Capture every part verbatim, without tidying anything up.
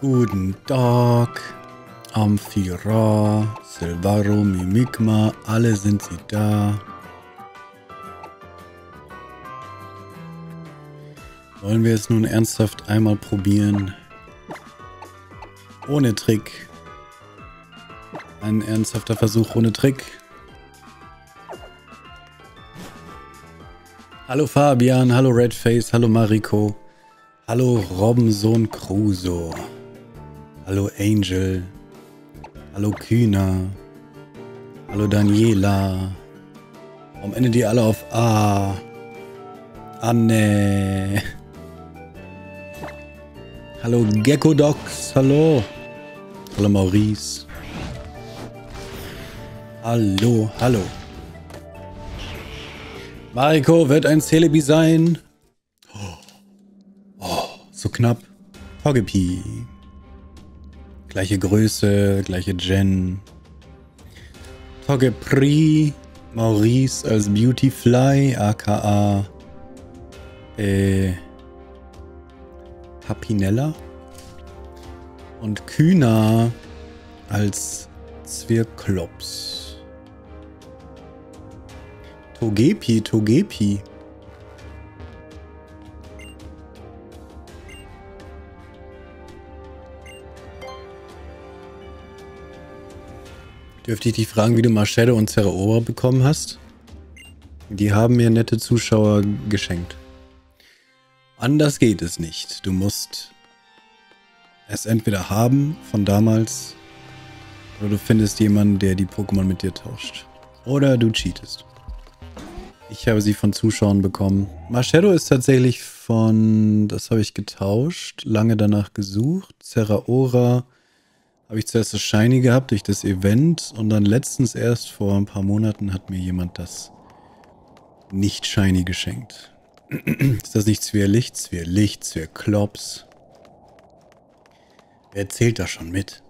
Guten Tag, Amphira, Silvaro, Mimikma, alle sind sie da. Wollen wir es nun ernsthaft einmal probieren? Ohne Trick. Ein ernsthafter Versuch ohne Trick. Hallo Fabian, hallo Redface, hallo Mariko, hallo Robinson Crusoe, hallo Angel, hallo Kühner, hallo Daniela. Warum endet ihr alle auf A? Anne. Hallo Geckodox, hallo. Hallo Maurice. Hallo, hallo. Mariko wird ein Celebi sein. Oh, oh, so knapp. Togepi. Gleiche Größe, gleiche Gen. Togepri. Maurice als Beautyfly, aka äh, Papinella. Und Kühner als Zwirklops. Togepi, Togepi. Dürfte ich dich fragen, wie du Marshadow und Zeraora bekommen hast? Die haben mir nette Zuschauer geschenkt. Anders geht es nicht. Du musst es entweder haben von damals oder du findest jemanden, der die Pokémon mit dir tauscht. Oder du cheatest. Ich habe sie von Zuschauern bekommen. Marshadow ist tatsächlich von... Das habe ich getauscht. Lange danach gesucht. Zeraora habe ich zuerst das Shiny gehabt durch das Event. Und dann letztens erst vor ein paar Monaten hat mir jemand das nicht Shiny geschenkt. Ist das nicht Zwirlicht? Zwirlicht, Zwirklops. Wer zählt da schon mit?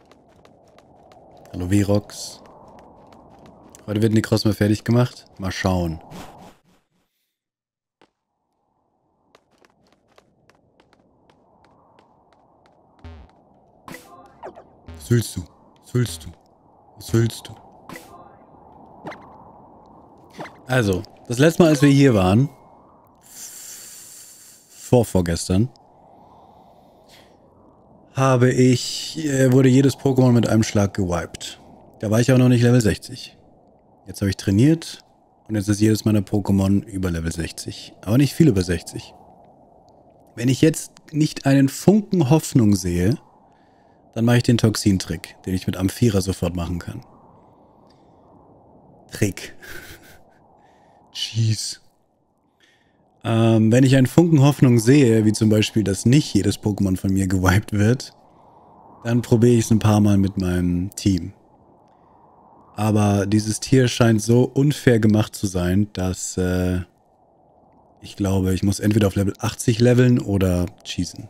Hallo Virox. Heute wird Necrozma fertig gemacht. Mal schauen. Was willst du? Was willst du? Was willst du? Also, das letzte Mal, als wir hier waren, vor vorgestern, habe ich, äh, wurde jedes Pokémon mit einem Schlag gewiped. Da war ich auch noch nicht Level sechzig. Jetzt habe ich trainiert und jetzt ist jedes meiner Pokémon über Level sechzig. Aber nicht viel über sechzig. Wenn ich jetzt nicht einen Funken Hoffnung sehe, dann mache ich den Toxin-Trick, den ich mit Amphira sofort machen kann. Trick. Jeez. Ähm, wenn ich einen Funken Hoffnung sehe, wie zum Beispiel, dass nicht jedes Pokémon von mir gewiped wird, dann probiere ich es ein paar Mal mit meinem Team. Aber dieses Tier scheint so unfair gemacht zu sein, dass äh, ich glaube, ich muss entweder auf Level achtzig leveln oder schießen.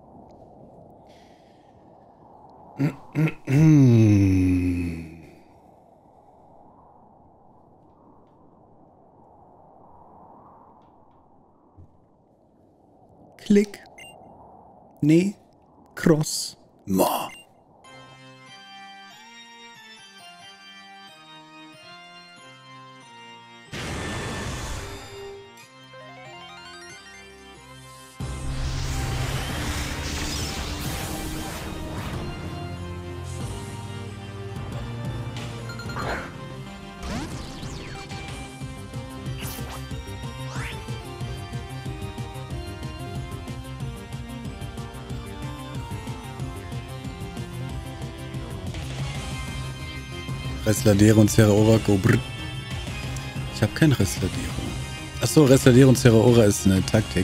Klick. Nee. Cross. Ma. Restladero und Zeraora go brr. Ich habe kein Restladero. Achso, Restladero und Zeraora ist eine Taktik.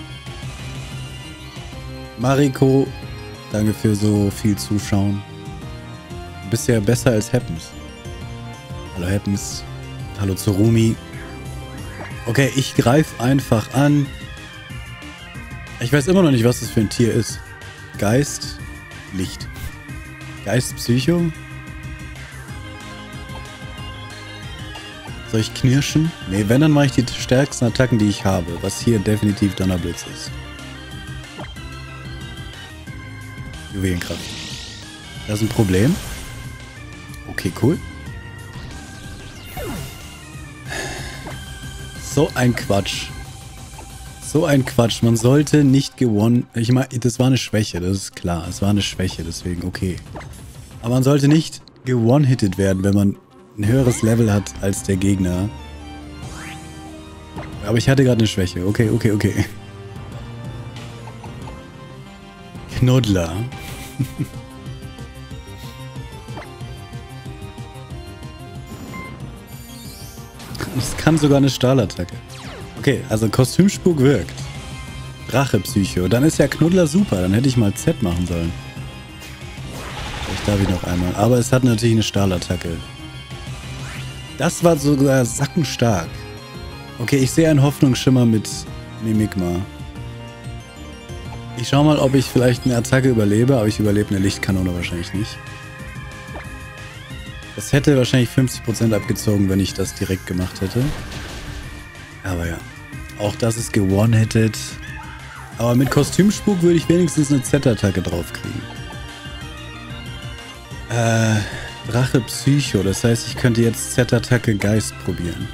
Mariko, danke für so viel Zuschauen. Du bist ja besser als Happens. Hallo Happens. Hallo Zorumi. Okay, ich greife einfach an. Ich weiß immer noch nicht, was das für ein Tier ist. Geist, Licht. Geist, Psycho. Soll ich knirschen? Ne, wenn, dann mache ich die stärksten Attacken, die ich habe. Was hier definitiv Donnerblitz ist. Juwelenkraft. Das ist ein Problem. Okay, cool. So ein Quatsch. So ein Quatsch. Man sollte nicht gewonnen... Ich meine, das war eine Schwäche, das ist klar. Es war eine Schwäche, deswegen okay. Aber man sollte nicht gewone-hitted werden, wenn man ein höheres Level hat als der Gegner. Aber ich hatte gerade eine Schwäche. Okay, okay, okay. Knuddler. Das kann sogar eine Stahlattacke. Okay, also Kostümspuk wirkt. Drache-Psycho. Dann ist ja Knuddler super. Dann hätte ich mal Z machen sollen. Vielleicht darf ich noch einmal. Aber es hat natürlich eine Stahlattacke. Das war sogar sackenstark. Okay, ich sehe einen Hoffnungsschimmer mit Mimikma. Ich schau mal, ob ich vielleicht eine Attacke überlebe, aber ich überlebe eine Lichtkanone wahrscheinlich nicht. Das hätte wahrscheinlich fünfzig Prozent abgezogen, wenn ich das direkt gemacht hätte. Aber ja, auch das ist gewone-hitted. Aber mit Kostümspuk würde ich wenigstens eine Z-Attacke draufkriegen. Äh, Drache Psycho, das heißt, ich könnte jetzt Z-Attacke Geist probieren.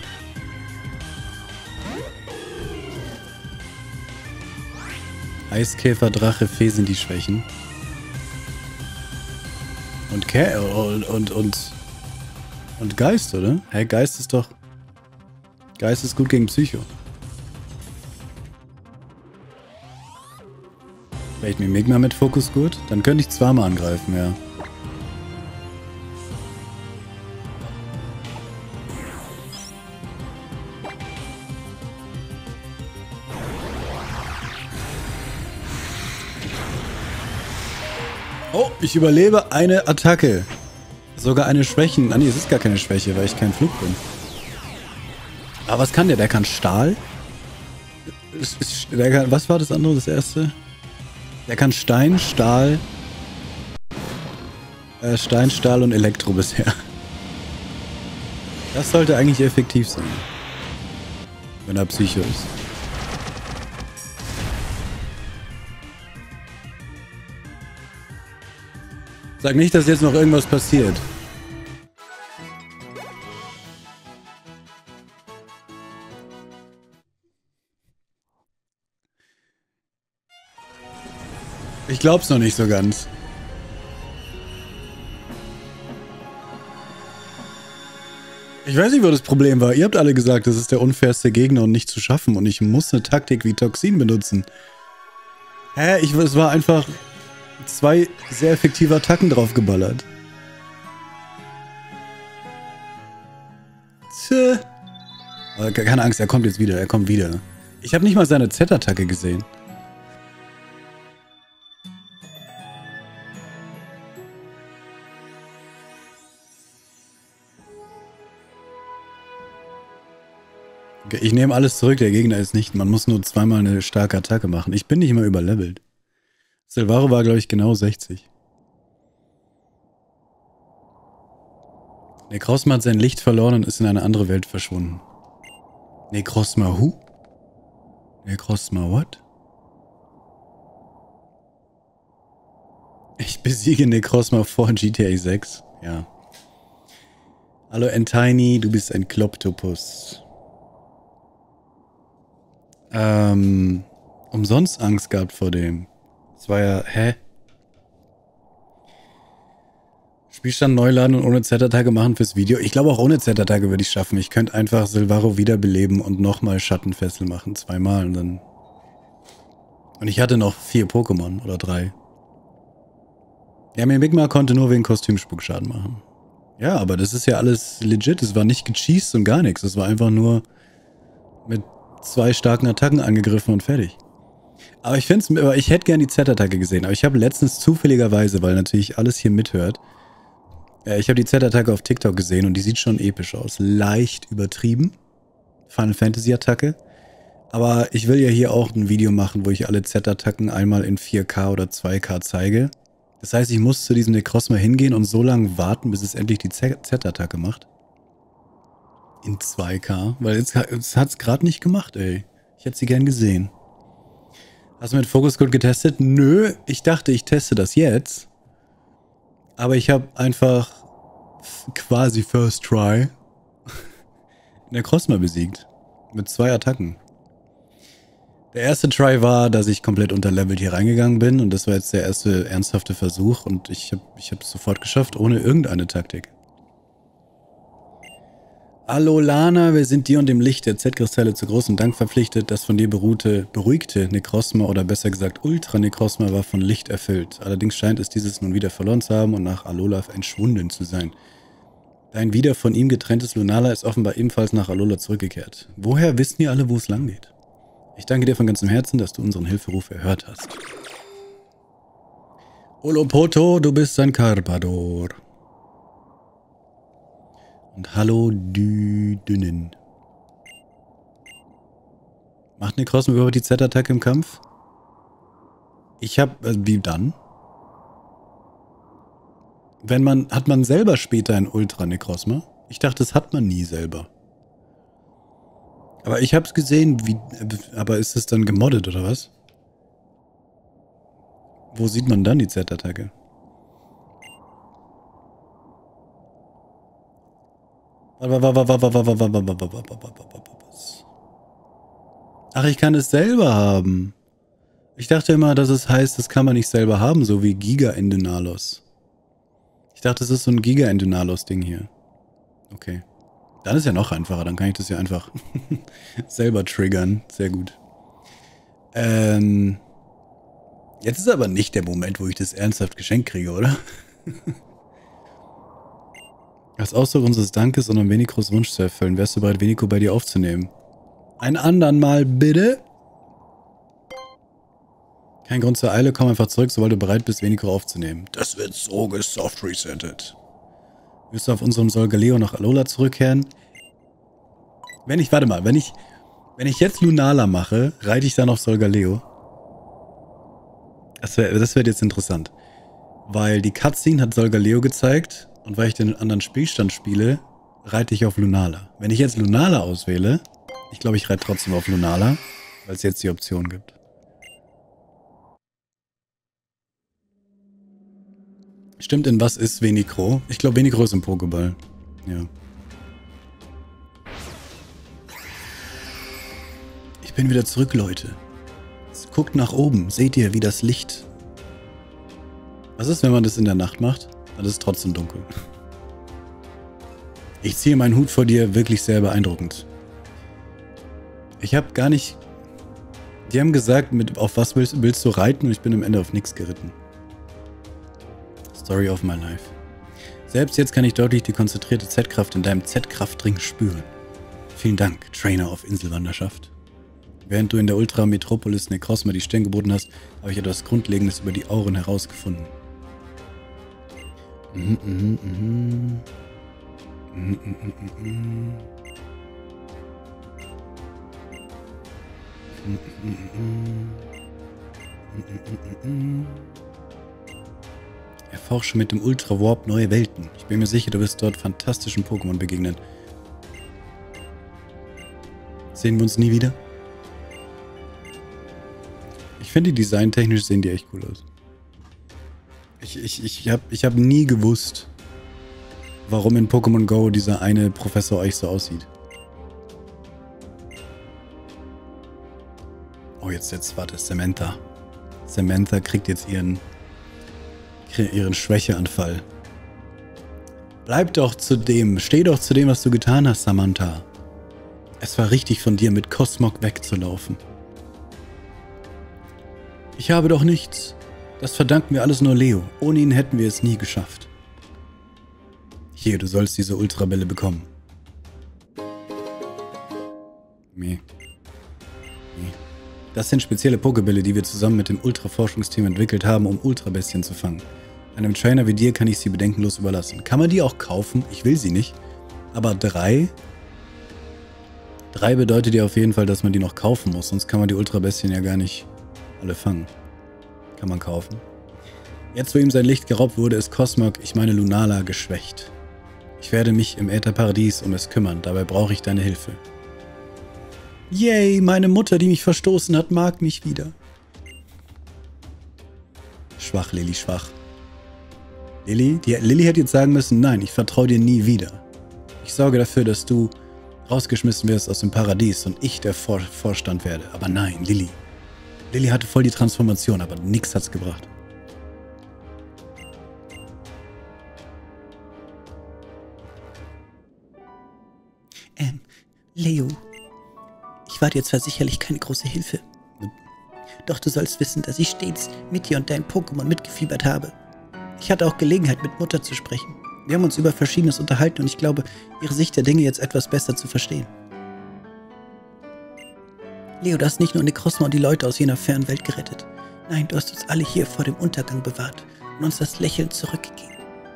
Eiskäfer, Drache, Fee sind die Schwächen. Und Kä und, und, und, und Geist, oder? Hä, hey, Geist ist doch... Geist ist gut gegen Psycho. Vielleicht Mimikma mit Fokus gut? Dann könnte ich zweimal angreifen, ja. Oh, ich überlebe eine Attacke. Sogar eine Schwächen. Ah nee, es ist gar keine Schwäche, weil ich kein Flug bin. Aber was kann der? Der kann Stahl? Der kann, was war das andere, das erste? Der kann Stein, Stahl... Äh, Stein, Stahl und Elektro bisher. Das sollte eigentlich effektiv sein. Wenn er Psycho ist. Sag nicht, dass jetzt noch irgendwas passiert. Ich glaub's noch nicht so ganz. Ich weiß nicht, wo das Problem war. Ihr habt alle gesagt, das ist der unfairste Gegner und nicht zu schaffen. Und ich muss eine Taktik wie Toxin benutzen. Hä? Ich, es war einfach... zwei sehr effektive Attacken draufgeballert. Tja. Aber keine Angst, er kommt jetzt wieder, er kommt wieder. Ich habe nicht mal seine Z-Attacke gesehen. Okay, ich nehme alles zurück, der Gegner ist nicht. Man muss nur zweimal eine starke Attacke machen. Ich bin nicht mal überlevelt. Silvaro war, glaube ich, genau sechzig. Necrozma hat sein Licht verloren und ist in eine andere Welt verschwunden. Necrozma who? Necrozma what? Ich besiege Necrozma vor G T A sechs. Ja. Hallo Entiny, du bist ein Kloptopus. Ähm, umsonst Angst gehabt vor dem. Das war ja, hä? Spielstand neu laden und ohne Z-Attacke machen fürs Video. Ich glaube auch ohne Z-Attacke würde ich schaffen. Ich könnte einfach Silvaro wiederbeleben und nochmal Schattenfessel machen. Zweimal und dann... Und ich hatte noch vier Pokémon oder drei. Ja, Mimikma konnte nur wegen Kostümspuk Schaden machen. Ja, aber das ist ja alles legit. Es war nicht gecheased und gar nichts. Es war einfach nur mit zwei starken Attacken angegriffen und fertig. Aber ich finde es, ich hätte gern die Z-Attacke gesehen. Aber ich habe letztens zufälligerweise, weil natürlich alles hier mithört, äh, ich habe die Z-Attacke auf TikTok gesehen und die sieht schon episch aus. Leicht übertrieben. Final Fantasy Attacke. Aber ich will ja hier auch ein Video machen, wo ich alle Z-Attacken einmal in vier K oder zwei K zeige. Das heißt, ich muss zu diesem Necrozma hingehen und so lange warten, bis es endlich die Z-Attacke macht. In zwei K. Weil jetzt, jetzt hat es gerade nicht gemacht, ey. Ich hätte sie gern gesehen. Hast du mit Focus Gold getestet? Nö, ich dachte, ich teste das jetzt. Aber ich habe einfach quasi First Try Necrozma besiegt. Mit zwei Attacken. Der erste Try war, dass ich komplett unterlevelt hier reingegangen bin. Und das war jetzt der erste ernsthafte Versuch. Und ich habe ich es sofort geschafft, ohne irgendeine Taktik. Hallo Lana, wir sind dir und dem Licht der Z-Kristalle zu großem Dank verpflichtet. Das von dir beruhte, beruhigte Necrozma oder besser gesagt Ultra-Necrozma war von Licht erfüllt. Allerdings scheint es dieses nun wieder verloren zu haben und nach Alola entschwunden zu sein. Dein wieder von ihm getrenntes Lunala ist offenbar ebenfalls nach Alola zurückgekehrt. Woher wissen ihr alle, wo es lang geht? Ich danke dir von ganzem Herzen, dass du unseren Hilferuf erhört hast. Olopoto, du bist ein Carpador. Und hallo, du Dünnen. Macht Necrozma überhaupt die Z-Attacke im Kampf? Ich hab, äh, wie dann? Wenn man, hat man selber später ein Ultra-Necrozma? Ich dachte, das hat man nie selber. Aber ich hab's gesehen, wie, aber ist es dann gemoddet oder was? Wo sieht man dann die Z-Attacke? Ach, ich kann es selber haben. Ich dachte immer, dass es heißt, das kann man nicht selber haben, so wie Giga-Endynalos. Ich dachte, das ist so ein Giga-Endynalos-Ding hier. Okay. Dann ist ja noch einfacher, dann kann ich das ja einfach selber triggern. Sehr gut. Ähm. Jetzt ist aber nicht der Moment, wo ich das ernsthaft geschenkt kriege, oder? Als Ausdruck unseres Dankes und um Venikros Wunsch zu erfüllen, wärst du bereit, Veniko bei dir aufzunehmen? Ein anderen Mal, bitte? Kein Grund zur Eile, komm einfach zurück, sobald du bereit bist, Veniko aufzunehmen. Das wird so gesoft resettet. Willst du auf unserem Solgaleo nach Alola zurückkehren? Wenn ich, warte mal, wenn ich, wenn ich jetzt Lunala mache, reite ich dann auf Solgaleo? Das wäre das wär jetzt interessant. Weil die Cutscene hat Solgaleo gezeigt und weil ich den anderen Spielstand spiele, reite ich auf Lunala. Wenn ich jetzt Lunala auswähle, ich glaube, ich reite trotzdem auf Lunala, weil es jetzt die Option gibt. Stimmt, in was ist Venikro? Ich glaube, Venikro ist im Pokéball. Ja. Ich bin wieder zurück, Leute. Guckt nach oben. Seht ihr, wie das Licht... Was ist, wenn man das in der Nacht macht? Dann ist es trotzdem dunkel. Ich ziehe meinen Hut vor dir, wirklich sehr beeindruckend. Ich habe gar nicht... Die haben gesagt, mit, auf was willst, willst du reiten? Und ich bin am Ende auf nichts geritten. Story of my life. Selbst jetzt kann ich deutlich die konzentrierte Z-Kraft in deinem Z-Kraftring spüren. Vielen Dank, Trainer auf Inselwanderschaft. Während du in der Ultra-Metropolis Necrozma die Stirn geboten hast, habe ich etwas Grundlegendes über die Auren herausgefunden. Mhm, mhm, mhm. Mhm, mhm, mhm, mhm. Mhm, mhm, mhm. Mhm, mhm, mhm. Erforsche mit dem Ultra Warp neue Welten. Ich bin mir sicher, du wirst dort fantastischen Pokémon begegnen. Sehen wir uns nie wieder? Ich finde, die designtechnisch sehen die echt cool aus. Ich, ich, ich habe ich hab nie gewusst, warum in Pokémon Go dieser eine Professor euch so aussieht. Oh, jetzt, jetzt, warte, Samantha. Samantha kriegt jetzt ihren, ihren Schwächeanfall. Bleib doch zu dem, steh doch zu dem, was du getan hast, Samantha. Es war richtig von dir, mit Cosmog wegzulaufen. Ich habe doch nichts. Das verdanken wir alles nur Leo. Ohne ihn hätten wir es nie geschafft. Hier, du sollst diese Ultrabälle bekommen. Nee. Nee. Das sind spezielle Pokébälle, die wir zusammen mit dem Ultra-Forschungsteam entwickelt haben, um Ultrabestien zu fangen. Einem Trainer wie dir kann ich sie bedenkenlos überlassen. Kann man die auch kaufen? Ich will sie nicht. Aber drei... Drei bedeutet ja auf jeden Fall, dass man die noch kaufen muss. Sonst kann man die Ultrabestien ja gar nicht alle fangen. Kann man kaufen. Jetzt, wo ihm sein Licht geraubt wurde, ist Cosmog, ich meine Lunala, geschwächt. Ich werde mich im Ätherparadies um es kümmern. Dabei brauche ich deine Hilfe. Yay, meine Mutter, die mich verstoßen hat, mag mich wieder. Schwach, Lilly, schwach. Lilly? Die, Lilly hätte jetzt sagen müssen, nein, ich vertraue dir nie wieder. Ich sorge dafür, dass du rausgeschmissen wirst aus dem Paradies und ich der Vor Vorstand werde. Aber nein, Lilly. Lilly hatte voll die Transformation, aber nichts hat's gebracht. Ähm, Leo. Ich war dir zwar sicherlich keine große Hilfe. Doch du sollst wissen, dass ich stets mit dir und deinen Pokémon mitgefiebert habe. Ich hatte auch Gelegenheit, mit Mutter zu sprechen. Wir haben uns über Verschiedenes unterhalten und ich glaube, ihre Sicht der Dinge jetzt etwas besser zu verstehen. Leo, du hast nicht nur Necrozma und die Leute aus jener fernen Welt gerettet. Nein, du hast uns alle hier vor dem Untergang bewahrt und uns das Lächeln zurückgegeben.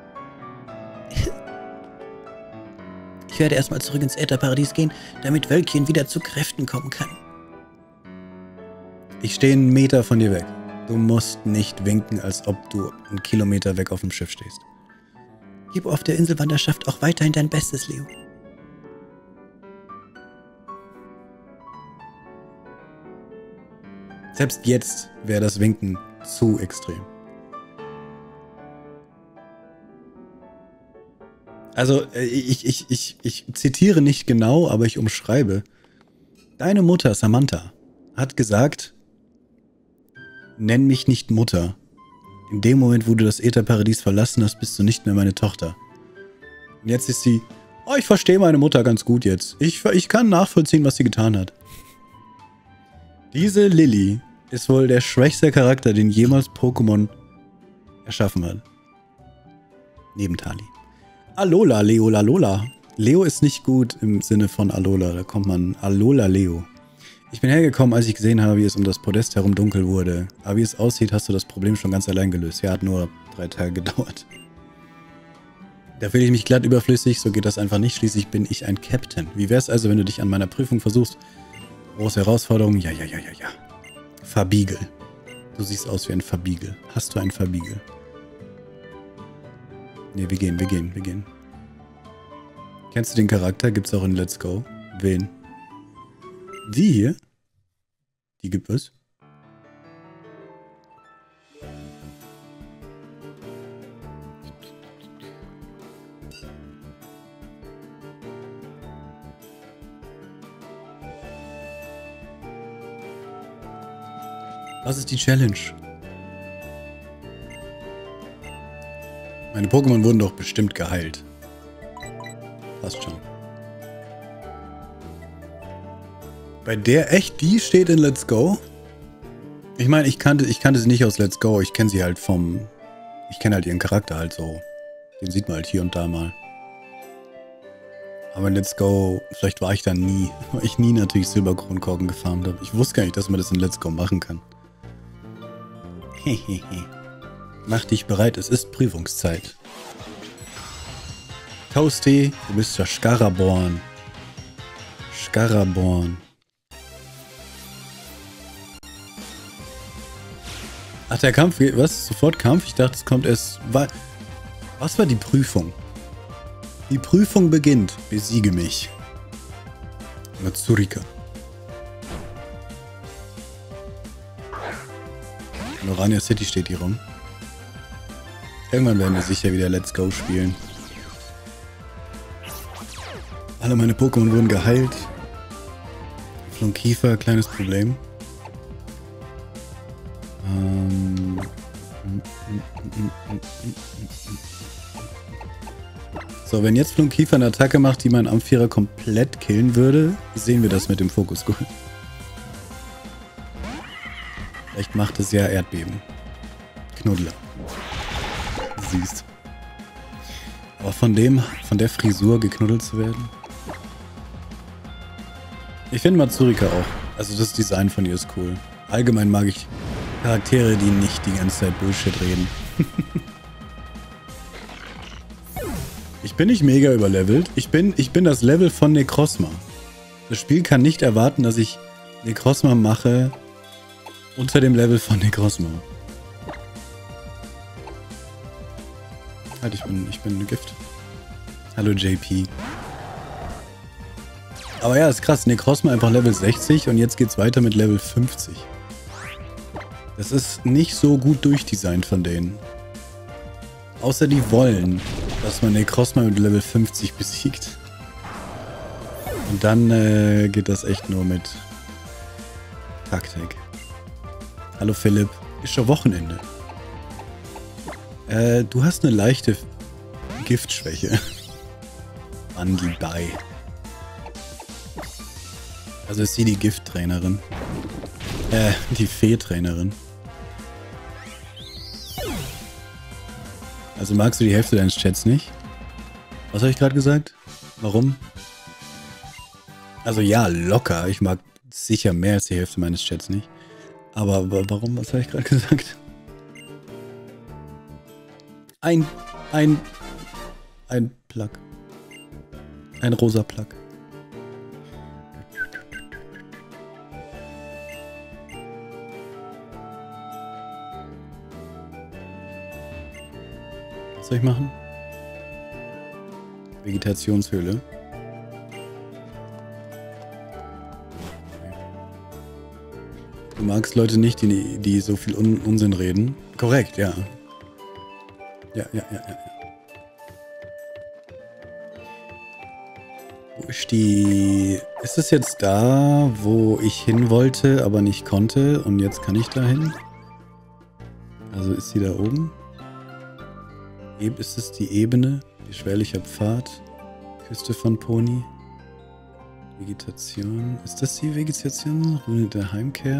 Ich werde erstmal zurück ins Ätherparadies gehen, damit Wölkchen wieder zu Kräften kommen kann. Ich stehe einen Meter von dir weg. Du musst nicht winken, als ob du einen Kilometer weg auf dem Schiff stehst. Gib auf der Inselwanderschaft auch weiterhin dein Bestes, Leo. Selbst jetzt wäre das Winken zu extrem. Also, ich, ich, ich, ich zitiere nicht genau, aber ich umschreibe. Deine Mutter, Samantha, hat gesagt, nenn mich nicht Mutter. In dem Moment, wo du das Ätherparadies verlassen hast, bist du nicht mehr meine Tochter. Und jetzt ist sie, oh, ich verstehe meine Mutter ganz gut jetzt. Ich, ich kann nachvollziehen, was sie getan hat. Diese Lilly ist wohl der schwächste Charakter, den jemals Pokémon erschaffen hat. Neben Tali. Alola, Leo, Lalola. Leo ist nicht gut im Sinne von Alola. Da kommt man Alola, Leo. Ich bin hergekommen, als ich gesehen habe, wie es um das Podest herum dunkel wurde. Aber wie es aussieht, hast du das Problem schon ganz allein gelöst. Ja, hat nur drei Tage gedauert. Da fühle ich mich glatt überflüssig, so geht das einfach nicht. Schließlich bin ich ein Captain. Wie wär's also, wenn du dich an meiner Prüfung versuchst? Große Herausforderung? Ja, ja, ja, ja, ja. Verbiegel. Du siehst aus wie ein Verbiegel. Hast du ein Verbiegel? Ne, wir gehen, wir gehen, wir gehen. Kennst du den Charakter? Gibt's auch in Let's Go. Wen? Die hier? Die gibt es? Was ist die Challenge? Meine Pokémon wurden doch bestimmt geheilt. Passt schon. Bei der echt, die steht in Let's Go? Ich meine, ich kannte, ich kannte sie nicht aus Let's Go. Ich kenne sie halt vom... Ich kenne halt ihren Charakter halt so. Den sieht man halt hier und da mal. Aber in Let's Go, vielleicht war ich da nie, weil ich nie natürlich Silberkronkorken gefarmt habe. Ich wusste gar nicht, dass man das in Let's Go machen kann. Hehehe. Mach dich bereit, es ist Prüfungszeit. Toasty, du bist ja Scaraborn. Scaraborn. Ach, der Kampf geht, was? Sofort Kampf? Ich dachte, es kommt erst... Was war die Prüfung? Die Prüfung beginnt. Besiege mich. Mazurika. In Orania City steht die rum. Irgendwann werden wir sicher wieder Let's Go spielen. Alle meine Pokémon wurden geheilt. Flunkiefer, kleines Problem. Ähm... So, wenn jetzt Flunkiefer eine Attacke macht, die meinen Amphira komplett killen würde, sehen wir das mit dem Fokus gut. Vielleicht macht es ja Erdbeben. Knuddler. Siehst. Aber von dem, von der Frisur geknuddelt zu werden? Ich finde Mazurika auch. Also das Design von ihr ist cool. Allgemein mag ich Charaktere, die nicht die ganze Zeit Bullshit reden. Ich bin nicht mega überlevelt. Ich bin, ich bin das Level von Necrozma. Das Spiel kann nicht erwarten, dass ich Necrozma mache unter dem Level von Necrozma. Halt, ich bin, ich bin ein Gift. Hallo J P. Aber ja, ist krass. Necrozma einfach Level sechzig und jetzt geht's weiter mit Level fünfzig. Das ist nicht so gut durchdesignt von denen. Außer die wollen, dass man Necrozma mit Level fünfzig besiegt. Und dann äh, geht das echt nur mit Taktik. Hallo Philipp, ist schon Wochenende. Äh, du hast eine leichte Giftschwäche. Bundle bei. Also ist sie die Gifttrainerin. Äh, die Fee-Trainerin. Also magst du die Hälfte deines Chats nicht? Was habe ich gerade gesagt? Warum? Also ja, locker. Ich mag sicher mehr als die Hälfte meines Chats nicht. Aber warum? Was habe ich gerade gesagt? Ein, ein, ein Plug. Ein rosa Plug. Was soll ich machen? Vegetationshöhle. Du magst Leute nicht, die, die so viel Un Unsinn reden. Korrekt, ja. Ja, ja, ja, ja. Wo ist die... Ist es jetzt da, wo ich hin wollte, aber nicht konnte? Und jetzt kann ich da hin? Also ist sie da oben? Ist es die Ebene? Beschwerlicher Pfad? Küste von Pony? Vegetation? Ist das die Vegetation? Rune der Heimkehr?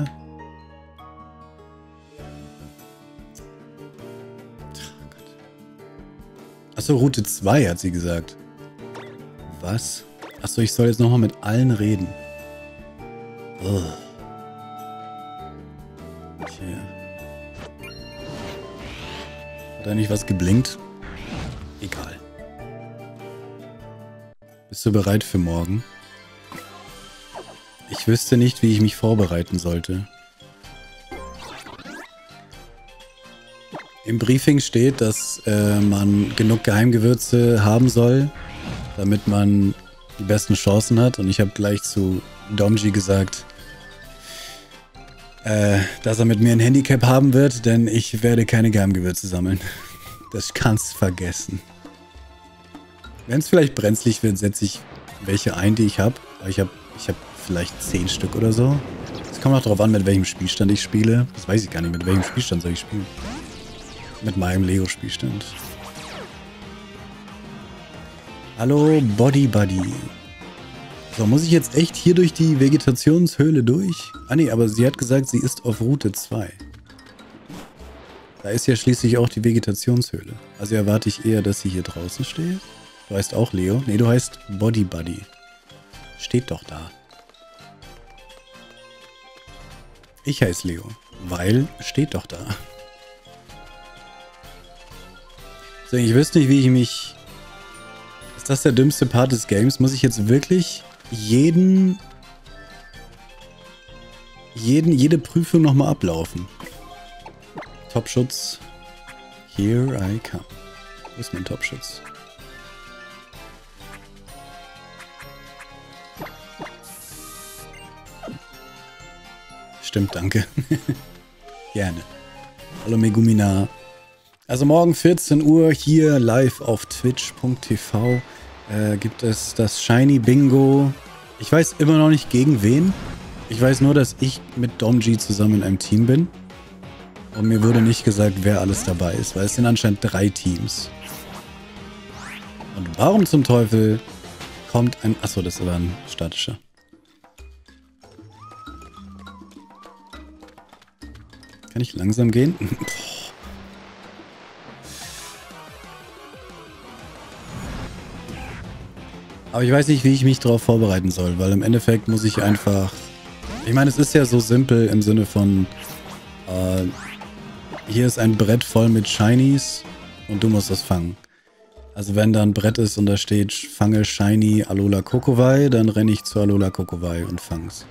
Achso, Route zwei hat sie gesagt. Was? Achso, ich soll jetzt nochmal mit allen reden. Ugh. Okay. Hat da nicht was geblinkt? Egal. Bist du bereit für morgen? Ich wüsste nicht, wie ich mich vorbereiten sollte. Im Briefing steht, dass äh, man genug Geheimgewürze haben soll, damit man die besten Chancen hat. Und ich habe gleich zu Domji gesagt, äh, dass er mit mir ein Handicap haben wird, denn ich werde keine Geheimgewürze sammeln. Das kannst du vergessen. Wenn es vielleicht brenzlig wird, setze ich welche ein, die ich habe. Aber ich habe ich hab vielleicht zehn Stück oder so. Es kommt auch darauf an, mit welchem Spielstand ich spiele. Das weiß ich gar nicht. Mit welchem Spielstand soll ich spielen? Mit meinem Lego-Spielstand. Hallo, Body Buddy. So, muss ich jetzt echt hier durch die Vegetationshöhle durch? Ah nee, aber sie hat gesagt, sie ist auf Route zwei. Da ist ja schließlich auch die Vegetationshöhle. Also erwarte ich eher, dass sie hier draußen steht. Du heißt auch Leo. Nee, du heißt Body Buddy. Steht doch da. Ich heiße Leo, weil steht doch da. So, ich wüsste nicht, wie ich mich... Ist das der dümmste Part des Games? Muss ich jetzt wirklich jeden... jeden jede Prüfung nochmal ablaufen? Topschutz. Here I come. Wo ist mein Topschutz? Stimmt, danke. Gerne. Hallo Megumina. Also morgen vierzehn Uhr hier live auf twitch punkt t v äh, gibt es das Shiny Bingo. Ich weiß immer noch nicht gegen wen. Ich weiß nur, dass ich mit Domji zusammen in einem Team bin. Und mir wurde nicht gesagt, wer alles dabei ist, weil es sind anscheinend drei Teams. Und warum zum Teufel kommt ein... Achso, das war ein statischer. Kann ich langsam gehen? Aber ich weiß nicht, wie ich mich darauf vorbereiten soll, weil im Endeffekt muss ich einfach... Ich meine, es ist ja so simpel im Sinne von... Äh, hier ist ein Brett voll mit Shinies und du musst das fangen. Also wenn da ein Brett ist und da steht, fange Shiny Alola Kokowai, dann renne ich zu Alola Kokowai und fang's.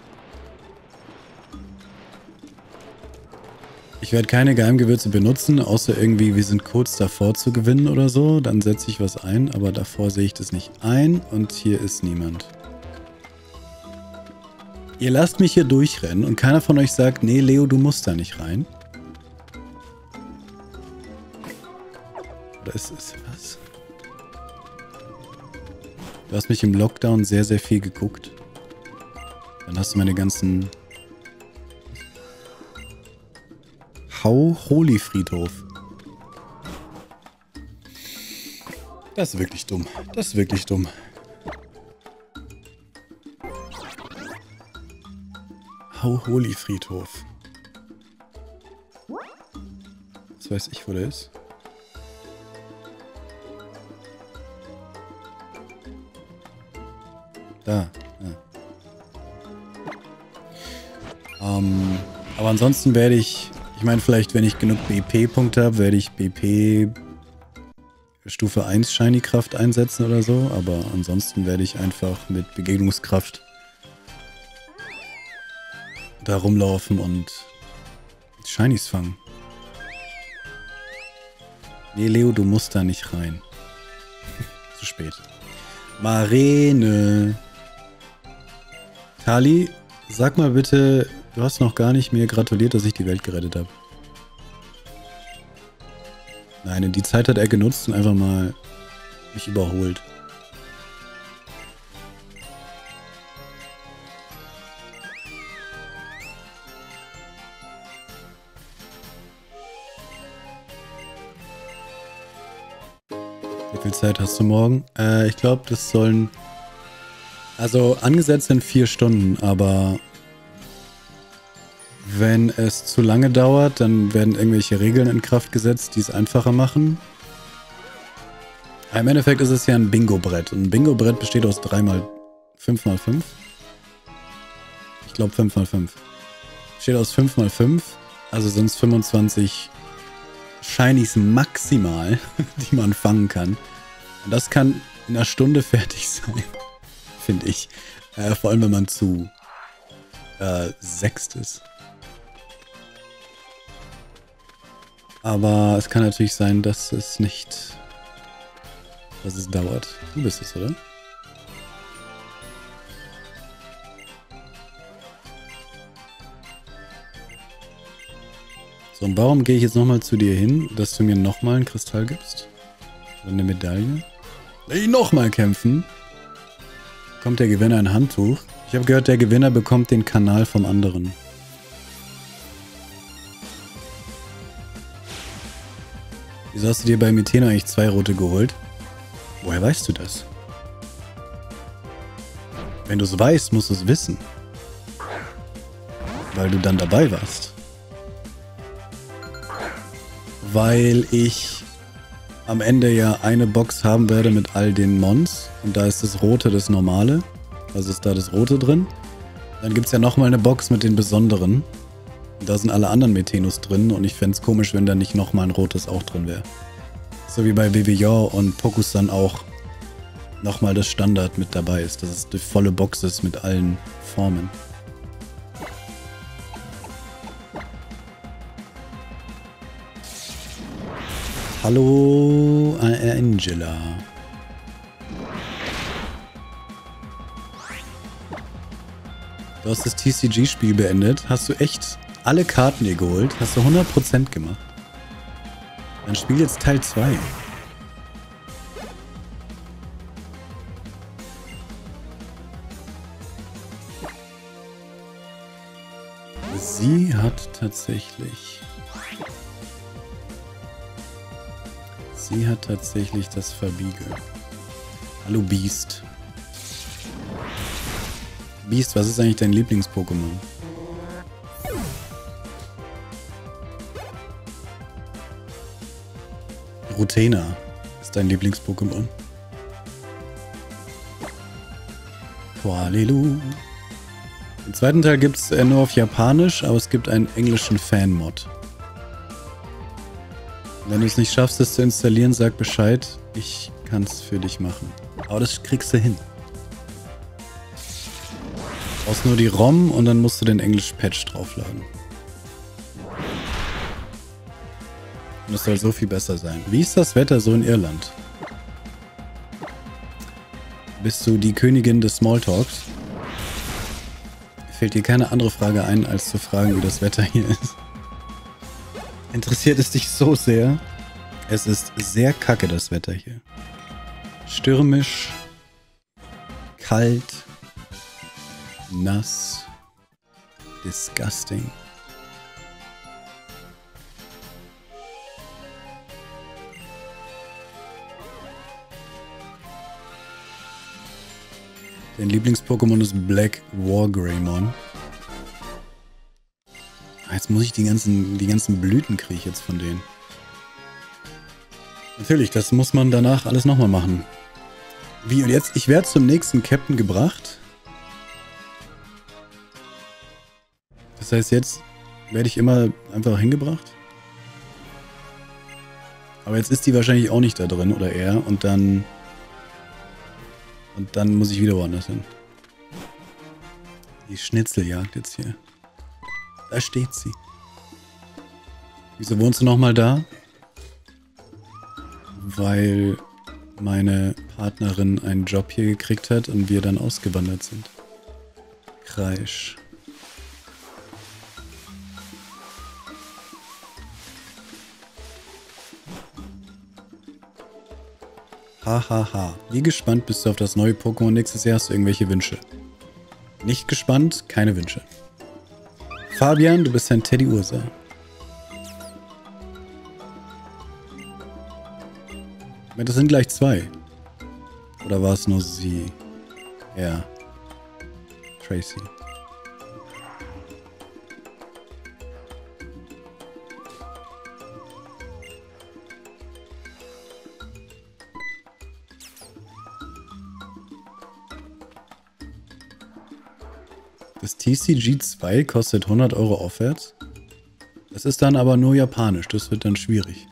Ich werde keine Geheimgewürze benutzen, außer irgendwie, wir sind kurz davor zu gewinnen oder so. Dann setze ich was ein, aber davor sehe ich das nicht ein und hier ist niemand. Ihr lasst mich hier durchrennen und keiner von euch sagt, nee, Leo, du musst da nicht rein. Oder ist es was? Du hast mich im Lockdown sehr, sehr viel geguckt. Dann hast du meine ganzen... Hau-Holy-Friedhof. Das ist wirklich dumm. Das ist wirklich dumm. Hau-Holy-Friedhof. Was weiß ich, wo der ist? Da. Ja. Ähm, aber ansonsten werde ich... Ich meine, vielleicht, wenn ich genug B P-Punkte habe, werde ich B P Stufe eins Shiny-Kraft einsetzen oder so. Aber ansonsten werde ich einfach mit Begegnungskraft da rumlaufen und Shinies fangen. Nee, Leo, du musst da nicht rein. Zu spät. Marene. Kali, sag mal bitte... Du hast noch gar nicht mir gratuliert, dass ich die Welt gerettet habe. Nein, die Zeit hat er genutzt und einfach mal mich überholt. Wie viel Zeit hast du morgen? Äh, ich glaube, das sollen... Also angesetzt sind vier Stunden, aber... Wenn es zu lange dauert, dann werden irgendwelche Regeln in Kraft gesetzt, die es einfacher machen. Im Endeffekt ist es ja ein Bingo-Brett. Und ein Bingo-Brett besteht aus drei mal fünf mal fünf. Ich glaube fünf mal fünf. Besteht aus fünf mal fünf. Also sind es fünfundzwanzig Shinies maximal, die man fangen kann. Und das kann in einer Stunde fertig sein. Finde ich. Äh, vor allem, wenn man zu äh, sechst ist. Aber es kann natürlich sein, dass es nicht... dass es dauert. Du bist es, oder? So, und warum gehe ich jetzt nochmal zu dir hin, dass du mir nochmal einen Kristall gibst? Oder eine Medaille? Will ich nochmal kämpfen? Kommt der Gewinner ein Handtuch? Ich habe gehört, der Gewinner bekommt den Kanal vom anderen. Wieso hast du dir bei Metena eigentlich zwei rote geholt? Woher weißt du das? Wenn du es weißt, musst du es wissen. Weil du dann dabei warst. Weil ich am Ende ja eine Box haben werde mit all den Mons. Und da ist das Rote das Normale. Also ist da das Rote drin. Dann gibt es ja nochmal eine Box mit den Besonderen. Und da sind alle anderen Metenos drin. Und ich fände es komisch, wenn da nicht nochmal ein rotes auch drin wäre. So wie bei Vivillon und Pokusan auch nochmal das Standard mit dabei ist. Dass es die volle Box ist mit allen Formen. Hallo, Angela. Du hast das T C G-Spiel beendet. Hast du echt alle Karten dir geholt? Hast du hundert Prozent gemacht? Dann spiel jetzt Teil zwei. Sie hat tatsächlich... Sie hat tatsächlich das Verbiege. Hallo Beast. Beast, was ist eigentlich dein Lieblings-Pokémon? Rutena ist dein Lieblings-Pokémon. Qualilu. Im zweiten Teil gibt es äh, nur auf Japanisch, aber es gibt einen englischen Fan-Mod. Wenn du es nicht schaffst, es zu installieren, sag Bescheid. Ich kann es für dich machen. Aber das kriegst du hin. Du brauchst nur die ROM und dann musst du den Englisch-Patch draufladen. Und es soll so viel besser sein. Wie ist das Wetter so in Irland? Bist du die Königin des Smalltalks? Fällt dir keine andere Frage ein, als zu fragen, wie das Wetter hier ist? Interessiert es dich so sehr? Es ist sehr kacke, das Wetter hier. Stürmisch, kalt, nass, disgusting. Dein Lieblings-Pokémon ist Black Wargreymon. Jetzt muss ich die ganzen, die ganzen Blüten kriege ich jetzt von denen. Natürlich, das muss man danach alles nochmal machen. Wie, und jetzt, ich werde zum nächsten Captain gebracht. Das heißt, jetzt werde ich immer einfach hingebracht. Aber jetzt ist die wahrscheinlich auch nicht da drin, oder er, und dann... Und dann muss ich wieder woanders hin. Die Schnitzeljagd jetzt hier. Da steht sie. Wieso wohnst du nochmal da? Weil meine Partnerin einen Job hier gekriegt hat und wir dann ausgewandert sind. Kreisch. Hahaha. Ha, ha. Wie gespannt bist du auf das neue Pokémon nächstes Jahr? Hast du irgendwelche Wünsche? Nicht gespannt, keine Wünsche. Fabian, du bist ein Teddy Ursa. Das sind gleich zwei. Oder war es nur sie? Ja. Tracy. Das T C G zwei kostet hundert Euro aufwärts. Das ist dann aber nur japanisch. Das wird dann schwierig.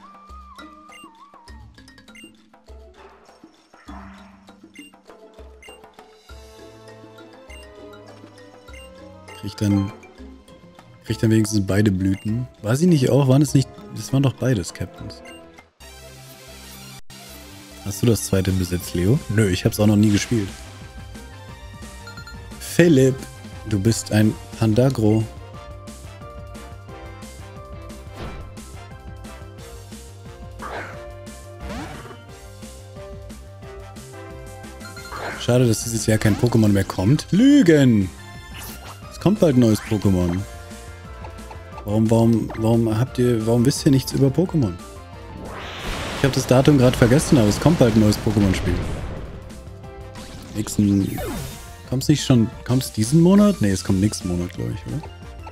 Krieg dann, krieg dann wenigstens beide Blüten. War sie nicht auch? Waren es nicht... Das waren doch beides Captains. Hast du das zweite im Besitz, Leo? Nö, ich hab's auch noch nie gespielt. Philipp, du bist ein Pandagro. Schade, dass dieses Jahr kein Pokémon mehr kommt. Lügen! Es kommt bald ein neues Pokémon. Warum, warum, warum habt ihr, warum wisst ihr nichts über Pokémon? Ich habe das Datum gerade vergessen, aber es kommt bald ein neues Pokémon-Spiel. Nächsten... Kommt's nicht schon... Kommt's diesen Monat? Ne, es kommt nächsten Monat, glaube ich, oder?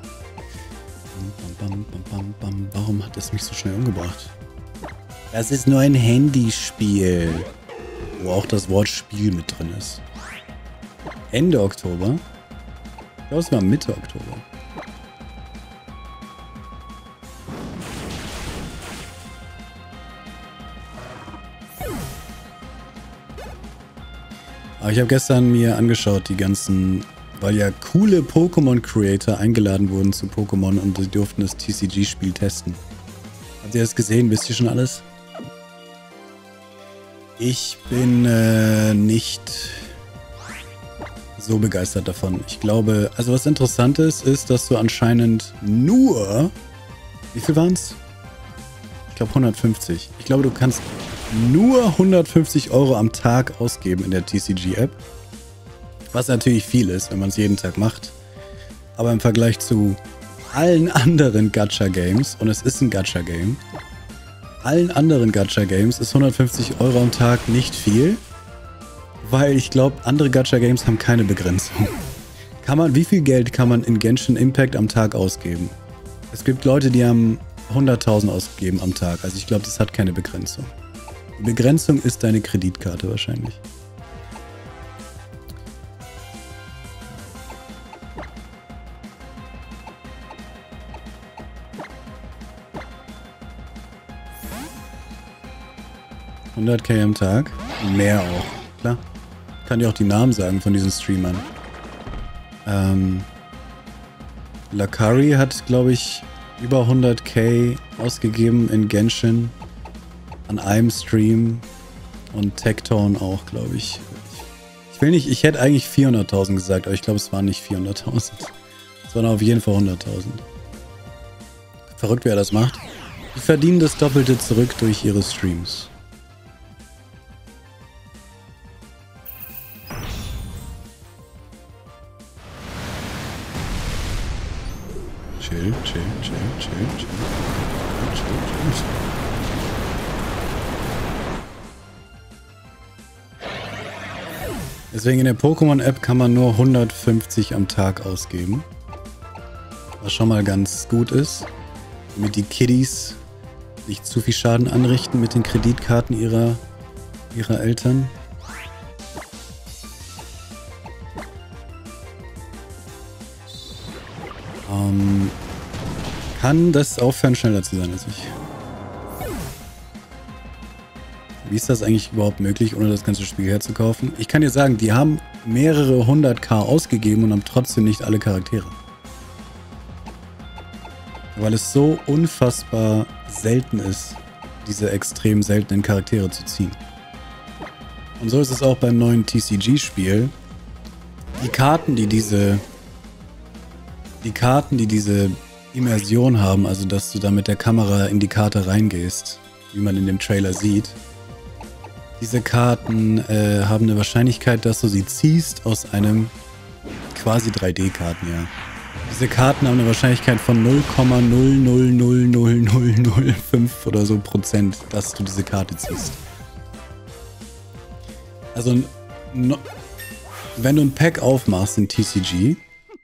Bam, bam, bam, bam, bam. Warum hat es mich so schnell umgebracht? Das ist nur ein Handyspiel. Wo auch das Wort Spiel mit drin ist. Ende Oktober? Ich glaube, es war Mitte Oktober. Aber ich habe gestern mir angeschaut, die ganzen, weil ja coole Pokémon-Creator eingeladen wurden zu Pokémon und sie durften das T C G-Spiel testen. Habt ihr das gesehen? Wisst ihr schon alles? Ich bin äh, nicht so begeistert davon. Ich glaube, also was interessant ist, ist, dass du anscheinend nur, wie viel waren es? Ich glaube hundertfünfzig. Ich glaube, du kannst nur hundertfünfzig Euro am Tag ausgeben in der T C G-App. Was natürlich viel ist, wenn man es jeden Tag macht. Aber im Vergleich zu allen anderen Gacha-Games, und es ist ein Gacha-Game, allen anderen Gacha-Games ist hundertfünfzig Euro am Tag nicht viel. Weil ich glaube, andere Gacha-Games haben keine Begrenzung. Kann man, wie viel Geld kann man in Genshin Impact am Tag ausgeben? Es gibt Leute, die haben hunderttausend ausgegeben am Tag. Also ich glaube, das hat keine Begrenzung. Die Begrenzung ist deine Kreditkarte wahrscheinlich. hunderttausend am Tag? Mehr auch, klar. Kann dir auch die Namen sagen von diesen Streamern. Ähm, Lakari hat, glaube ich, über hunderttausend ausgegeben in Genshin. An einem Stream. Und Tecton auch, glaube ich. Ich will nicht, ich hätte eigentlich vierhunderttausend gesagt, aber ich glaube, es waren nicht vierhunderttausend. sondern auf jeden Fall hunderttausend. Verrückt, wer das macht. Die verdienen das Doppelte zurück durch ihre Streams. Chill, chill, chill, chill, chill. Chill, chill, chill. Deswegen in der Pokémon-App kann man nur hundertfünfzig am Tag ausgeben. Was schon mal ganz gut ist, damit die Kiddies nicht zu viel Schaden anrichten mit den Kreditkarten ihrer, ihrer Eltern. Ähm, kann das aufhören, schneller zu sein als ich? Wie ist das eigentlich überhaupt möglich, ohne das ganze Spiel herzukaufen? Ich kann dir sagen, die haben mehrere hundert K ausgegeben und haben trotzdem nicht alle Charaktere. Weil es so unfassbar selten ist, diese extrem seltenen Charaktere zu ziehen. Und so ist es auch beim neuen T C G-Spiel. Die Karten, die diese... Die Karten, die diese Immersion haben, also dass du da mit der Kamera in die Karte reingehst, wie man in dem Trailer sieht. Diese Karten äh, haben eine Wahrscheinlichkeit, dass du sie ziehst aus einem quasi drei D-Karten, ja. Diese Karten haben eine Wahrscheinlichkeit von null Komma null null null null null null fünf oder so Prozent, dass du diese Karte ziehst. Also, no, wenn du ein Pack aufmachst in T C G,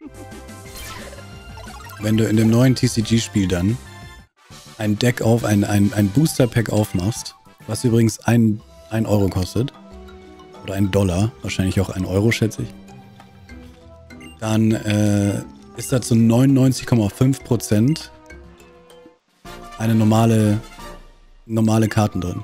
wenn du in dem neuen T C G-Spiel dann ein Deck auf, ein, ein, ein Booster-Pack aufmachst, was übrigens ein ein Euro kostet, oder ein Dollar, wahrscheinlich auch ein Euro, schätze ich, dann äh, ist da zu neunundneunzig Komma fünf Prozent eine normale, normale Karten drin.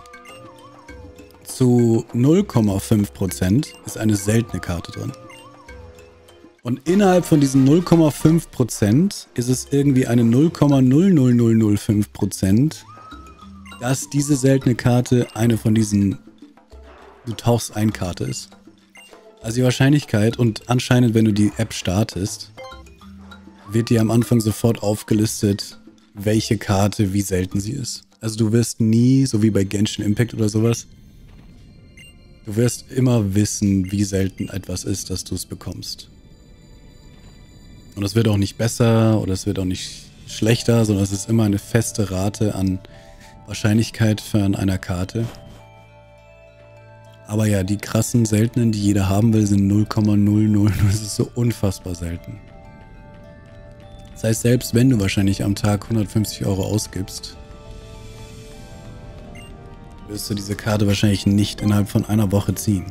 Zu null Komma fünf Prozent ist eine seltene Karte drin. Und innerhalb von diesen null Komma fünf Prozent ist es irgendwie eine null Komma null null null null fünf Prozent, dass diese seltene Karte eine von diesen du tauchst ein Karte ist. Also die Wahrscheinlichkeit, und anscheinend, wenn du die App startest, wird dir am Anfang sofort aufgelistet, welche Karte wie selten sie ist. Also du wirst nie, so wie bei Genshin Impact oder sowas, du wirst immer wissen, wie selten etwas ist, dass du es bekommst. Und es wird auch nicht besser oder es wird auch nicht schlechter, sondern es ist immer eine feste Rate an Wahrscheinlichkeit für an einer Karte. Aber ja, die krassen, seltenen, die jeder haben will, sind null Komma null null null. Das ist so unfassbar selten. Das heißt, selbst wenn du wahrscheinlich am Tag hundertfünfzig Euro ausgibst, wirst du diese Karte wahrscheinlich nicht innerhalb von einer Woche ziehen.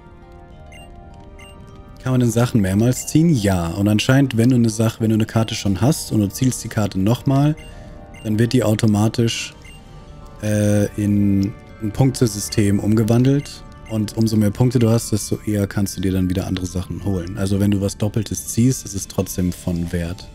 Kann man denn Sachen mehrmals ziehen? Ja. Und anscheinend, wenn du eine Sache, wenn du eine Karte schon hast und du zielst die Karte nochmal, dann wird die automatisch äh, in ein Punktesystem umgewandelt. Und umso mehr Punkte du hast, desto eher kannst du dir dann wieder andere Sachen holen. Also wenn du was Doppeltes ziehst, ist es trotzdem von Wert.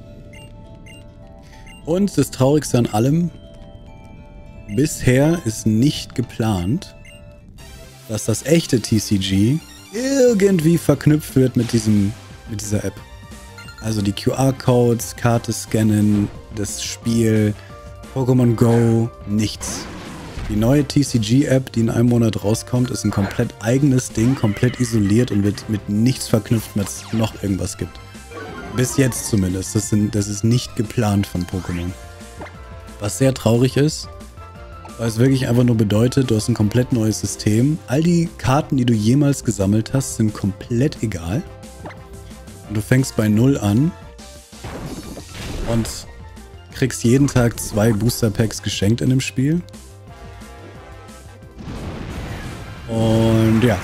Und das Traurigste an allem, bisher ist nicht geplant, dass das echte T C G irgendwie verknüpft wird mit diesem, mit dieser App. Also die Q R-Codes, Karte scannen, das Spiel, Pokémon Go, nichts. Die neue T C G-App, die in einem Monat rauskommt, ist ein komplett eigenes Ding, komplett isoliert und wird mit nichts verknüpft, was noch irgendwas gibt. Bis jetzt zumindest. Das, sind, das ist nicht geplant von Pokémon. Was sehr traurig ist, weil es wirklich einfach nur bedeutet, du hast ein komplett neues System. All die Karten, die du jemals gesammelt hast, sind komplett egal. Und du fängst bei Null an und kriegst jeden Tag zwei Booster-Packs geschenkt in dem Spiel. Und ja,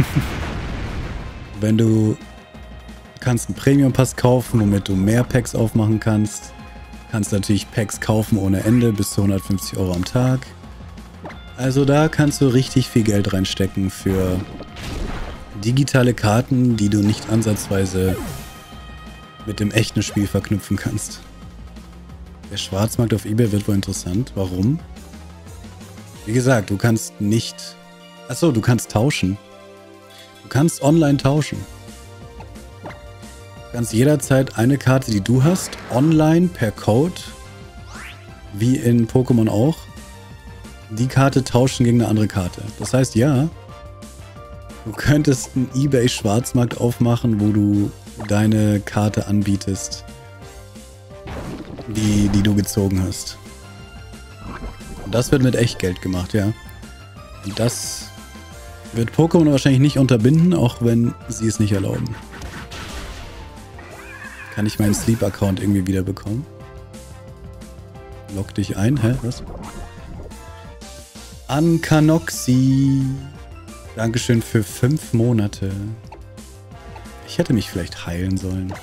wenn du kannst einen Premium-Pass kaufen, womit du mehr Packs aufmachen kannst. Kannst natürlich Packs kaufen ohne Ende, bis zu hundertfünfzig Euro am Tag. Also da kannst du richtig viel Geld reinstecken für digitale Karten, die du nicht ansatzweise mit dem echten Spiel verknüpfen kannst. Der Schwarzmarkt auf eBay wird wohl interessant. Warum? Wie gesagt, du kannst nicht... Achso, du kannst tauschen. Du kannst online tauschen. Du kannst jederzeit eine Karte, die du hast, online per Code, wie in Pokémon auch, die Karte tauschen gegen eine andere Karte. Das heißt, ja, du könntest einen eBay-Schwarzmarkt aufmachen, wo du deine Karte anbietest, die, die du gezogen hast. Und das wird mit Echtgeld gemacht, ja. Und das wird Pokémon wahrscheinlich nicht unterbinden, auch wenn sie es nicht erlauben. Kann ich meinen Sleep-Account irgendwie wieder bekommen? Log dich ein, hä? Was? Ankanoxi. Dankeschön für fünf Monate. Ich hätte mich vielleicht heilen sollen.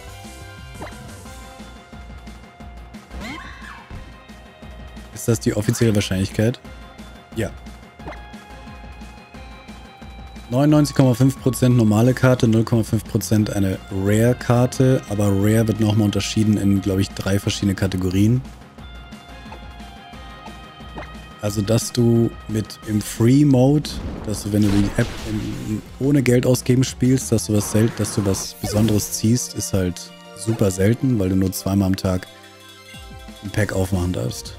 Ist das die offizielle Wahrscheinlichkeit? Ja. neunundneunzig Komma fünf Prozent normale Karte, null Komma fünf Prozent eine Rare-Karte. Aber Rare wird nochmal unterschieden in, glaube ich, drei verschiedene Kategorien. Also, dass du mit im Free-Mode, dass du, wenn du die App in, ohne Geld ausgeben spielst, dass du, was sel dass du was Besonderes ziehst, ist halt super selten, weil du nur zweimal am Tag ein Pack aufmachen darfst.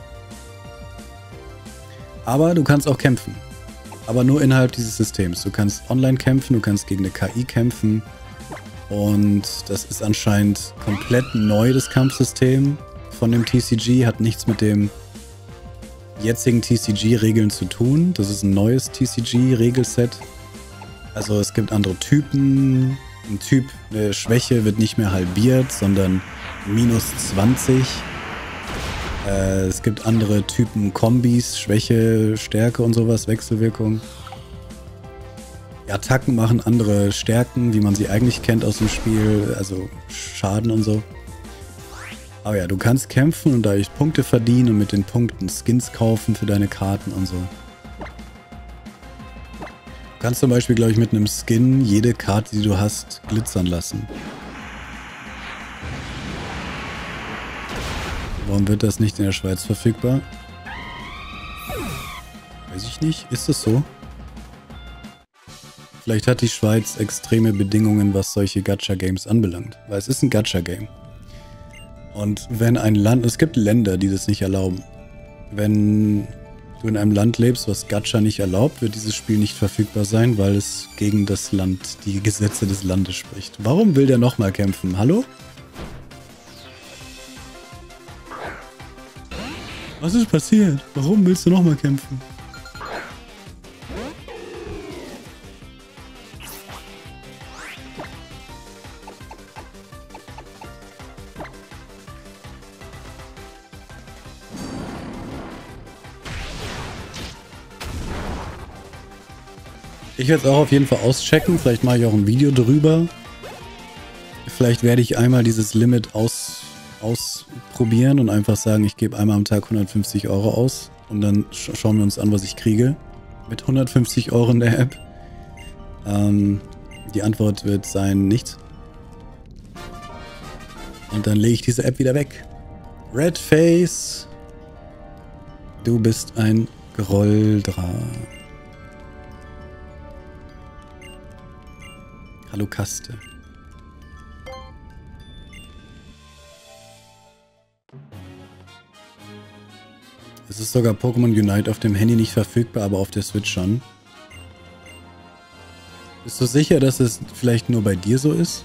Aber du kannst auch kämpfen. Aber nur innerhalb dieses Systems. Du kannst online kämpfen, du kannst gegen eine K I kämpfen. Und das ist anscheinend komplett neu, das Kampfsystem von dem T C G. Hat nichts mit dem jetzigen T C G-Regeln zu tun. Das ist ein neues T C G-Regelset. Also es gibt andere Typen. Ein Typ, eine Schwäche wird nicht mehr halbiert, sondern minus zwanzig. Äh, es gibt andere Typen Kombis, Schwäche, Stärke und sowas, Wechselwirkung. Die Attacken machen andere Stärken, wie man sie eigentlich kennt aus dem Spiel, also Schaden und so. Aber ja, du kannst kämpfen und dadurch Punkte verdienen und mit den Punkten Skins kaufen für deine Karten und so. Du kannst zum Beispiel, glaube ich, mit einem Skin jede Karte, die du hast, glitzern lassen. Warum wird das nicht in der Schweiz verfügbar? Weiß ich nicht. Ist das so? Vielleicht hat die Schweiz extreme Bedingungen, was solche Gacha-Games anbelangt. Weil es ist ein Gacha-Game. Und wenn ein Land... Es gibt Länder, die das nicht erlauben. Wenn du in einem Land lebst, was Gacha nicht erlaubt, wird dieses Spiel nicht verfügbar sein, weil es gegen das Land, die Gesetze des Landes spricht. Warum will der nochmal kämpfen? Hallo? Was ist passiert? Warum willst du nochmal kämpfen? Ich werde es auch auf jeden Fall auschecken. Vielleicht mache ich auch ein Video drüber. Vielleicht werde ich einmal dieses Limit aus, ausprobieren und einfach sagen, ich gebe einmal am Tag hundertfünfzig Euro aus. Und dann sch schauen wir uns an, was ich kriege. Mit hundertfünfzig Euro in der App. Ähm, die Antwort wird sein, nichts. Und dann lege ich diese App wieder weg. Redface. Du bist ein Groldra. Hallo Kaste. Es ist sogar Pokémon Unite auf dem Handy nicht verfügbar, aber auf der Switch schon. Bist du sicher, dass es vielleicht nur bei dir so ist?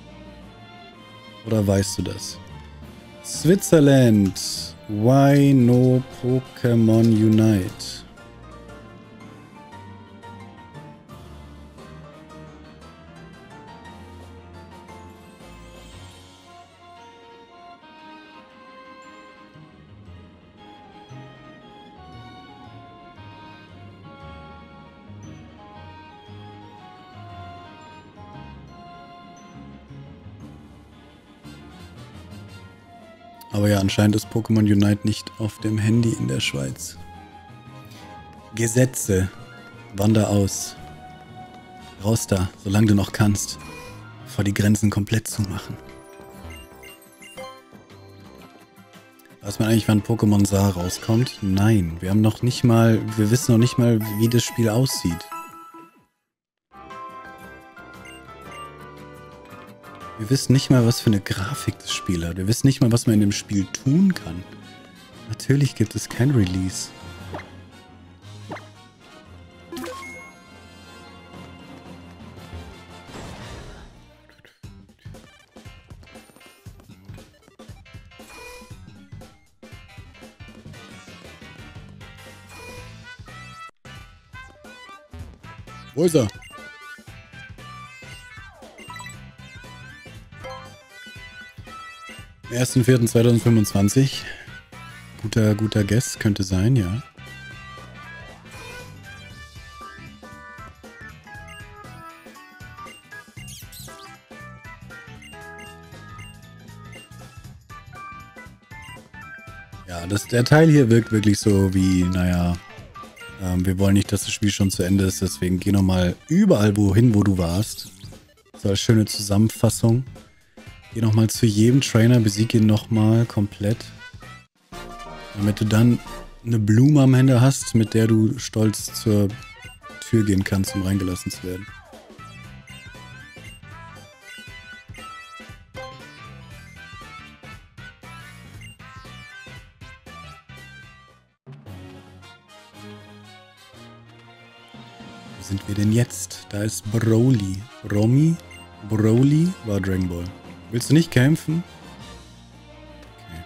Oder weißt du das? Switzerland. Why no Pokémon Unite? Aber ja, anscheinend ist Pokémon Unite nicht auf dem Handy in der Schweiz. Gesetze. Wander aus. Raus da, solange du noch kannst. Bevor die Grenzen komplett zumachen. Weiß man eigentlich, wann Pokémon Saar rauskommt? Nein, wir haben noch nicht mal, wir wissen noch nicht mal, wie das Spiel aussieht. Wir wissen nicht mal, was für eine Grafik das Spiel hat. Wir wissen nicht mal, was man in dem Spiel tun kann. Natürlich gibt es kein Release. Wo ist er? erster vierter zweitausendfünfundzwanzig. Guter, guter Guess könnte sein, ja. Ja, das, der Teil hier wirkt wirklich so wie, naja, ähm, wir wollen nicht, dass das Spiel schon zu Ende ist, deswegen geh nochmal überall wohin, wo du warst. So als schöne Zusammenfassung. Geh nochmal zu jedem Trainer, besieg ihn nochmal komplett. Damit du dann eine Blume am Ende hast, mit der du stolz zur Tür gehen kannst, um reingelassen zu werden. Wo sind wir denn jetzt? Da ist Broly. Romy? Broly war Dragon Ball. Willst du nicht kämpfen? Okay.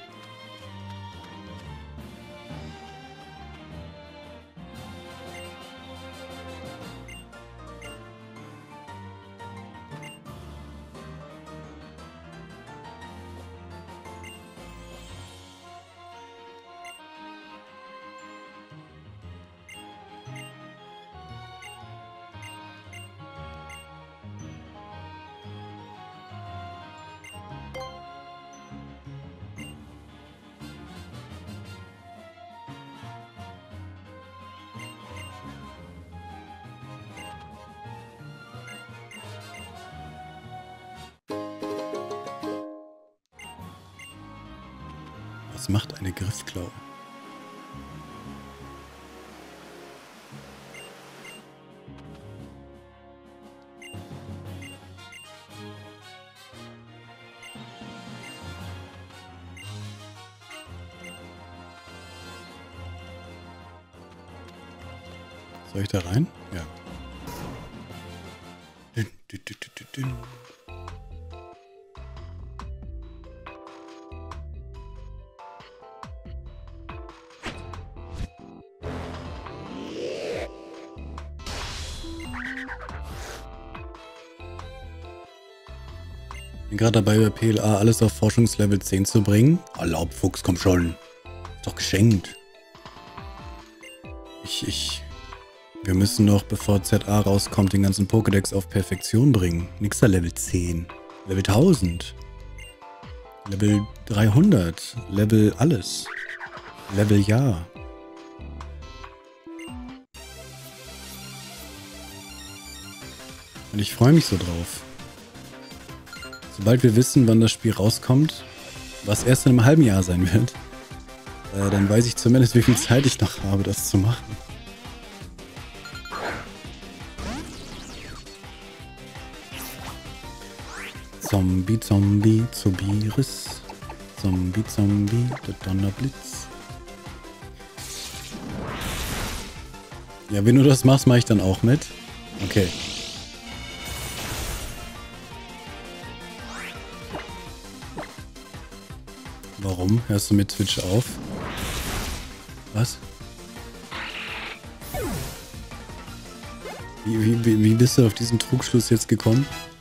Was macht eine Griffklaue? Soll ich da rein? Ja. Dün, dün, dün, dün, dün. Bin gerade dabei, bei P L A alles auf Forschungslevel zehn zu bringen. Oh, Laubfuchs, komm schon. Ist doch geschenkt. Ich, ich... Wir müssen noch, bevor Z A rauskommt, den ganzen Pokédex auf Perfektion bringen. Nix da Level zehn. Level tausend. Level dreihundert. Level alles. Level ja. Und ich freue mich so drauf. Sobald wir wissen, wann das Spiel rauskommt, was erst in einem halben Jahr sein wird, äh, dann weiß ich zumindest, wie viel Zeit ich noch habe, das zu machen. Zombie, Zombie, Zombieris. Zombie, Zombie, der Donnerblitz. Ja, wenn du das machst, mache ich dann auch mit. Okay. Warum? Hörst du mit Twitch auf? Was? Wie, wie, wie bist du auf diesen Trugschluss jetzt gekommen?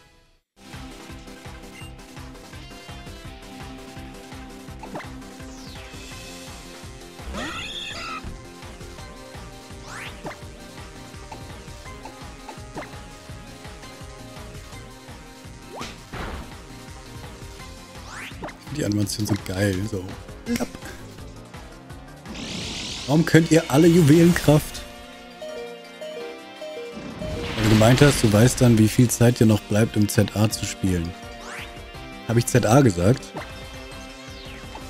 Die Animation so geil, so. Warum könnt ihr alle Juwelenkraft? Weil du gemeint hast, du weißt dann, wie viel Zeit dir noch bleibt, um Z A zu spielen. Habe ich Z A gesagt?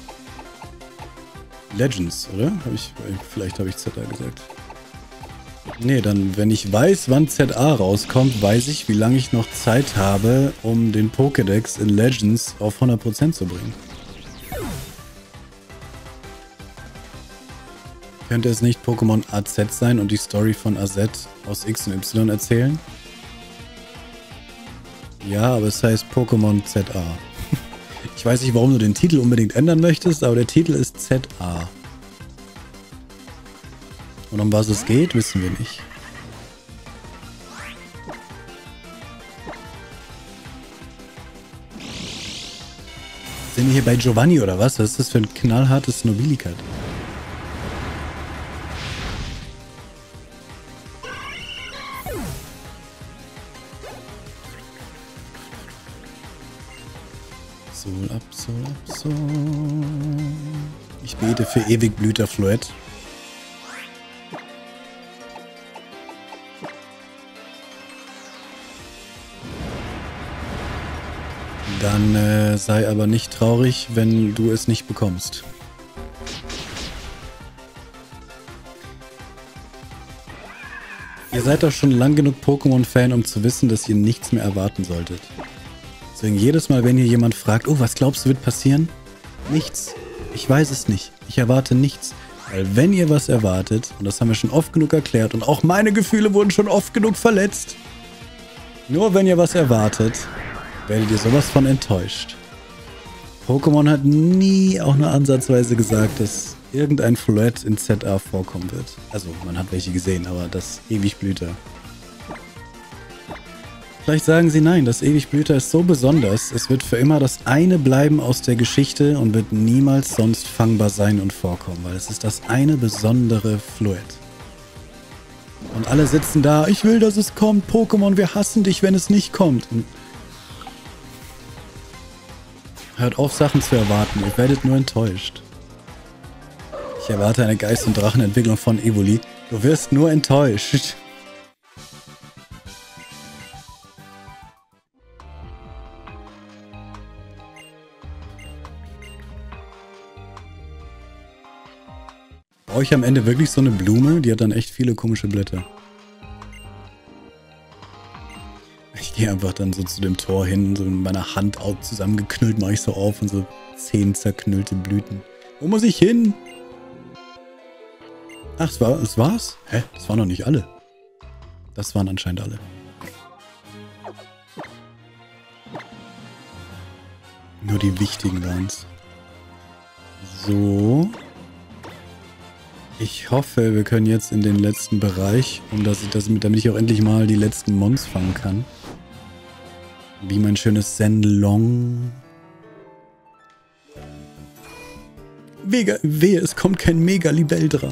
Legends, oder? Hab ich, vielleicht habe ich Z A gesagt. Nee, dann, wenn ich weiß, wann Z A rauskommt, weiß ich, wie lange ich noch Zeit habe, um den Pokédex in Legends auf hundert Prozent zu bringen. Könnte es nicht Pokémon A Z sein und die Story von A Z aus X und Y erzählen? Ja, aber es heißt Pokémon Z A. Ich weiß nicht, warum du den Titel unbedingt ändern möchtest, aber der Titel ist Z A. Und um was es geht, wissen wir nicht. Sind wir hier bei Giovanni oder was? Was ist das für ein knallhartes Nobilikat? Soul ab, Soul ab, Soul. Ich bete für Ewigblüter Floette. Dann äh, sei aber nicht traurig, wenn du es nicht bekommst. Ihr seid doch schon lang genug Pokémon-Fan, um zu wissen, dass ihr nichts mehr erwarten solltet. Deswegen jedes Mal, wenn hier jemand fragt, oh, was glaubst du wird passieren? Nichts. Ich weiß es nicht. Ich erwarte nichts. Weil wenn ihr was erwartet, und das haben wir schon oft genug erklärt, und auch meine Gefühle wurden schon oft genug verletzt, nur wenn ihr was erwartet, werdet ihr sowas von enttäuscht. Pokémon hat nie auch nur ansatzweise gesagt, dass irgendein Floette in Z A vorkommen wird. Also, man hat welche gesehen, aber das Ewigblüter. Vielleicht sagen sie nein, das Ewigblüter ist so besonders, es wird für immer das eine bleiben aus der Geschichte und wird niemals sonst fangbar sein und vorkommen, weil es ist das eine besondere Floette. Und alle sitzen da, ich will, dass es kommt, Pokémon, wir hassen dich, wenn es nicht kommt. Und hört auf, Sachen zu erwarten, ihr werdet nur enttäuscht. Ich erwarte eine Geist- und Drachenentwicklung von Evoli. Du wirst nur enttäuscht. Brauche ich am Ende wirklich so eine Blume? Die hat dann echt viele komische Blätter. Ich gehe einfach dann so zu dem Tor hin, so mit meiner Hand zusammengeknüllt, mache ich so auf und so zehn zerknüllte Blüten. Wo muss ich hin? Ach, es war, es war's? Hä? Das waren noch nicht alle. Das waren anscheinend alle. Nur die wichtigen waren's. So. Ich hoffe, wir können jetzt in den letzten Bereich, um dass ich das, damit ich auch endlich mal die letzten Mons fangen kann. Wie mein schönes Zenlong. Vega, wehe, es kommt kein Megalibeldra.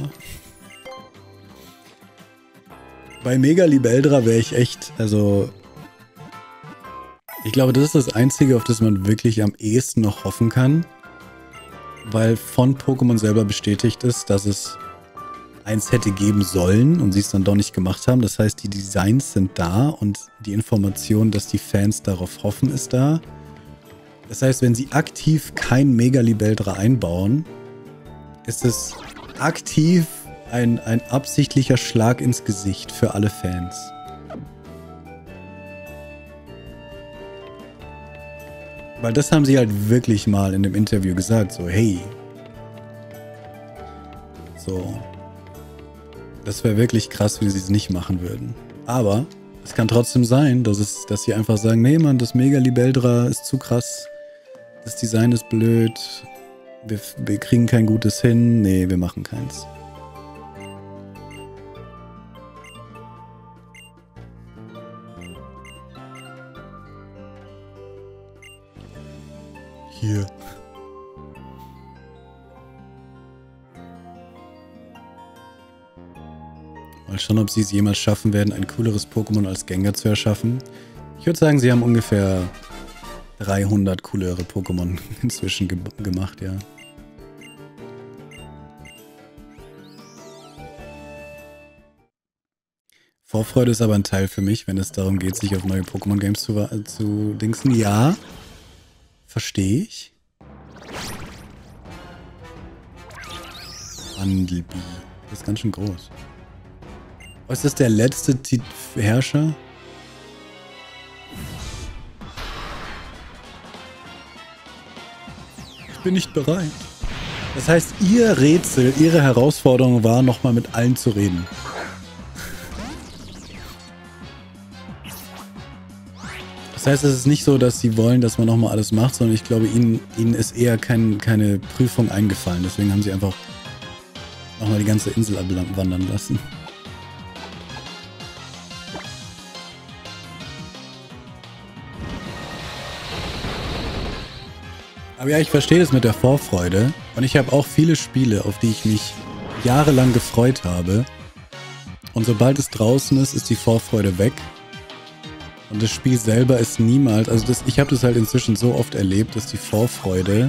Bei Megalibeldra wäre ich echt, also... Ich glaube, das ist das Einzige, auf das man wirklich am ehesten noch hoffen kann. Weil von Pokémon selber bestätigt ist, dass es eins hätte geben sollen und sie es dann doch nicht gemacht haben. Das heißt, die Designs sind da und die Information, dass die Fans darauf hoffen, ist da. Das heißt, wenn sie aktiv kein Megalibeldra einbauen, ist es aktiv ein, ein absichtlicher Schlag ins Gesicht für alle Fans. Weil das haben sie halt wirklich mal in dem Interview gesagt, so hey. So. Das wäre wirklich krass, wenn sie es nicht machen würden. Aber es kann trotzdem sein, dass, es, dass sie einfach sagen, nee Mann, das Megalibeldra ist zu krass. Das Design ist blöd. Wir, wir kriegen kein gutes hin. Nee, wir machen keins. Hier. Mal schauen, ob sie es jemals schaffen werden, ein cooleres Pokémon als Gengar zu erschaffen. Ich würde sagen, sie haben ungefähr dreihundert coolere Pokémon inzwischen ge gemacht, ja. Vorfreude ist aber ein Teil für mich, wenn es darum geht, sich auf neue Pokémon-Games zu, äh, zu dingsen. Ja, verstehe ich. Wandelbi. Das ist ganz schön groß. Oh, ist das der letzte T Herrscher? Ich bin nicht bereit. Das heißt, ihr Rätsel, ihre Herausforderung war, nochmal mit allen zu reden. Das heißt, es ist nicht so, dass sie wollen, dass man nochmal alles macht, sondern ich glaube, ihnen, ihnen ist eher kein, keine Prüfung eingefallen. Deswegen haben sie einfach nochmal die ganze Insel abwandern lassen. Aber ja, ich verstehe das mit der Vorfreude. Und ich habe auch viele Spiele, auf die ich mich jahrelang gefreut habe. Und sobald es draußen ist, ist die Vorfreude weg. Und das Spiel selber ist niemals... Also das, ich habe das halt inzwischen so oft erlebt, dass die Vorfreude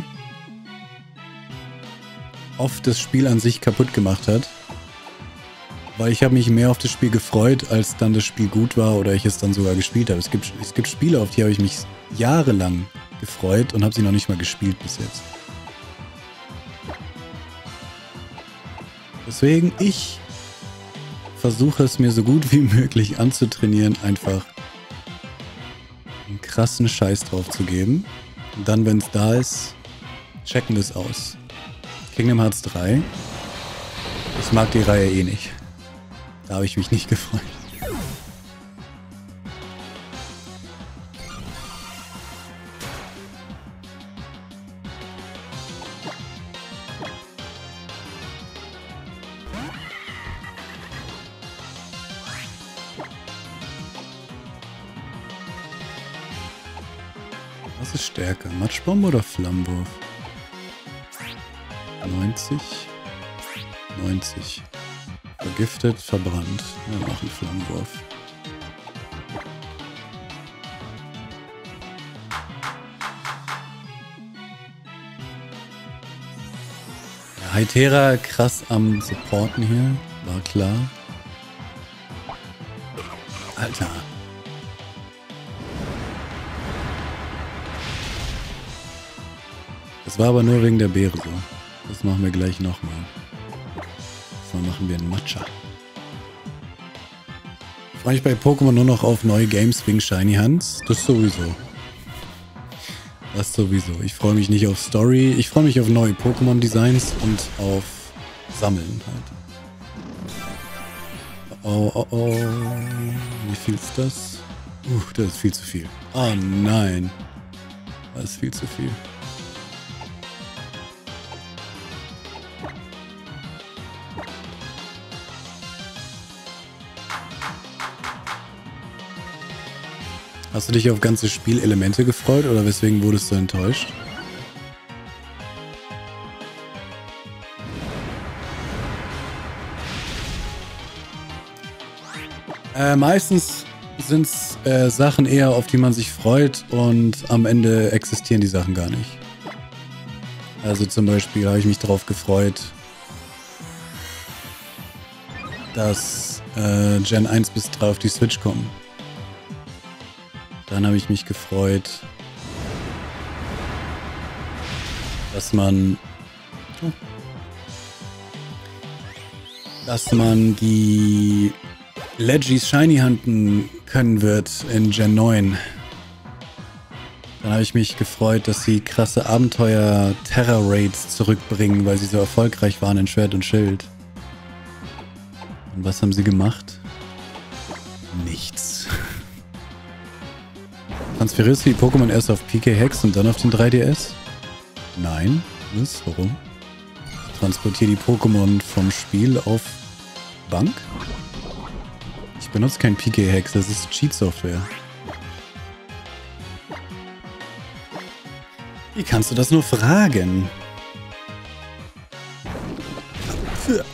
oft das Spiel an sich kaputt gemacht hat. Weil ich habe mich mehr auf das Spiel gefreut, als dann das Spiel gut war oder ich es dann sogar gespielt habe. Es gibt, es gibt Spiele, auf die habe ich mich jahrelang gefreut und habe sie noch nicht mal gespielt bis jetzt. Deswegen, ich versuche es mir so gut wie möglich anzutrainieren, einfach einen krassen Scheiß drauf zu geben. Und dann, wenn es da ist, checken wir es aus. Kingdom Hearts drei. Ich mag die Reihe eh nicht. Da habe ich mich nicht gefreut. Was ist stärker? Matschbombe oder Flammenwurf? neunzig. neunzig. Vergiftet, verbrannt. Wir machen Flammenwurf. Ja, Hytera krass am Supporten hier. War klar. Alter. Das war aber nur wegen der Beere so. Das machen wir gleich nochmal. So machen wir einen Matcha. Ich freue mich bei Pokémon nur noch auf neue Games wegen Shiny Hands. Das sowieso. Das sowieso. Ich freue mich nicht auf Story. Ich freue mich auf neue Pokémon-Designs und auf Sammeln halt. Oh, oh, oh. Wie viel ist das? Uh, das ist viel zu viel. Oh nein. Das ist viel zu viel. Hast du dich auf ganze Spielelemente gefreut oder weswegen wurdest du enttäuscht? Äh, meistens sind es äh, Sachen eher, auf die man sich freut und am Ende existieren die Sachen gar nicht. Also zum Beispiel habe ich mich darauf gefreut, dass äh, Gen eins bis drei auf die Switch kommen. Dann habe ich mich gefreut, dass man, dass man die Legis Shiny hunten können wird in Gen neun. Dann habe ich mich gefreut, dass sie krasse Abenteuer-Terror-Raids zurückbringen, weil sie so erfolgreich waren in Schwert und Schild. Und was haben sie gemacht? Nichts. Transferierst du die Pokémon erst auf P K Hex und dann auf den drei D S? Nein. Was? Warum? Ich transportiere die Pokémon vom Spiel auf Bank? Ich benutze kein P K Hex, das ist Cheat-Software. Wie kannst du das nur fragen? Für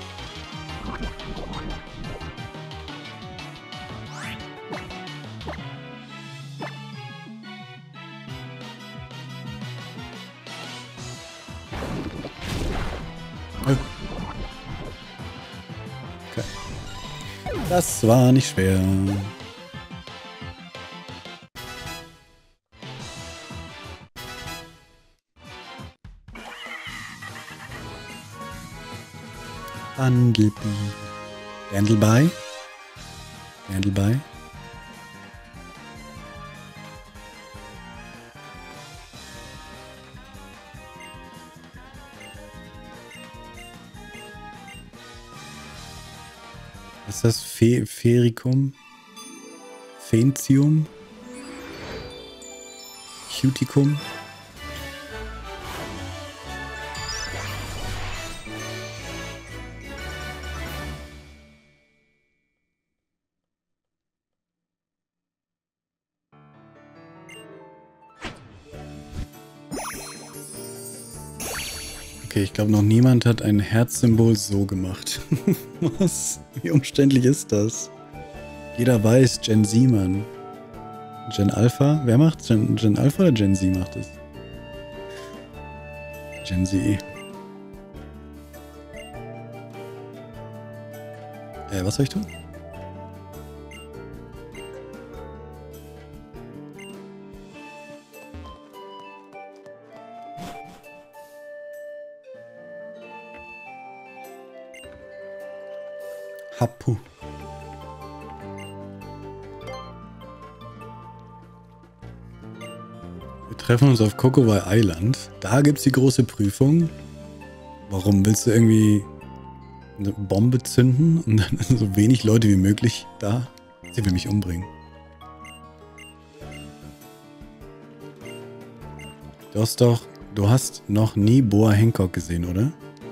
Okay. Das war nicht schwer. Bundlebee. Bandleby? Mandelby. Was ist das? Fe Fericum? Fentium? Cuticum? Okay, ich glaube, noch niemand hat ein Herzsymbol so gemacht. Was? Wie umständlich ist das? Jeder weiß, Gen Z, Mann. Gen Alpha? Wer macht's? Gen, Gen Alpha oder Gen Z macht es? Gen Z. Äh, was soll ich tun? Hapu. Wir treffen uns auf Kokowai Island. Da gibt's die große Prüfung. Warum willst du irgendwie eine Bombe zünden und dann so wenig Leute wie möglich da? Sie will mich umbringen. Du hast doch, du hast noch nie Boa Hancock gesehen, oder?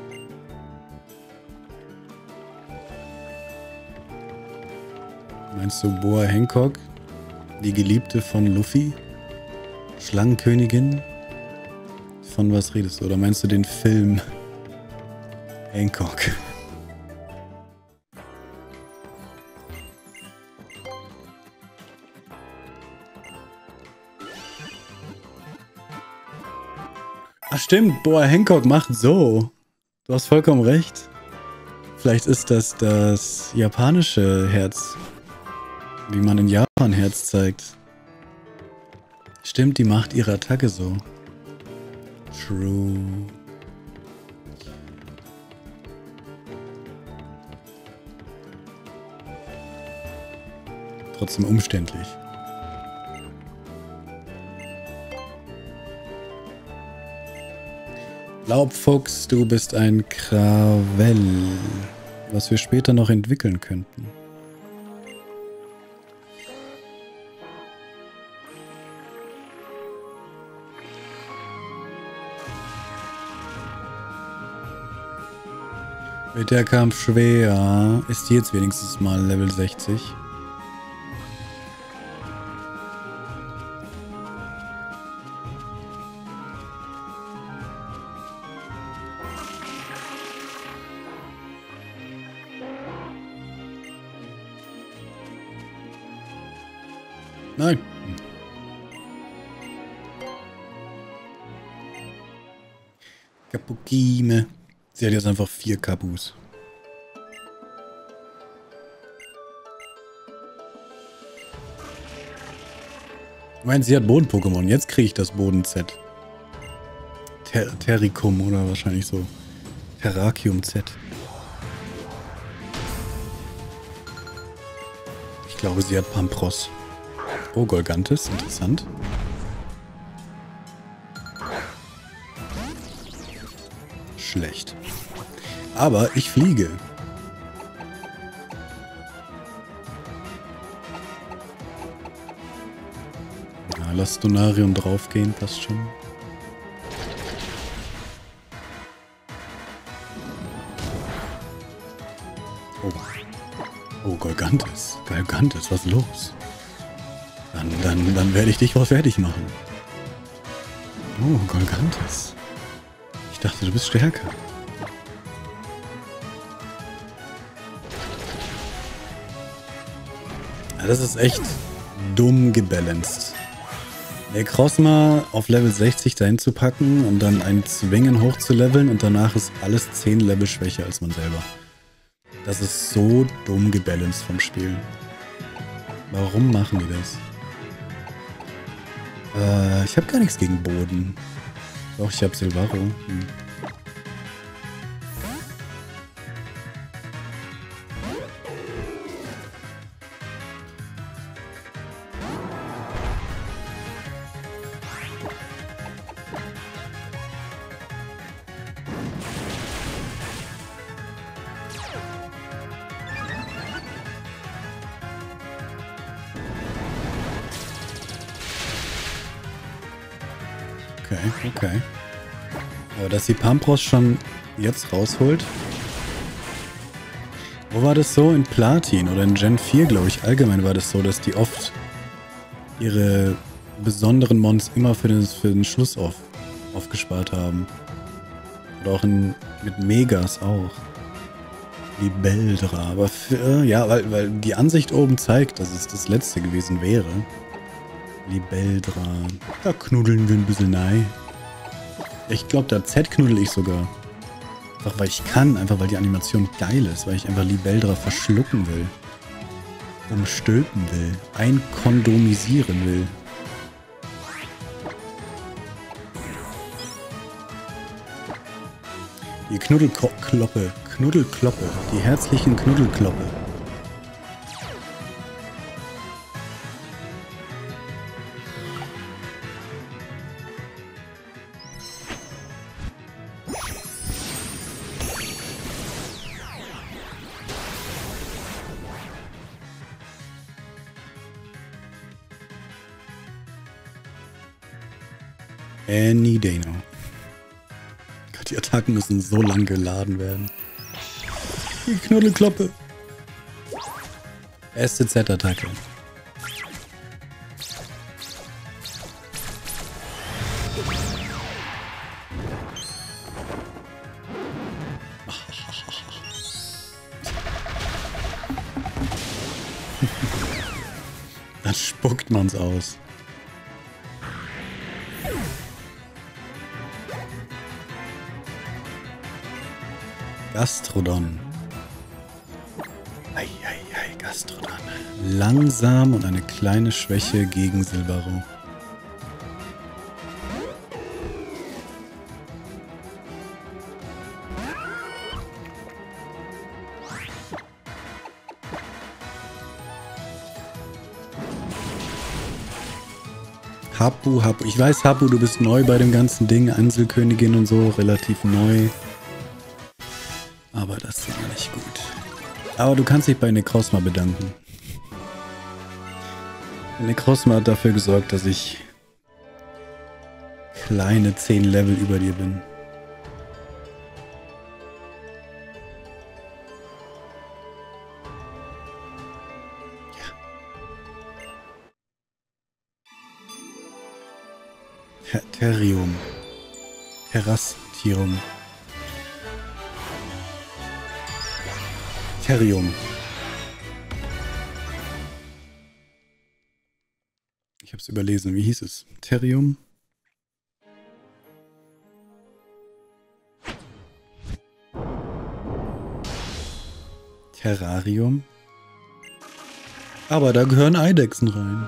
Meinst du Boa Hancock, die Geliebte von Luffy? Schlangenkönigin? Von was redest du? Oder meinst du den Film Hancock? Ach stimmt, Boa Hancock macht so. Du hast vollkommen recht. Vielleicht ist das das japanische Herz. Wie man in Japan Herz zeigt. Stimmt, die macht ihre Attacke so. True. Trotzdem umständlich. Laubfuchs, du bist ein Krawell, was wir später noch entwickeln könnten. Wird der Kampf schwer? Ist die jetzt wenigstens mal Level sechzig? Nein. Kapukime. Sie hat jetzt einfach vier Kapus. Ich meine, sie hat Boden-Pokémon. Jetzt kriege ich das Boden-Z. Ter Terricum oder wahrscheinlich so. Terrakium-Z. Ich glaube, sie hat Pampros. Oh, Golgantis. Interessant. Schlecht. Aber ich fliege. Ja, lass Donarium draufgehen, passt schon. Oh. Oh, Golgantis. Golgantis, was ist los? Dann, dann, dann werde ich dich was fertig machen. Oh, Golgantis. Ich dachte, du bist stärker. Ja, das ist echt dumm gebalanced. Necrozma auf Level sechzig dahin zu packen und dann einen zwingen hoch zu leveln und danach ist alles zehn Level schwächer als man selber. Das ist so dumm gebalanced vom Spiel. Warum machen die das? Äh, ich habe gar nichts gegen Boden. Doch, ich habe Silvaro. Hm. Okay, okay. Aber dass die Pampros schon jetzt rausholt. Wo war das so? In Platin oder in Gen vier, glaube ich. Allgemein war das so, dass die oft ihre besonderen Mons immer für den, für den Schluss auf, aufgespart haben. Oder auch in, mit Megas auch. Libeldra. Aber für, ja, weil, weil die Ansicht oben zeigt, dass es das letzte gewesen wäre. Libeldra. Da knuddeln wir ein bisschen rein. Ich glaube, da Z-knuddel ich sogar. Einfach weil ich kann, einfach weil die Animation geil ist, weil ich einfach Libeldra verschlucken will. Umstülpen will. Einkondomisieren will. Die Knuddelkloppe. Knuddelkloppe. Die herzlichen Knuddelkloppe. Any day now. Gott, die Attacken müssen so lang geladen werden. Die Knuddelkloppe. Erste Z-Attacke. Dann spuckt man's aus. Gastrodon. Eieiei, Gastrodon. Langsam und eine kleine Schwäche gegen Silbero. Hapu, Hapu. Ich weiß, Hapu, du bist neu bei dem ganzen Ding. Inselkönigin und so, relativ neu. Aber das war nicht gut. Aber du kannst dich bei Necrozma bedanken. Necrozma hat dafür gesorgt, dass ich kleine zehn Level über dir bin. Ja. Terrium. Terrastirum. Terrium. Ich habe es überlesen. Wie hieß es? Terrium? Terrarium? Aber da gehören Eidechsen rein.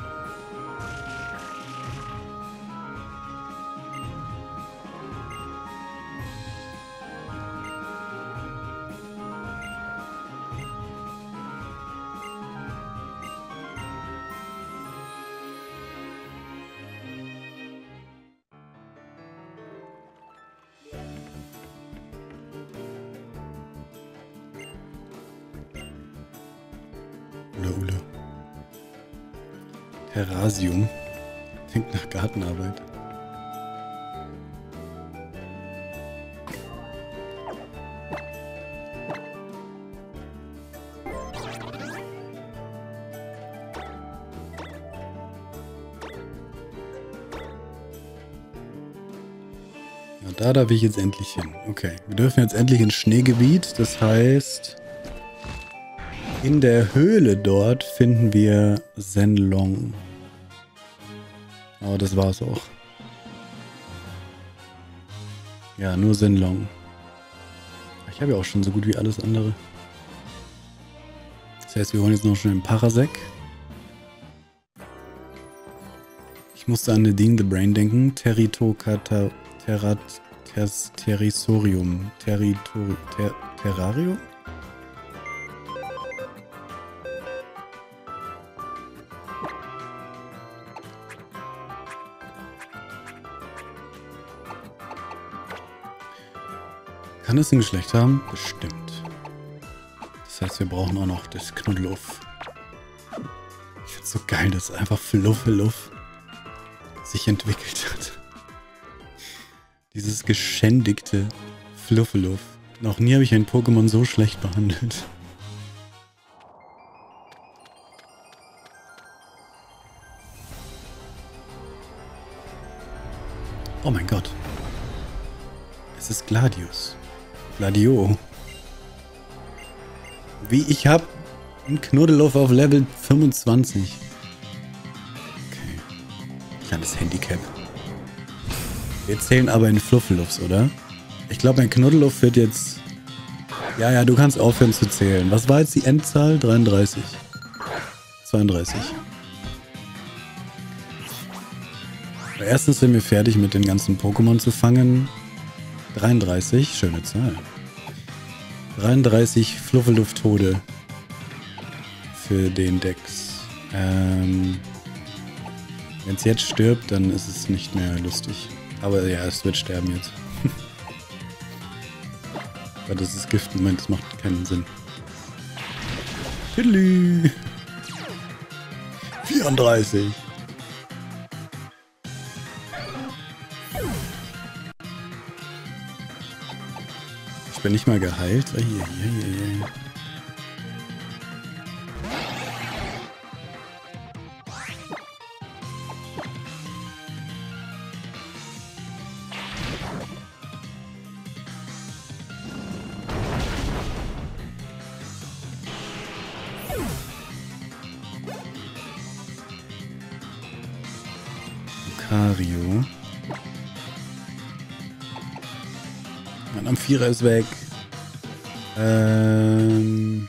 Terrasium. Klingt nach Gartenarbeit. Na, da darf ich jetzt endlich hin. Okay, wir dürfen jetzt endlich ins Schneegebiet. Das heißt, in der Höhle dort finden wir Zenlong. Aber das war's auch. Ja, nur Zenlong. Ich habe ja auch schon so gut wie alles andere. Das heißt, wir holen jetzt noch schnell einen Parasek. Ich musste an Nadine the Brain denken. Teritokata... Terrat... Ters, Terrisorium. Territor... Ter, Terrarium? Kann es ein Geschlecht haben? Bestimmt. Das heißt, wir brauchen auch noch das Knuddeluff. Ich finde es so geil, dass einfach Fluffeluff sich entwickelt hat. Dieses geschändigte Fluffeluff. Noch nie habe ich ein Pokémon so schlecht behandelt. Oh mein Gott. Es ist Gladius. Gladio. Wie, ich habe einen Knuddeluff auf Level fünfundzwanzig. Okay. Kleines Handicap. Wir zählen aber in Fluffeluffs, oder? Ich glaube, mein Knuddeluff wird jetzt... Ja, ja, du kannst aufhören zu zählen. Was war jetzt die Endzahl? dreiunddreißig. zweiunddreißig. Erstens sind wir fertig mit den ganzen Pokémon zu fangen. dreiunddreißig, schöne Zahl. dreiunddreißig Fluffeluff-Tode für den Dex. Ähm, Wenn es jetzt stirbt, dann ist es nicht mehr lustig. Aber ja, es wird sterben jetzt. Weil das ist Gift. Moment, das macht keinen Sinn. Tüdelü. vierunddreißig. Ich bin nicht mal geheilt. Oh, hier, hier, hier, hier. Lucario. Mein Amphira ist weg. Ähm.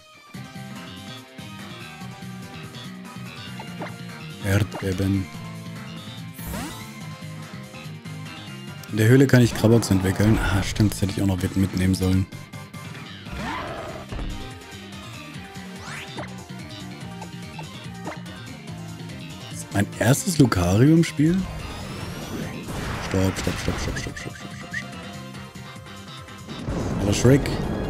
Erdbeben. In der Höhle kann ich Krabox entwickeln. Ah, stimmt, das hätte ich auch noch mitnehmen sollen. Das ist mein erstes Lucario im Spiel? Stopp, stopp, stopp, stopp, stopp, stopp, stopp, stopp, stopp. Hallo Shrek.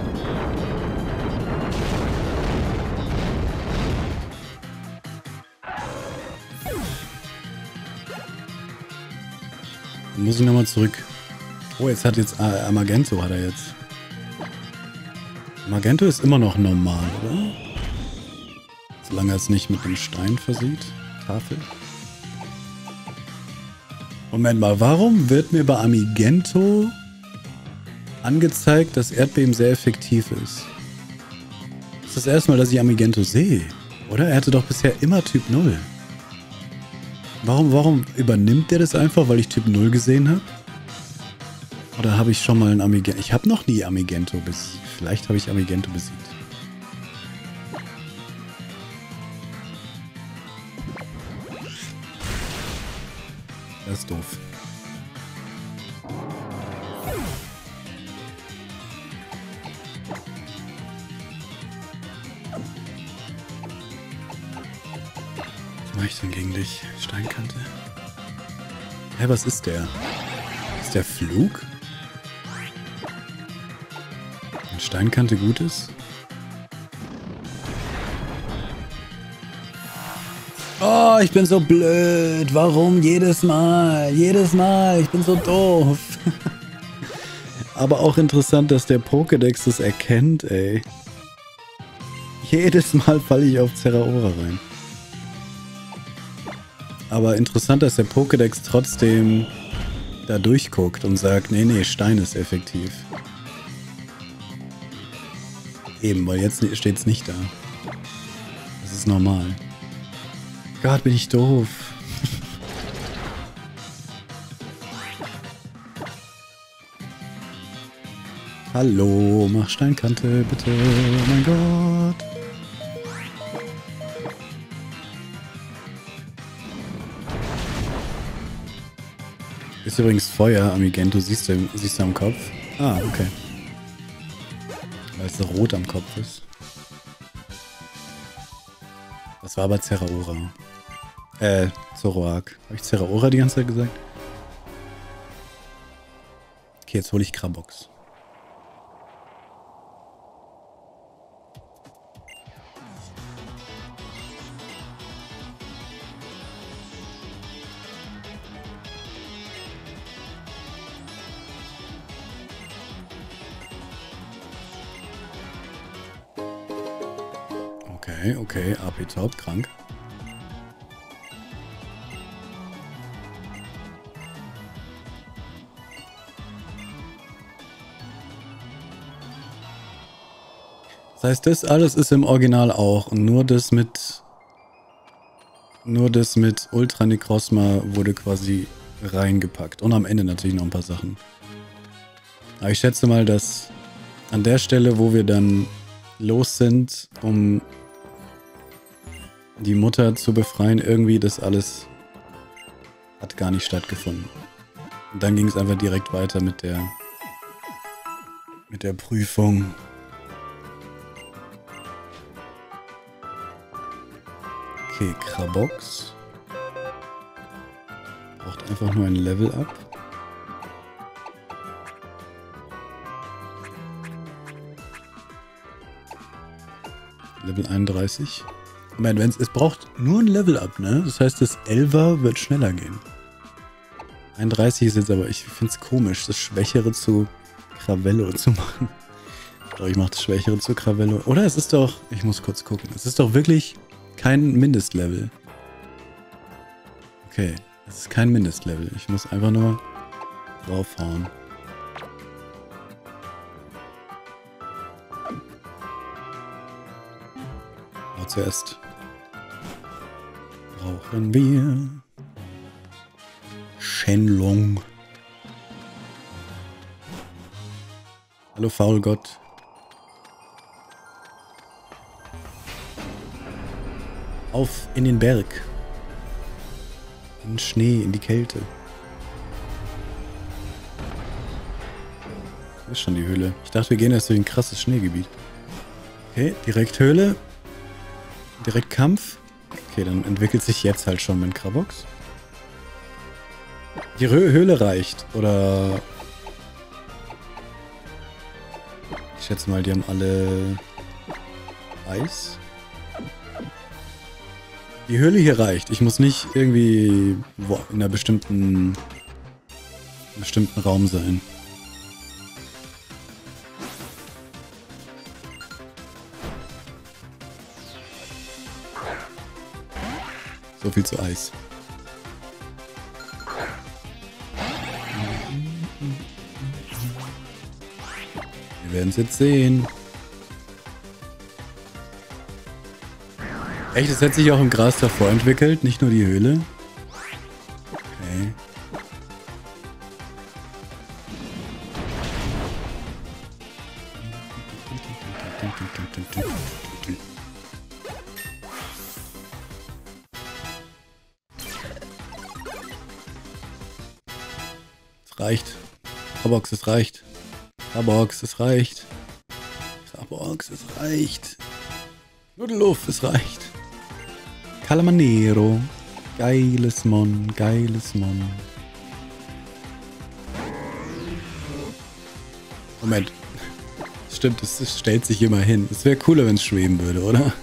Dann muss ich nochmal zurück. Oh, jetzt hat jetzt äh, Amagento hat er jetzt. Amagento ist immer noch normal, oder? Solange er es nicht mit dem Stein versieht. Tafel. Moment mal, warum wird mir bei Amigento angezeigt, dass Erdbeben sehr effektiv ist? Das ist das erste Mal, dass ich Amigento sehe. Oder? Er hatte doch bisher immer Typ null. Warum, warum übernimmt der das einfach, weil ich Typ null gesehen habe? Oder habe ich schon mal ein Amigento? Ich habe noch nie Amigento besiegt. Vielleicht habe ich Amigento besiegt. Das ist doof. Was mache ich denn gegen dich? Steinkante? Hä, was ist der? Ist der Flug? Wenn Steinkante gut ist? Oh, ich bin so blöd. Warum jedes Mal? Jedes Mal. Ich bin so doof. Aber auch interessant, dass der Pokédex das erkennt, ey. Jedes Mal falle ich auf Zeraora rein. Aber interessant, dass der Pokédex trotzdem da durchguckt und sagt, nee, nee, Stein ist effektiv. Eben, weil jetzt steht es nicht da. Das ist normal. Gott, bin ich doof. Hallo, mach Steinkante, bitte. Oh mein Gott. Ist übrigens Feuer, Amigento, siehst du, siehst du am Kopf? Ah, okay. Weil es so rot am Kopf ist. Das war aber Zeraora. Äh, Zoroark. Habe ich Zeraora die ganze Zeit gesagt? Okay, jetzt hole ich Krabox. Okay, okay, A P top, krank. Das heißt, das alles ist im Original auch. Und nur das mit... Nur das mit Ultra Necrozma wurde quasi reingepackt. Und am Ende natürlich noch ein paar Sachen. Aber ich schätze mal, dass an der Stelle, wo wir dann los sind, um die Mutter zu befreien, irgendwie das alles hat gar nicht stattgefunden. Und dann ging es einfach direkt weiter mit der mit der Prüfung. Okay, Krabox. Braucht einfach nur ein Level up. Level einunddreißig. Moment, wenn's, es braucht nur ein Level up, ne? Das heißt, das Elfer wird schneller gehen. einunddreißig ist jetzt aber, ich finde es komisch, das Schwächere zu Cravello zu machen. Ich glaube, ich mache das Schwächere zu Cravello. Oder es ist doch, ich muss kurz gucken, es ist doch wirklich kein Mindestlevel. Okay, es ist kein Mindestlevel. Ich muss einfach nur draufhauen. Aber zuerst brauchen wir Shenlong. Hallo Faulgott. Auf in den Berg. In den Schnee, in die Kälte. Das ist schon die Höhle. Ich dachte, wir gehen erst durch ein krasses Schneegebiet. Okay, direkt Höhle. Direkt Kampf. Okay, dann entwickelt sich jetzt halt schon mein Krabox. Die Höhle reicht. Oder... Ich schätze mal, die haben alle Eis. Die Höhle hier reicht. Ich muss nicht irgendwie wo, in einer bestimmten, einem bestimmten Raum sein. So viel zu Eis. Wir werden es jetzt sehen. Echt, es hat sich auch im Gras davor entwickelt, nicht nur die Höhle. Okay. Es reicht. Krabox, es reicht. Krabox, es reicht. Krabox, es reicht. Nudelluff, es reicht. Calamanero. Geiles Mon, geiles Mon. Moment. Stimmt, es stellt sich immer hin. Es wäre cooler, wenn es schweben würde, oder?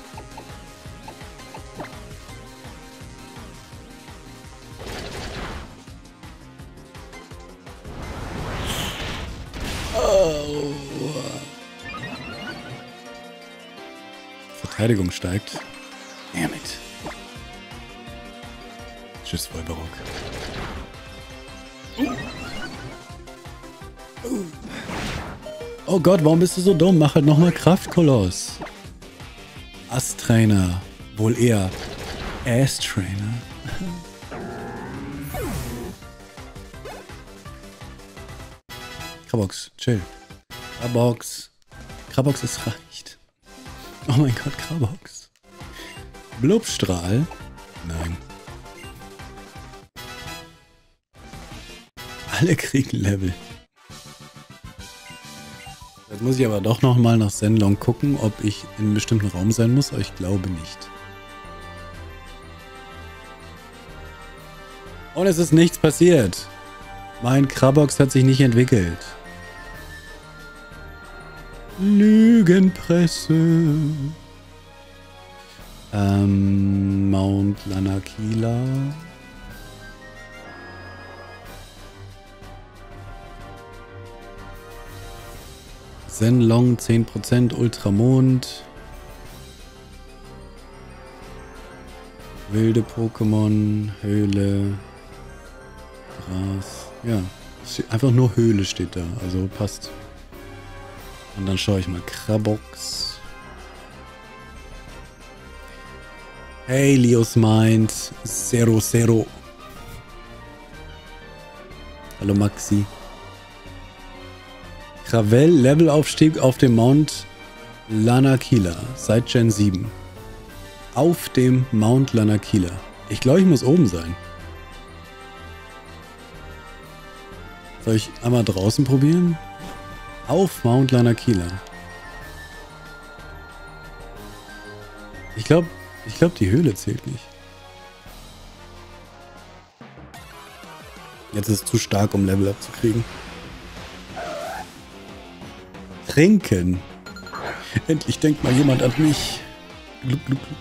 Oh. Verteidigung steigt. Damn it. Tschüss, Vollbarock. Oh Gott, warum bist du so dumm? Mach halt nochmal Kraftkoloss. Ass-Trainer. Wohl eher Ass-Trainer. Krabox, chill. Krabox. Krabox, es reicht. Oh mein Gott, Krabox. Blubstrahl? Nein. Alle kriegen Level. Jetzt muss ich aber doch nochmal nach Shenlong gucken, ob ich in einem bestimmten Raum sein muss, aber ich glaube nicht. Und es ist nichts passiert. Mein Krabox hat sich nicht entwickelt. Lügenpresse. Ähm, Mount Lanakila. Shenlong zehn Prozent, Ultramond. Wilde Pokémon, Höhle, Gras. Ja, einfach nur Höhle steht da, also passt. Und dann schaue ich mal. Krabox. Hey, Leos Mind. Zero, Zero. Hallo, Maxi. Krawell, Levelaufstieg auf dem Mount Lanakila. Seit Gen sieben. Auf dem Mount Lanakila. Ich glaube, ich muss oben sein. Soll ich einmal draußen probieren? Auf Mount Lanakila. Ich glaube, ich glaube, die Höhle zählt nicht. Jetzt ist es zu stark, um Level up zu kriegen. Trinken. Endlich denkt mal jemand an mich. Gluck, gluck, gluck.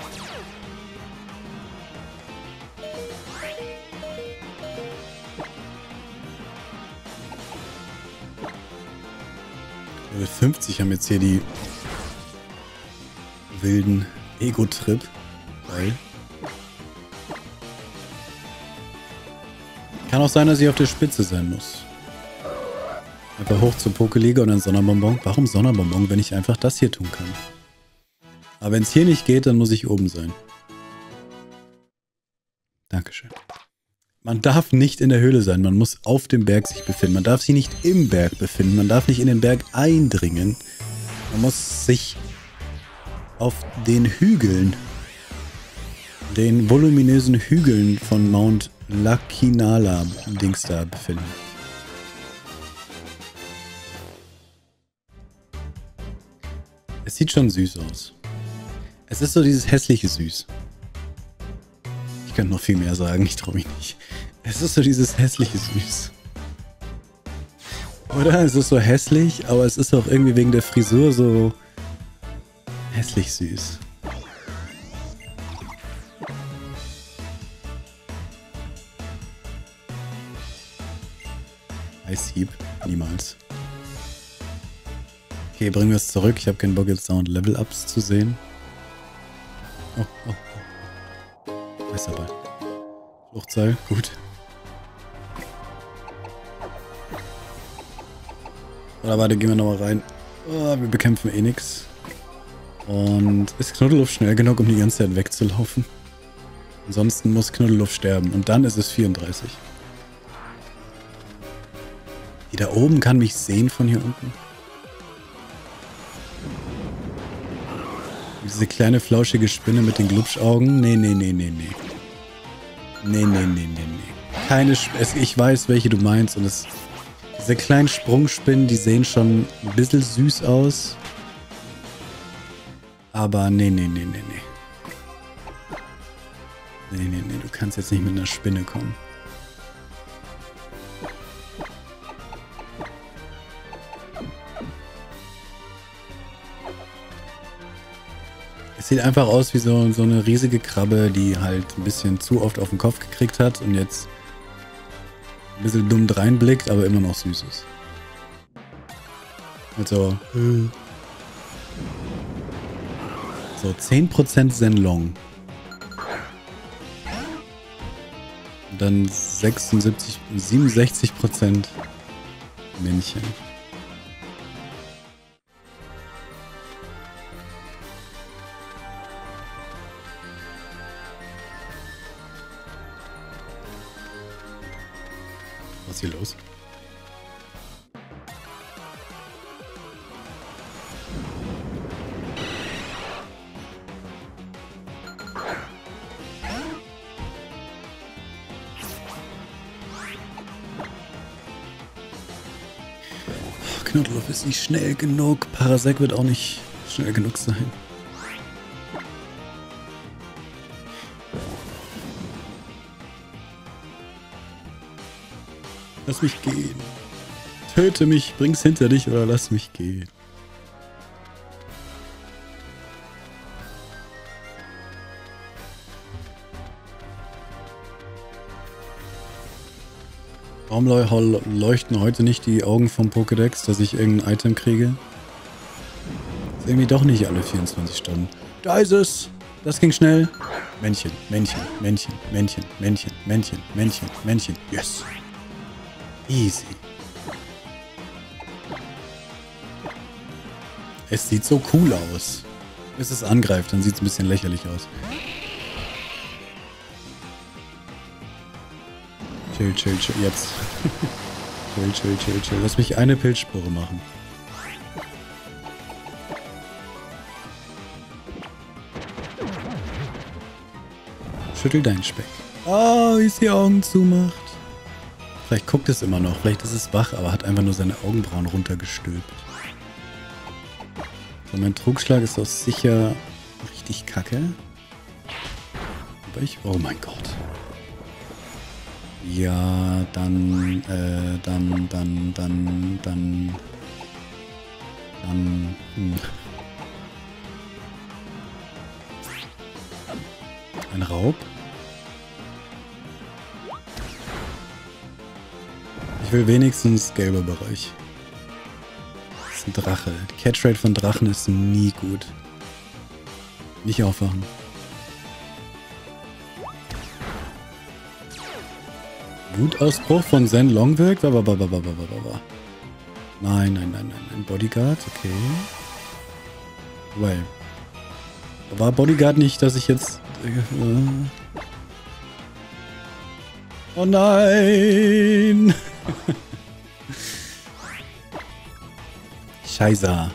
Level fünfzig haben jetzt hier die wilden Ego-Trip. Geil. Kann auch sein, dass ich auf der Spitze sein muss. Einfach hoch zur Pokeliga und dann Sonnerbonbon. Warum Sonnerbonbon, wenn ich einfach das hier tun kann? Aber wenn es hier nicht geht, dann muss ich oben sein. Dankeschön. Man darf nicht in der Höhle sein, man muss auf dem Berg sich befinden. Man darf sich nicht im Berg befinden, man darf nicht in den Berg eindringen. Man muss sich auf den Hügeln, den voluminösen Hügeln von Mount Lakinala Dings da befinden. Es sieht schon süß aus. Es ist so dieses hässliche Süß. Ich könnte noch viel mehr sagen, ich traue mich nicht. Es ist so dieses hässliche Süß. Oder? Es ist so hässlich, aber es ist auch irgendwie wegen der Frisur so hässlich süß. Eishieb? Niemals. Okay, bringen wir es zurück. Ich habe keinen Bock jetzt dauernd Level-Ups zu sehen. Oh, oh, oh. Messerball. Fluchtseil, gut. Oder warte, gehen wir nochmal rein. Oh, wir bekämpfen eh nix. Und ist Knuddeluff schnell genug, um die ganze Zeit wegzulaufen? Ansonsten muss Knuddeluff sterben. Und dann ist es vierunddreißig. Die da oben kann mich sehen von hier unten. Diese kleine flauschige Spinne mit den Glubschaugen. Nee, nee, nee, nee, nee. Nee, nee, nee, nee, nee. Keine Sp Ich weiß, welche du meinst. Und es, diese kleinen Sprungspinnen, die sehen schon ein bisschen süß aus. Aber nee, nee, nee, nee, nee. Nee, nee, nee, du kannst jetzt nicht mit einer Spinne kommen. Es sieht einfach aus wie so, so eine riesige Krabbe, die halt ein bisschen zu oft auf den Kopf gekriegt hat und jetzt ein bisschen dumm dreinblickt, aber immer noch süß ist. Also, so zehn Prozent Zenlong. Und dann sechsundsiebzig, siebenundsechzig Prozent Männchen. Was ist hier los? Knuddeluff ist nicht schnell genug. Parasek wird auch nicht schnell genug sein. Lass mich gehen. Töte mich, bring's hinter dich oder lass mich gehen. Warum leuchten heute nicht die Augen vom Pokédex, dass ich irgendein Item kriege? Ist irgendwie doch nicht alle vierundzwanzig Stunden. Da ist es! Das ging schnell. Männchen, Männchen, Männchen, Männchen, Männchen, Männchen, Männchen, Männchen. Yes. Easy. Es sieht so cool aus. Wenn es angreift, dann sieht es ein bisschen lächerlich aus. Chill, chill, chill. Jetzt. Chill, chill, chill, chill. Lass mich eine Pilzspore machen. Schüttel deinen Speck. Oh, wie es die Augen zumacht. Vielleicht guckt es immer noch. Vielleicht ist es wach, aber hat einfach nur seine Augenbrauen runtergestülpt. So, mein Trugschlag ist auch sicher richtig kacke. Aber ich... Oh mein Gott. Ja, dann, äh, dann, dann, dann, dann, dann, hm. Ein Raub. Ich will wenigstens gelber Bereich. Das ist ein Drache. Die Catchrate von Drachen ist nie gut. Nicht aufwachen. Wutausbruch von Zen Long wirkt? Nein, nein, nein, nein, nein. Bodyguard, okay. Well. War Bodyguard nicht, dass ich jetzt... Äh, oh nein! Scheiße.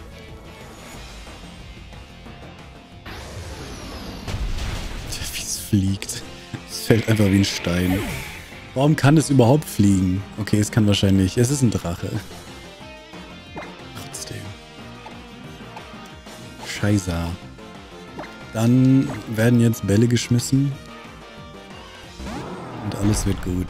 Wie es fliegt. Es fällt einfach wie ein Stein. Warum kann es überhaupt fliegen? Okay, es kann wahrscheinlich... Es ist ein Drache. Trotzdem. Scheiße. Dann werden jetzt Bälle geschmissen. Und alles wird gut.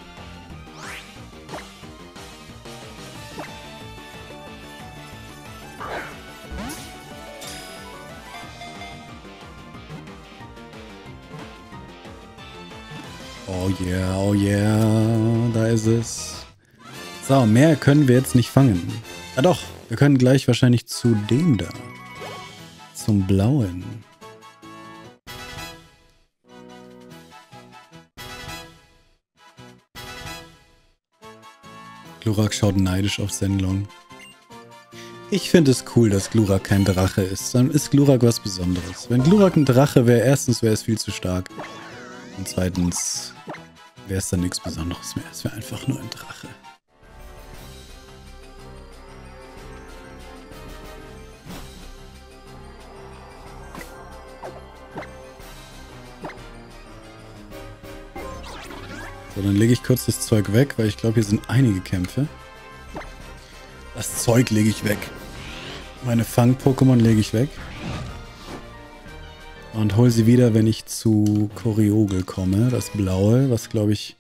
Oh yeah, oh yeah, da ist es. So, mehr können wir jetzt nicht fangen. Ah doch, wir können gleich wahrscheinlich zu dem da. Zum Blauen. Glurak schaut neidisch auf Zen Long. Ich finde es cool, dass Glurak kein Drache ist. Dann ist Glurak was Besonderes. Wenn Glurak ein Drache wäre, erstens wäre es viel zu stark. Und zweitens wäre es dann nichts Besonderes mehr. Es wäre einfach nur ein Drache. So, dann lege ich kurz das Zeug weg, weil ich glaube, hier sind einige Kämpfe. Das Zeug lege ich weg. Meine Fang-Pokémon lege ich weg. Und hol sie wieder, wenn ich zu Koriogel komme. Das Blaue, was glaube ich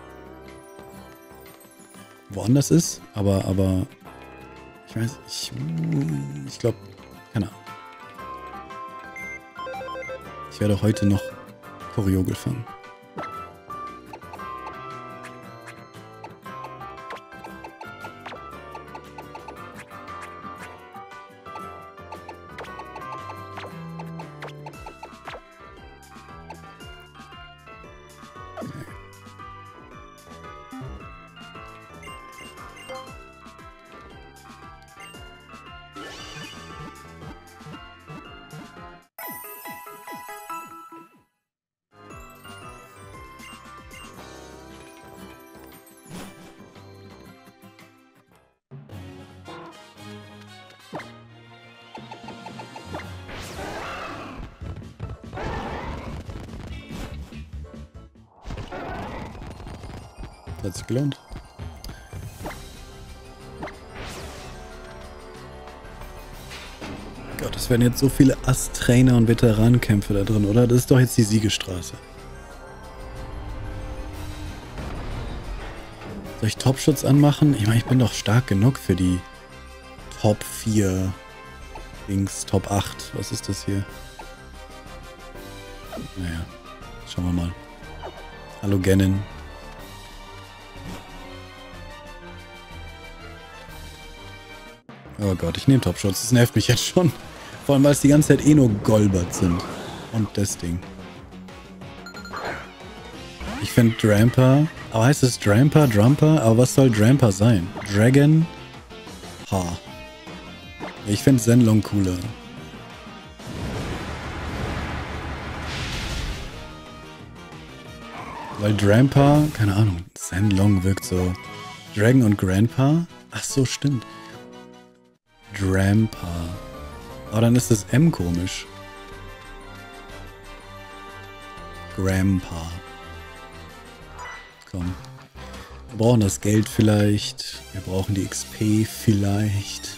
woanders ist. Aber, aber ich weiß, ich, ich glaube, keine Ahnung. Ich werde heute noch Koriogel fangen. Hat sich gelohnt. Gott, es werden jetzt so viele Ast-Trainer und Veteranenkämpfe da drin, oder? Das ist doch jetzt die Siegestraße. Soll ich Topschutz anmachen? Ich meine, ich bin doch stark genug für die Top vier Dings, Top acht. Was ist das hier? Naja, schauen wir mal. Hallo Ganon. Oh Gott, ich nehme Topschutz. Das nervt mich jetzt schon. Vor allem, weil es die ganze Zeit eh nur Golbert sind. Und das Ding. Ich finde Drampa, aber heißt es Drampa, Drumper? Aber was soll Drampa sein? Dragon? Ha. Ich finde Zenlong cooler. Weil Drampa, keine Ahnung, Zenlong wirkt so. Dragon und Grandpa? Ach so, stimmt. Drampa. Aber dann ist das M komisch. Grandpa. Komm. Wir brauchen das Geld vielleicht. Wir brauchen die X P vielleicht.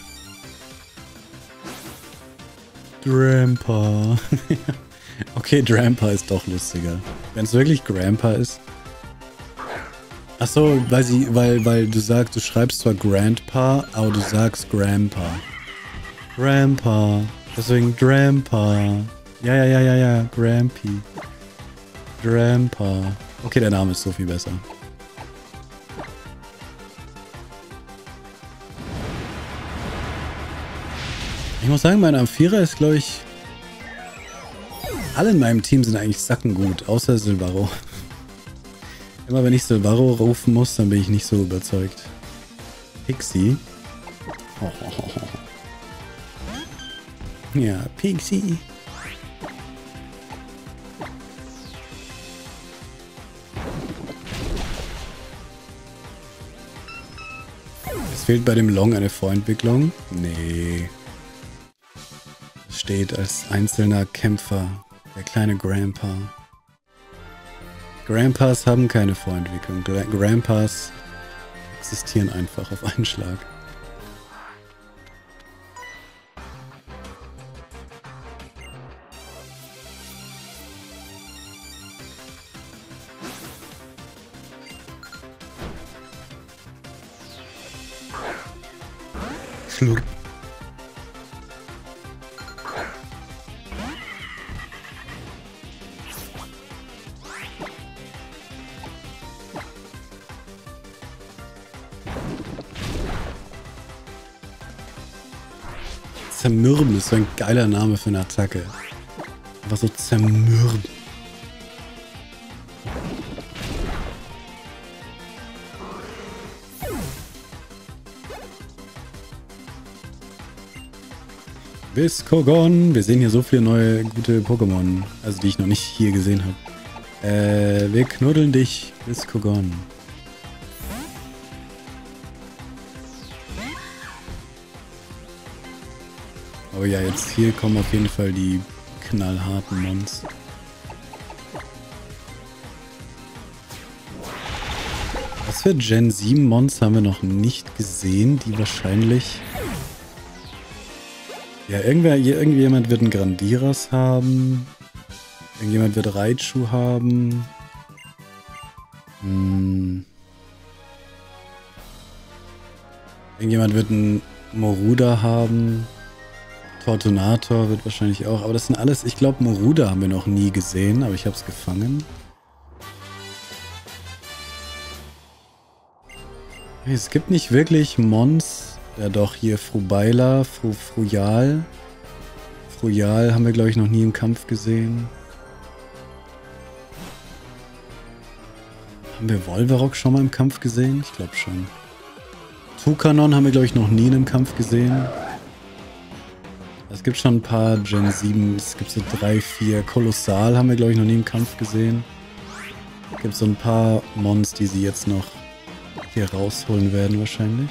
Drampa. Okay, Drampa ist doch lustiger. Wenn es wirklich Grandpa ist. Ach so, weil sie, weil, weil du sagst, du schreibst zwar Grandpa, aber du sagst Grandpa. Grandpa. Deswegen Drampa. Ja, ja, ja, ja, ja. Grampy. Drampa. Okay, der Name ist so viel besser. Ich muss sagen, mein Amphira ist, glaube ich... Alle in meinem Team sind eigentlich sackengut, außer Silvaro. Immer wenn ich Silvaro rufen muss, dann bin ich nicht so überzeugt. Pixie. Oh, oh, oh, oh. Ja, Pixie. Es fehlt bei dem Long eine Vorentwicklung? Nee. Es steht als einzelner Kämpfer, der kleine Grandpa. Grandpas haben keine Vorentwicklung. Grandpas existieren einfach auf einen Schlag. Schlurp. Zermürben ist so ein geiler Name für eine Attacke. Einfach so zermürben. Viscogon. Wir sehen hier so viele neue gute Pokémon. Also die ich noch nicht hier gesehen habe. Äh, wir knuddeln dich, Viscogon. Aber ja, jetzt hier kommen auf jeden Fall die knallharten Mons. Was für Gen sieben Mons haben wir noch nicht gesehen, die wahrscheinlich... Ja, irgendwer, irgendjemand wird einen Grandiras haben. Irgendjemand wird Raichu haben. Hm. Irgendjemand wird einen Moruda haben. Fortunator wird wahrscheinlich auch. Aber das sind alles, ich glaube, Moruda haben wir noch nie gesehen, aber ich habe es gefangen. Es gibt nicht wirklich Mons. Ja doch, hier Frubaila, Fru Frujal. Frujal haben wir, glaube ich, noch nie im Kampf gesehen. Haben wir Volvarok schon mal im Kampf gesehen? Ich glaube schon. Tukanon haben wir, glaube ich, noch nie in einem Kampf gesehen. Es gibt schon ein paar Gen sieben, es gibt so drei, vier. Kolossal haben wir, glaube ich, noch nie im Kampf gesehen. Es gibt so ein paar Mons, die sie jetzt noch hier rausholen werden wahrscheinlich.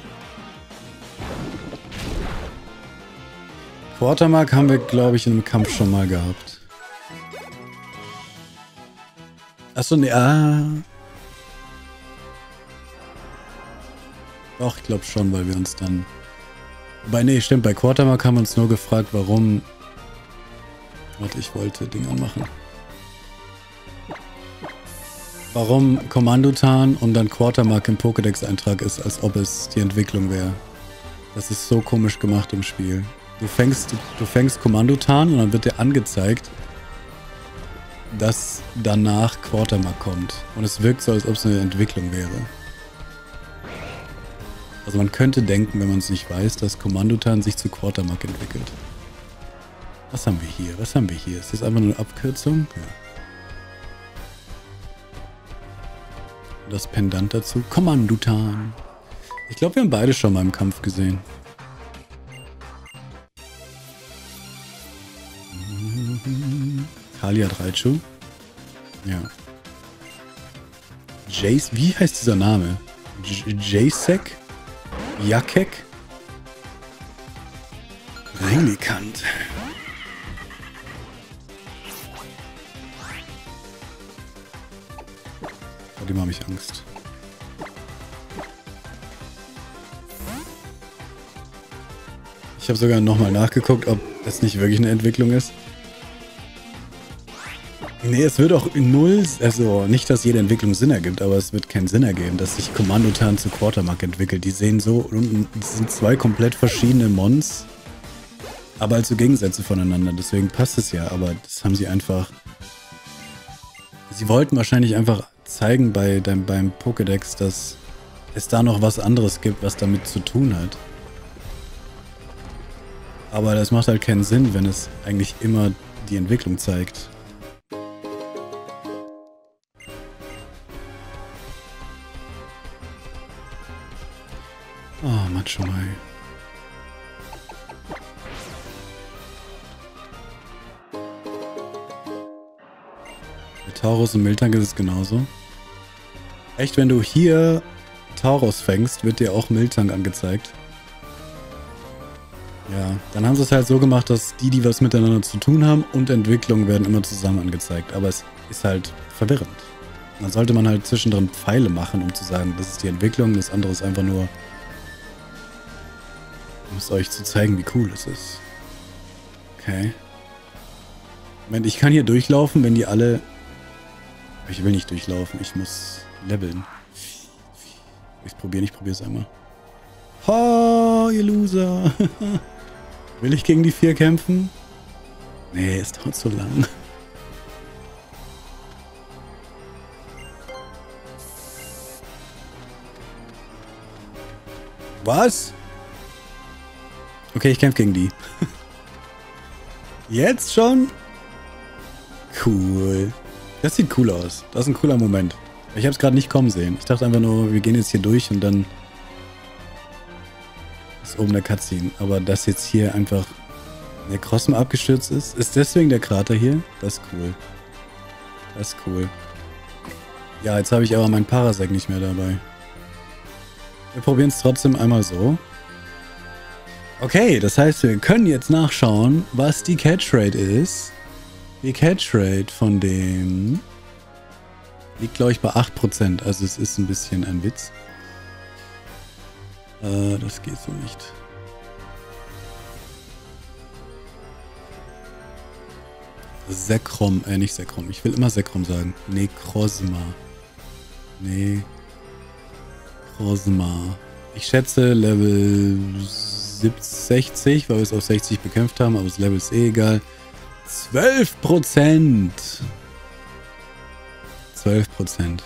Quartermark haben wir, glaube ich, in einem Kampf schon mal gehabt. Achso, ne, ah. Doch, ich glaube schon, weil wir uns dann... Wobei, nee, stimmt, bei Quartermark haben wir uns nur gefragt, warum... Warte, ich wollte Ding anmachen. Warum Kommandotan und dann Quartermark im Pokédex-Eintrag ist, als ob es die Entwicklung wäre. Das ist so komisch gemacht im Spiel. Du fängst, du fängst Kommandotan und dann wird dir angezeigt, dass danach Quartermark kommt. Und es wirkt so, als ob es eine Entwicklung wäre. Also man könnte denken, wenn man es nicht weiß, dass Kommandotan sich zu Quartermark entwickelt. Was haben wir hier? Was haben wir hier? Ist das einfach nur eine Abkürzung? Ja. Und das Pendant dazu. Kommandutan. Ich glaube, wir haben beide schon mal im Kampf gesehen. Talia Raichu. Ja. Jace, wie heißt dieser Name? Jacek? Jakek? Relikant. Vor dem habe ich Angst. Ich habe sogar nochmal nachgeguckt, ob das nicht wirklich eine Entwicklung ist. Nee, es wird auch null, also nicht, dass jede Entwicklung Sinn ergibt, aber es wird keinen Sinn ergeben, dass sich Kommandotan zu Quartermark entwickelt. Die sehen so, das sind zwei komplett verschiedene Mons, aber also Gegensätze voneinander. Deswegen passt es ja, aber das haben sie einfach... Sie wollten wahrscheinlich einfach zeigen bei dein, beim Pokédex, dass es da noch was anderes gibt, was damit zu tun hat. Aber das macht halt keinen Sinn, wenn es eigentlich immer die Entwicklung zeigt. Oh, Machomai. Bei Tauros und Miltank ist es genauso. Echt, wenn du hier Tauros fängst, wird dir auch Miltank angezeigt. Ja, dann haben sie es halt so gemacht, dass die, die was miteinander zu tun haben und Entwicklung werden immer zusammen angezeigt. Aber es ist halt verwirrend. Dann sollte man halt zwischendrin Pfeile machen, um zu sagen, das ist die Entwicklung, das andere ist einfach nur, um es euch zu zeigen, wie cool es ist. Okay. Moment, ich kann hier durchlaufen, wenn die alle... Ich will nicht durchlaufen, ich muss leveln. Ich probiere, ich probiere es einmal. Oh, ihr Loser. Will ich gegen die vier kämpfen? Nee, es dauert so lang. Was? Okay, ich kämpfe gegen die. Jetzt schon? Cool. Das sieht cool aus. Das ist ein cooler Moment. Ich habe es gerade nicht kommen sehen. Ich dachte einfach nur, wir gehen jetzt hier durch und dann ist oben der Cutscene. Aber dass jetzt hier einfach der Crossum abgestürzt ist, ist deswegen der Krater hier? Das ist cool. Das ist cool. Ja, jetzt habe ich aber meinen Parasect nicht mehr dabei. Wir probieren es trotzdem einmal so. Okay, das heißt, wir können jetzt nachschauen, was die Catchrate ist. Die Catchrate von dem liegt, glaube ich, bei acht Prozent. Also es ist ein bisschen ein Witz. Äh, das geht so nicht. Zekrom, äh, nicht Zekrom. Ich will immer Zekrom sagen. Necrozma. Necrozma. Ich schätze Level sechzig, weil wir es auf sechzig bekämpft haben, aber das Level ist eh egal. zwölf Prozent. zwölf Prozent.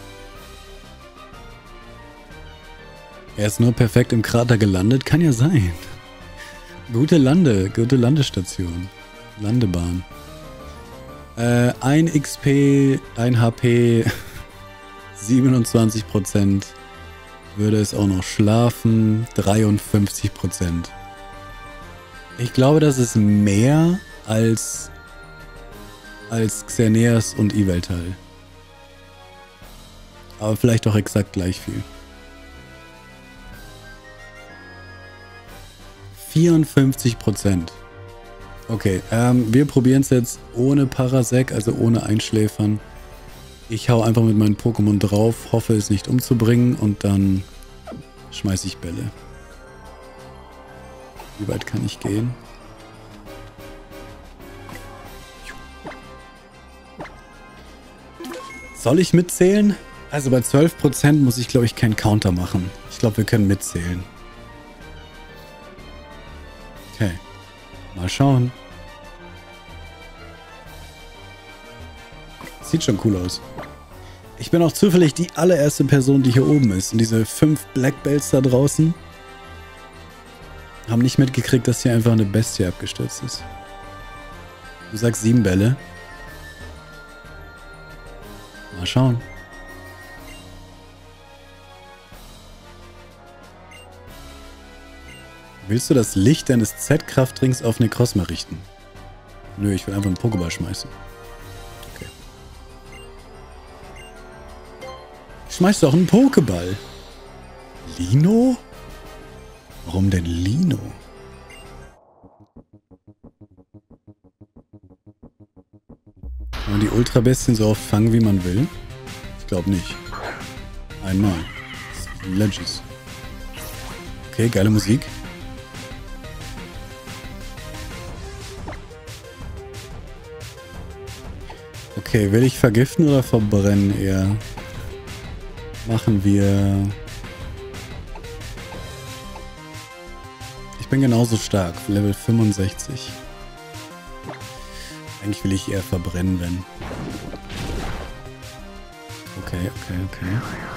Er ist nur perfekt im Krater gelandet. Kann ja sein. Gute Lande, gute Landestation. Landebahn. Äh, ein X P, ein H P, siebenundzwanzig Prozent. Würde es auch noch schlafen. dreiundfünfzig Prozent. Ich glaube, das ist mehr als, als Xerneas und Yveltal. Aber vielleicht auch exakt gleich viel. vierundfünfzig Prozent. Okay, ähm, wir probieren es jetzt ohne Parasect, also ohne Einschläfern. Ich hau einfach mit meinen Pokémon drauf, hoffe es nicht umzubringen und dann schmeiße ich Bälle. Wie weit kann ich gehen? Soll ich mitzählen? Also bei zwölf Prozent muss ich, glaube ich, keinen Counter machen. Ich glaube, wir können mitzählen. Okay. Mal schauen. Sieht schon cool aus. Ich bin auch zufällig die allererste Person, die hier oben ist. Und diese fünf Black Belts da draußen haben nicht mitgekriegt, dass hier einfach eine Bestie abgestürzt ist. Du sagst sieben Bälle. Mal schauen. Willst du das Licht deines Z-Kraftdrinks auf Necrozma richten? Nö, ich will einfach einen Pokéball schmeißen. Okay. Ich schmeiß doch einen Pokéball. Lino? Warum denn Lino? Kann man die Ultrabestien so oft fangen, wie man will? Ich glaube nicht. Einmal. Legends. Okay, geile Musik. Okay, will ich vergiften oder verbrennen eher? Machen wir... Ich bin genauso stark, Level fünfundsechzig. Eigentlich will ich eher verbrennen, wenn... Okay, okay, okay.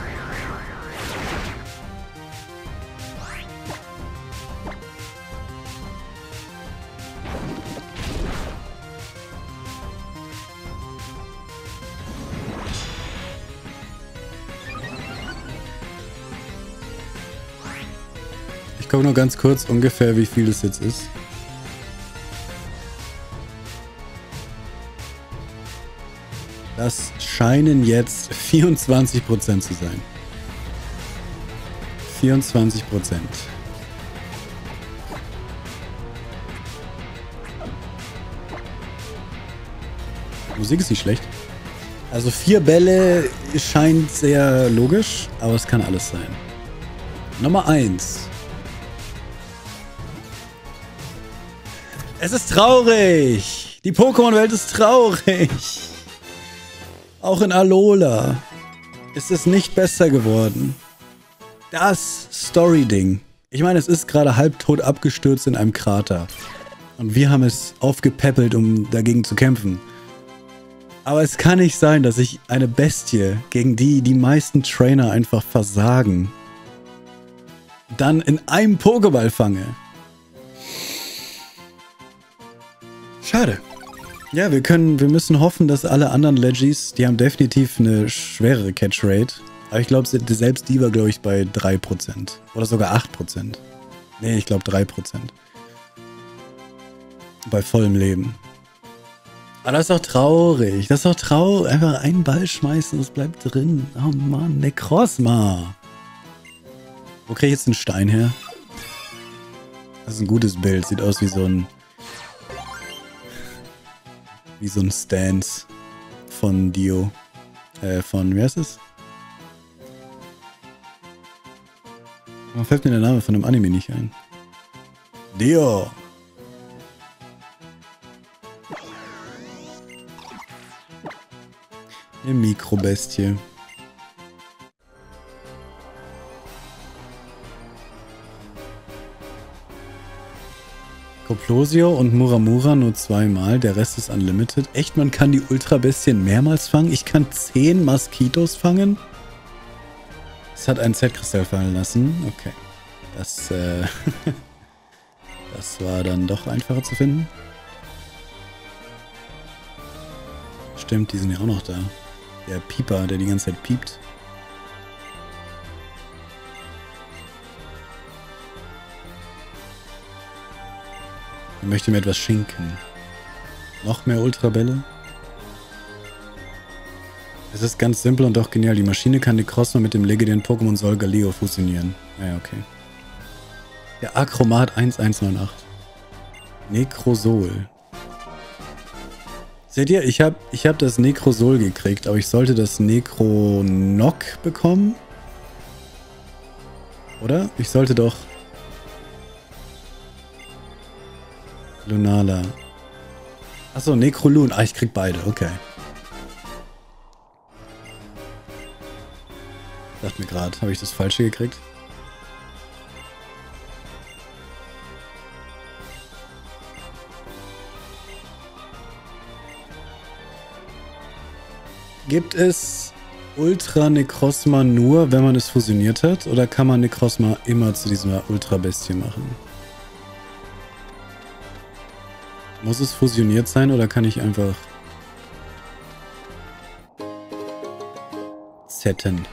Ich gucke nur ganz kurz ungefähr, wie viel das jetzt ist. Das scheinen jetzt vierundzwanzig Prozent zu sein. vierundzwanzig Prozent. Musik ist nicht schlecht. Also vier Bälle scheint sehr logisch, aber es kann alles sein. Nummer eins. Es ist traurig. Die Pokémon-Welt ist traurig. Auch in Alola ist es nicht besser geworden. Das Story-Ding. Ich meine, es ist gerade halbtot abgestürzt in einem Krater. Und wir haben es aufgepäppelt, um dagegen zu kämpfen. Aber es kann nicht sein, dass ich eine Bestie, gegen die die meisten Trainer einfach versagen, dann in einem Pokéball fange. Schade. Ja, wir können, wir müssen hoffen, dass alle anderen Legis, die haben definitiv eine schwerere Catch-Rate. Aber ich glaube, selbst die war, glaube ich, bei drei Prozent. Oder sogar acht Prozent. Nee, ich glaube drei Prozent. Bei vollem Leben. Aber das ist doch traurig. Das ist doch traurig. Einfach einen Ball schmeißen, das bleibt drin. Oh Mann, Necrozma. Wo kriege ich jetzt den Stein her? Das ist ein gutes Bild. Sieht aus wie so ein... Wie so ein Stance von Dio. Äh, von, wie heißt es? Warum fällt mir der Name von dem Anime nicht ein? Dio! Eine Mikrobestie. Coplosio und Muramura nur zweimal, der Rest ist unlimited. Echt, man kann die Ultrabestien mehrmals fangen? Ich kann zehn Moskitos fangen? Es hat einen Z-Kristall fallen lassen. Okay. Das, äh... das war dann doch einfacher zu finden. Stimmt, die sind ja auch noch da. Der Pieper, der die ganze Zeit piept. Ich möchte mir etwas schinken. Noch mehr Ultrabälle? Es ist ganz simpel und doch genial. Die Maschine kann Necrozma mit dem legendären Pokémon Solgaleo fusionieren. Ah ja, okay. Der Akromat eins eins neun acht. Necrozol. Seht ihr, ich habe ich hab das Necrozol gekriegt, aber ich sollte das Necronock bekommen? Oder? Ich sollte doch... Lunala. Achso, Necrolun. Ah, ich krieg beide, okay. Ich dachte mir gerade, habe ich das Falsche gekriegt? Gibt es Ultra Necrozma nur, wenn man es fusioniert hat? Oder kann man Necrozma immer zu dieser Ultra-Bestie machen? Muss es fusioniert sein oder kann ich einfach setten?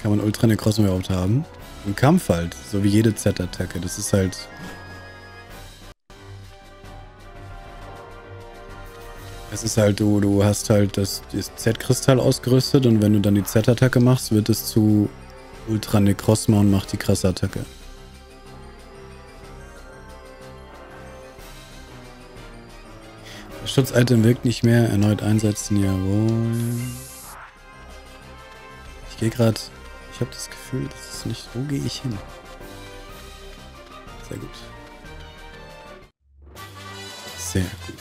kann man Ultra Necrozma überhaupt haben? Im Kampf halt, so wie jede Z-Attacke. Das ist halt... Es ist halt, du, du hast halt das, das Z-Kristall ausgerüstet und wenn du dann die Z-Attacke machst, wird es zu Ultra Necrozma und macht die krasse Attacke. Das Schutz-Item wirkt nicht mehr. Erneut einsetzen, jawohl. Ich gehe gerade... Ich habe das Gefühl, das ist nicht... Wo gehe ich hin? Sehr gut. Sehr gut.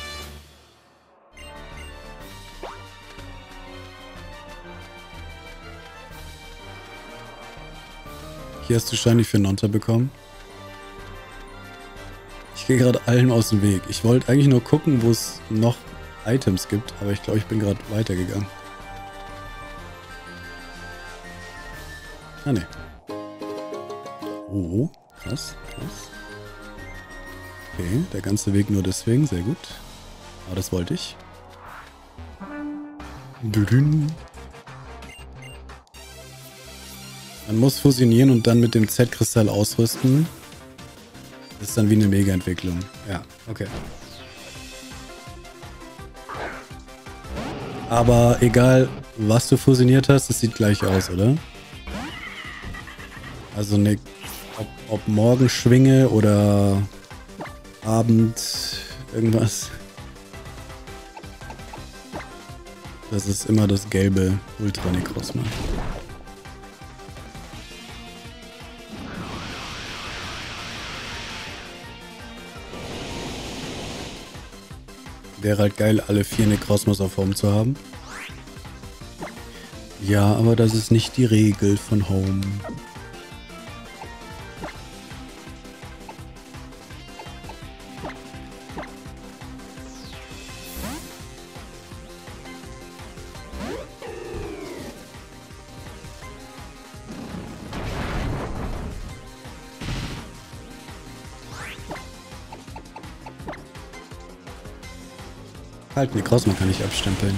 Hier hast du Shiny für Nonta bekommen. Ich gehe gerade allen aus dem Weg. Ich wollte eigentlich nur gucken, wo es noch Items gibt, aber ich glaube, ich bin gerade weitergegangen. Ah, ne. Oh, krass, krass. Okay, der ganze Weg nur deswegen, sehr gut. Aber das wollte ich. Dünn. Man muss fusionieren und dann mit dem Z-Kristall ausrüsten. Das ist dann wie eine Mega-Entwicklung. Ja, okay. Aber egal, was du fusioniert hast, es sieht gleich aus, oder? Also eine, ob, ob Morgenschwinge oder Abend irgendwas. Das ist immer das gelbe Ultra Necrozma. Wäre halt geil, alle vier Necrozmas auf Home zu haben. Ja, aber das ist nicht die Regel von Home. Halt, Necrozma kann ich abstempeln.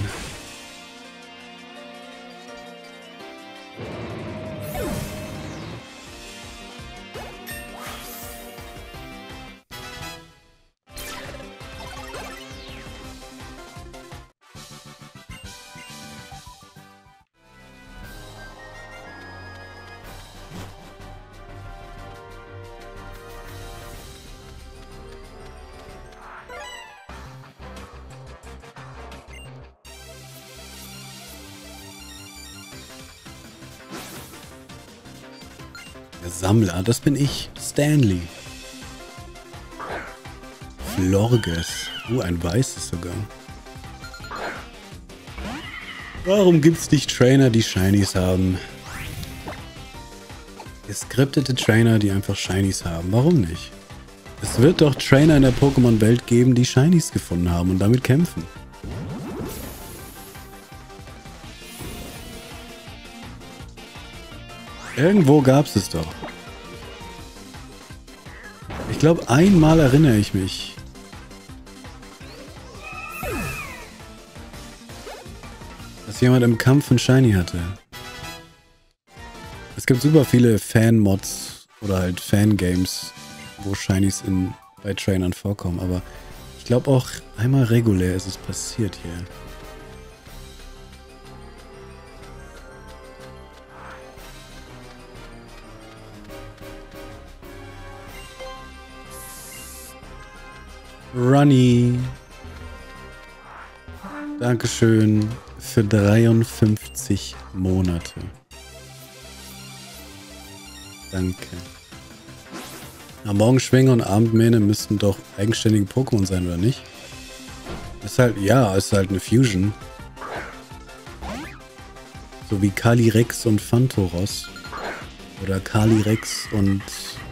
Sammler, das bin ich, Stanley. Florges. Oh, ein weißes sogar. Warum gibt's nicht Trainer, die Shinies haben? Geskriptete Trainer, die einfach Shinies haben. Warum nicht? Es wird doch Trainer in der Pokémon-Welt geben, die Shinies gefunden haben und damit kämpfen. Irgendwo gab's es doch. Ich glaube, einmal erinnere ich mich. Dass jemand im Kampf ein Shiny hatte. Es gibt super viele Fan-Mods oder halt Fangames, wo Shinies in, bei Trainern vorkommen, aber ich glaube auch einmal regulär ist es passiert hier. Runny. Dankeschön für dreiundfünfzig Monate. Danke. Na, Morgenschwinge und Abendmähne müssten doch eigenständige Pokémon sein, oder nicht? Ist halt, ja, ist halt eine Fusion. So wie Calyrex und Phantoros. Oder Calyrex und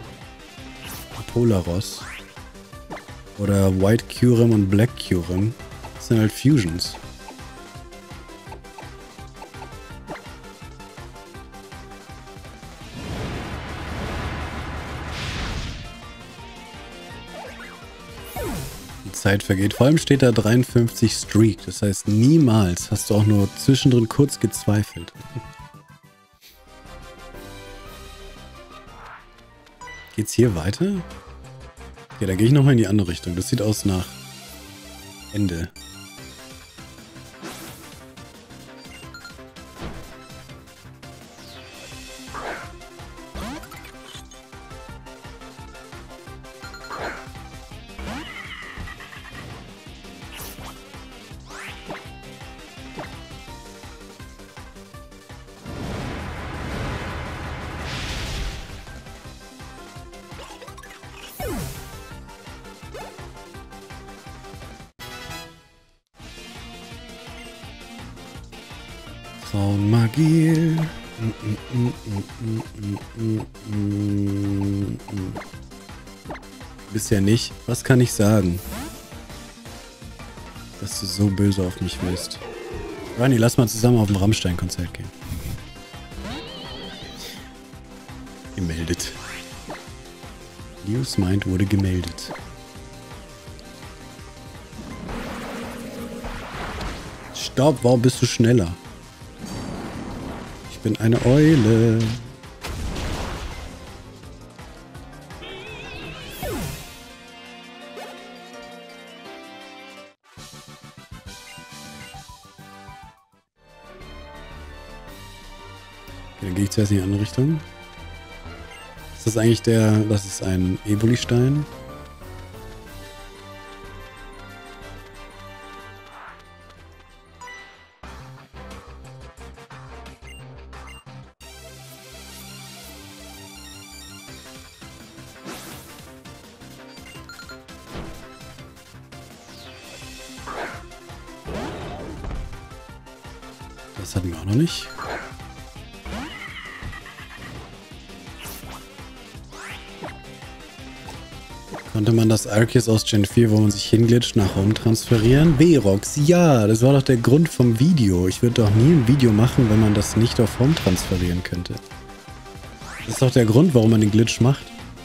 Polaros. Oder White Kyurem und Black Kyurem. Das sind halt Fusions. Die Zeit vergeht. Vor allem steht da dreiundfünfzig Streak. Das heißt, niemals hast du auch nur zwischendrin kurz gezweifelt. Geht's hier weiter? Okay, da gehe ich nochmal in die andere Richtung. Das sieht aus nach Ende. Frauenmagie. Bisher nicht. Was kann ich sagen? Dass du so böse auf mich willst. Ronny, lass mal zusammen auf ein Rammstein-Konzert gehen. Gemeldet. Leos Mind wurde gemeldet. Stopp, warum bist du schneller? Ich bin eine Eule. Okay, dann gehe ich zuerst in die andere Richtung. Ist das eigentlich der... Das ist ein Eboli-Stein. Das hatten wir auch noch nicht. Konnte man das Arceus aus Gen vier, wo man sich hinglitscht, nach Home transferieren? V-Rox, ja, das war doch der Grund vom Video. Ich würde doch nie ein Video machen, wenn man das nicht auf Home transferieren könnte. Das ist doch der Grund, warum man den Glitch macht.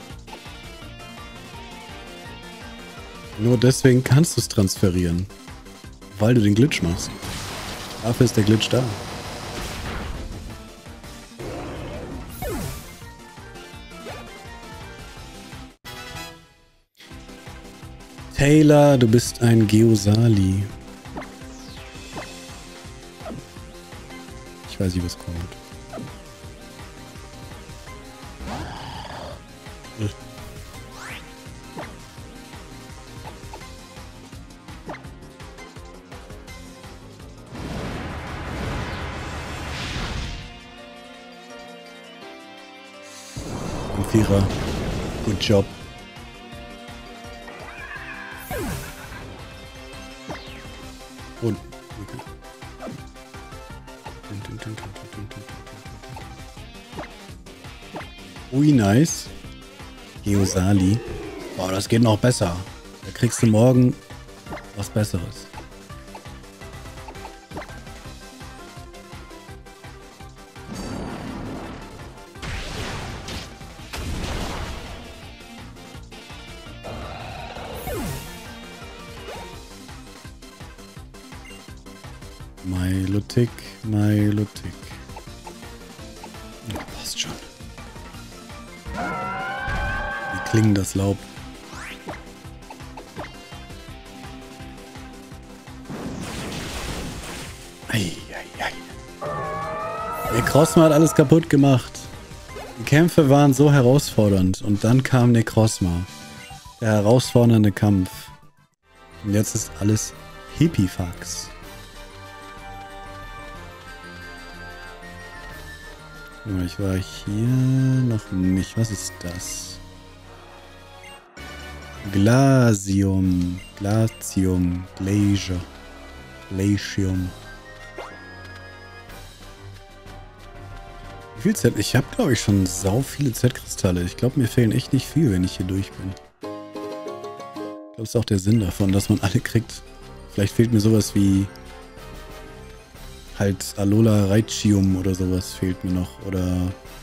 Nur deswegen kannst du es transferieren. Weil du den Glitch machst. Dafür ist der Glitch da. Taylor, du bist ein Geosali. Ich weiß nicht, was kommt. Vierer. Good job. Und. Okay. Ui, nice. Geosali. Boah, das geht noch besser. Da kriegst du morgen was Besseres. Milotic, Milotic. Ja, passt schon. Wie klingt das Laub? Ei, ei, ei. Der Necrozma hat alles kaputt gemacht. Die Kämpfe waren so herausfordernd und dann kam Necrozma. Der herausfordernde Kampf. Und jetzt ist alles Hippifax. Ich war hier noch nicht. Was ist das? Glasium. Glatium. Glacier. Glacium. Wie viel Z? Ich habe, glaube ich, schon sau viele Z-Kristalle. Ich glaube, mir fehlen echt nicht viel, wenn ich hier durch bin. Ich glaube, das ist auch der Sinn davon, dass man alle kriegt. Vielleicht fehlt mir sowas wie... halt Alola Reichium oder sowas fehlt mir noch. Oder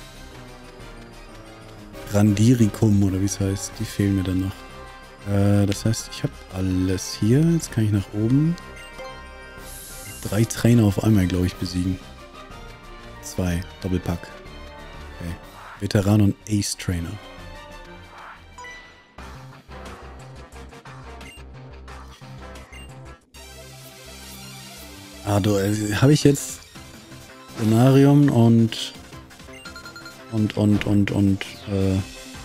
Randiricum oder wie es heißt. Die fehlen mir dann noch. Äh, das heißt, ich habe alles hier. Jetzt kann ich nach oben drei Trainer auf einmal, glaube ich, besiegen. Zwei. Doppelpack. Okay. Veteran und Ace Trainer. Ah, du, äh, habe ich jetzt Donarium und und und und und äh,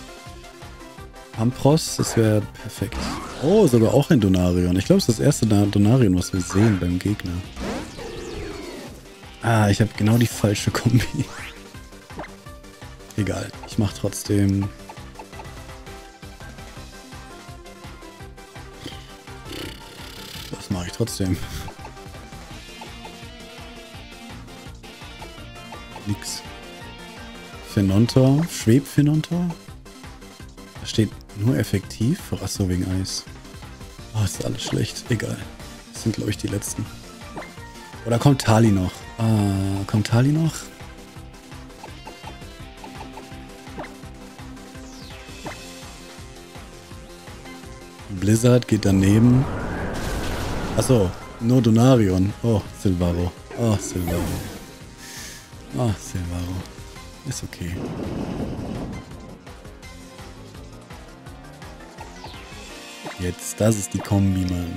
Ampros, das wäre perfekt. Oh, sogar auch ein Donarion. Ich glaube, es ist das erste Donarion, was wir sehen beim Gegner. Ah, ich habe genau die falsche Kombi. Egal, ich mache trotzdem... Was mache ich trotzdem? Nix. Phenontor, Schwebphenontor? Da steht nur effektiv. Achso, wegen Eis. Oh, ist alles schlecht. Egal. Das sind, glaube ich, die letzten. Oder kommt Tali noch? Ah, kommt Tali noch? Blizzard geht daneben. Achso, nur Donarion. Oh, Silvaro. Oh, Silvaro. Oh, Silvaro. Ist okay. Jetzt, das ist die Kombi, Mann.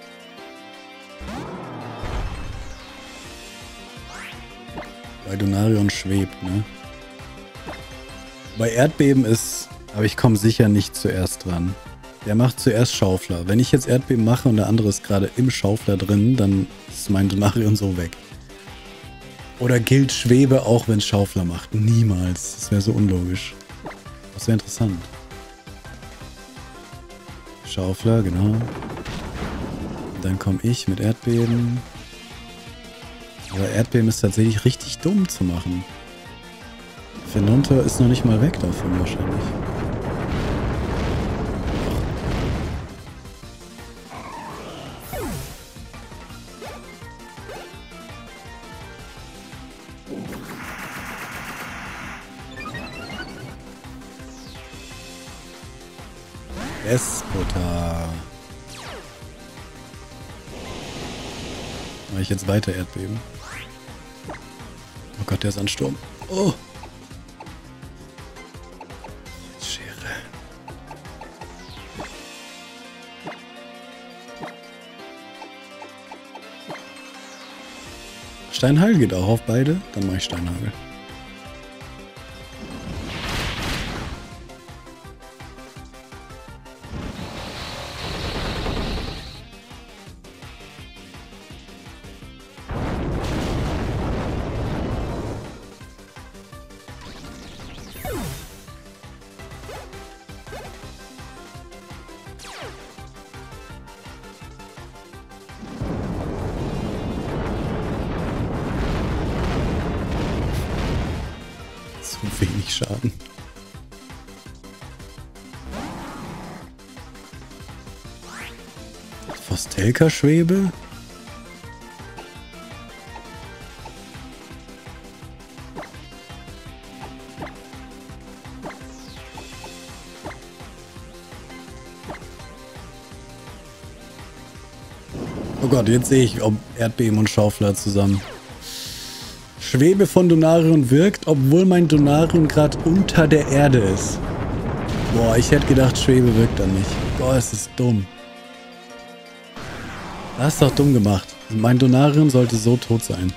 Bei Donarion schwebt, ne? Bei Erdbeben ist... Aber ich komme sicher nicht zuerst dran. Der macht zuerst Schaufler. Wenn ich jetzt Erdbeben mache und der andere ist gerade im Schaufler drin, dann ist mein Donarion so weg. Oder gilt Schwebe auch, wenn es Schaufler macht? Niemals. Das wäre so unlogisch. Das wäre interessant. Schaufler, genau. Dann komme ich mit Erdbeben. Aber Erdbeben ist tatsächlich richtig dumm zu machen. Phenontor ist noch nicht mal weg davon wahrscheinlich. Esputa. Mache ich jetzt weiter Erdbeben? Oh Gott, der ist Ansturm. Oh! Schere. Steinhagel geht auch auf beide. Dann mache ich Steinhagel. Wenig Schaden. Fostelka-Schwebe? Oh Gott, jetzt sehe ich, ob Erdbeben und Schaufler zusammen. Schwebe von Donarion wirkt, obwohl mein Donarion gerade unter der Erde ist. Boah, ich hätte gedacht, Schwebe wirkt dann nicht. Boah, es ist dumm. Das ist doch dumm gemacht. Mein Donarion sollte so tot sein.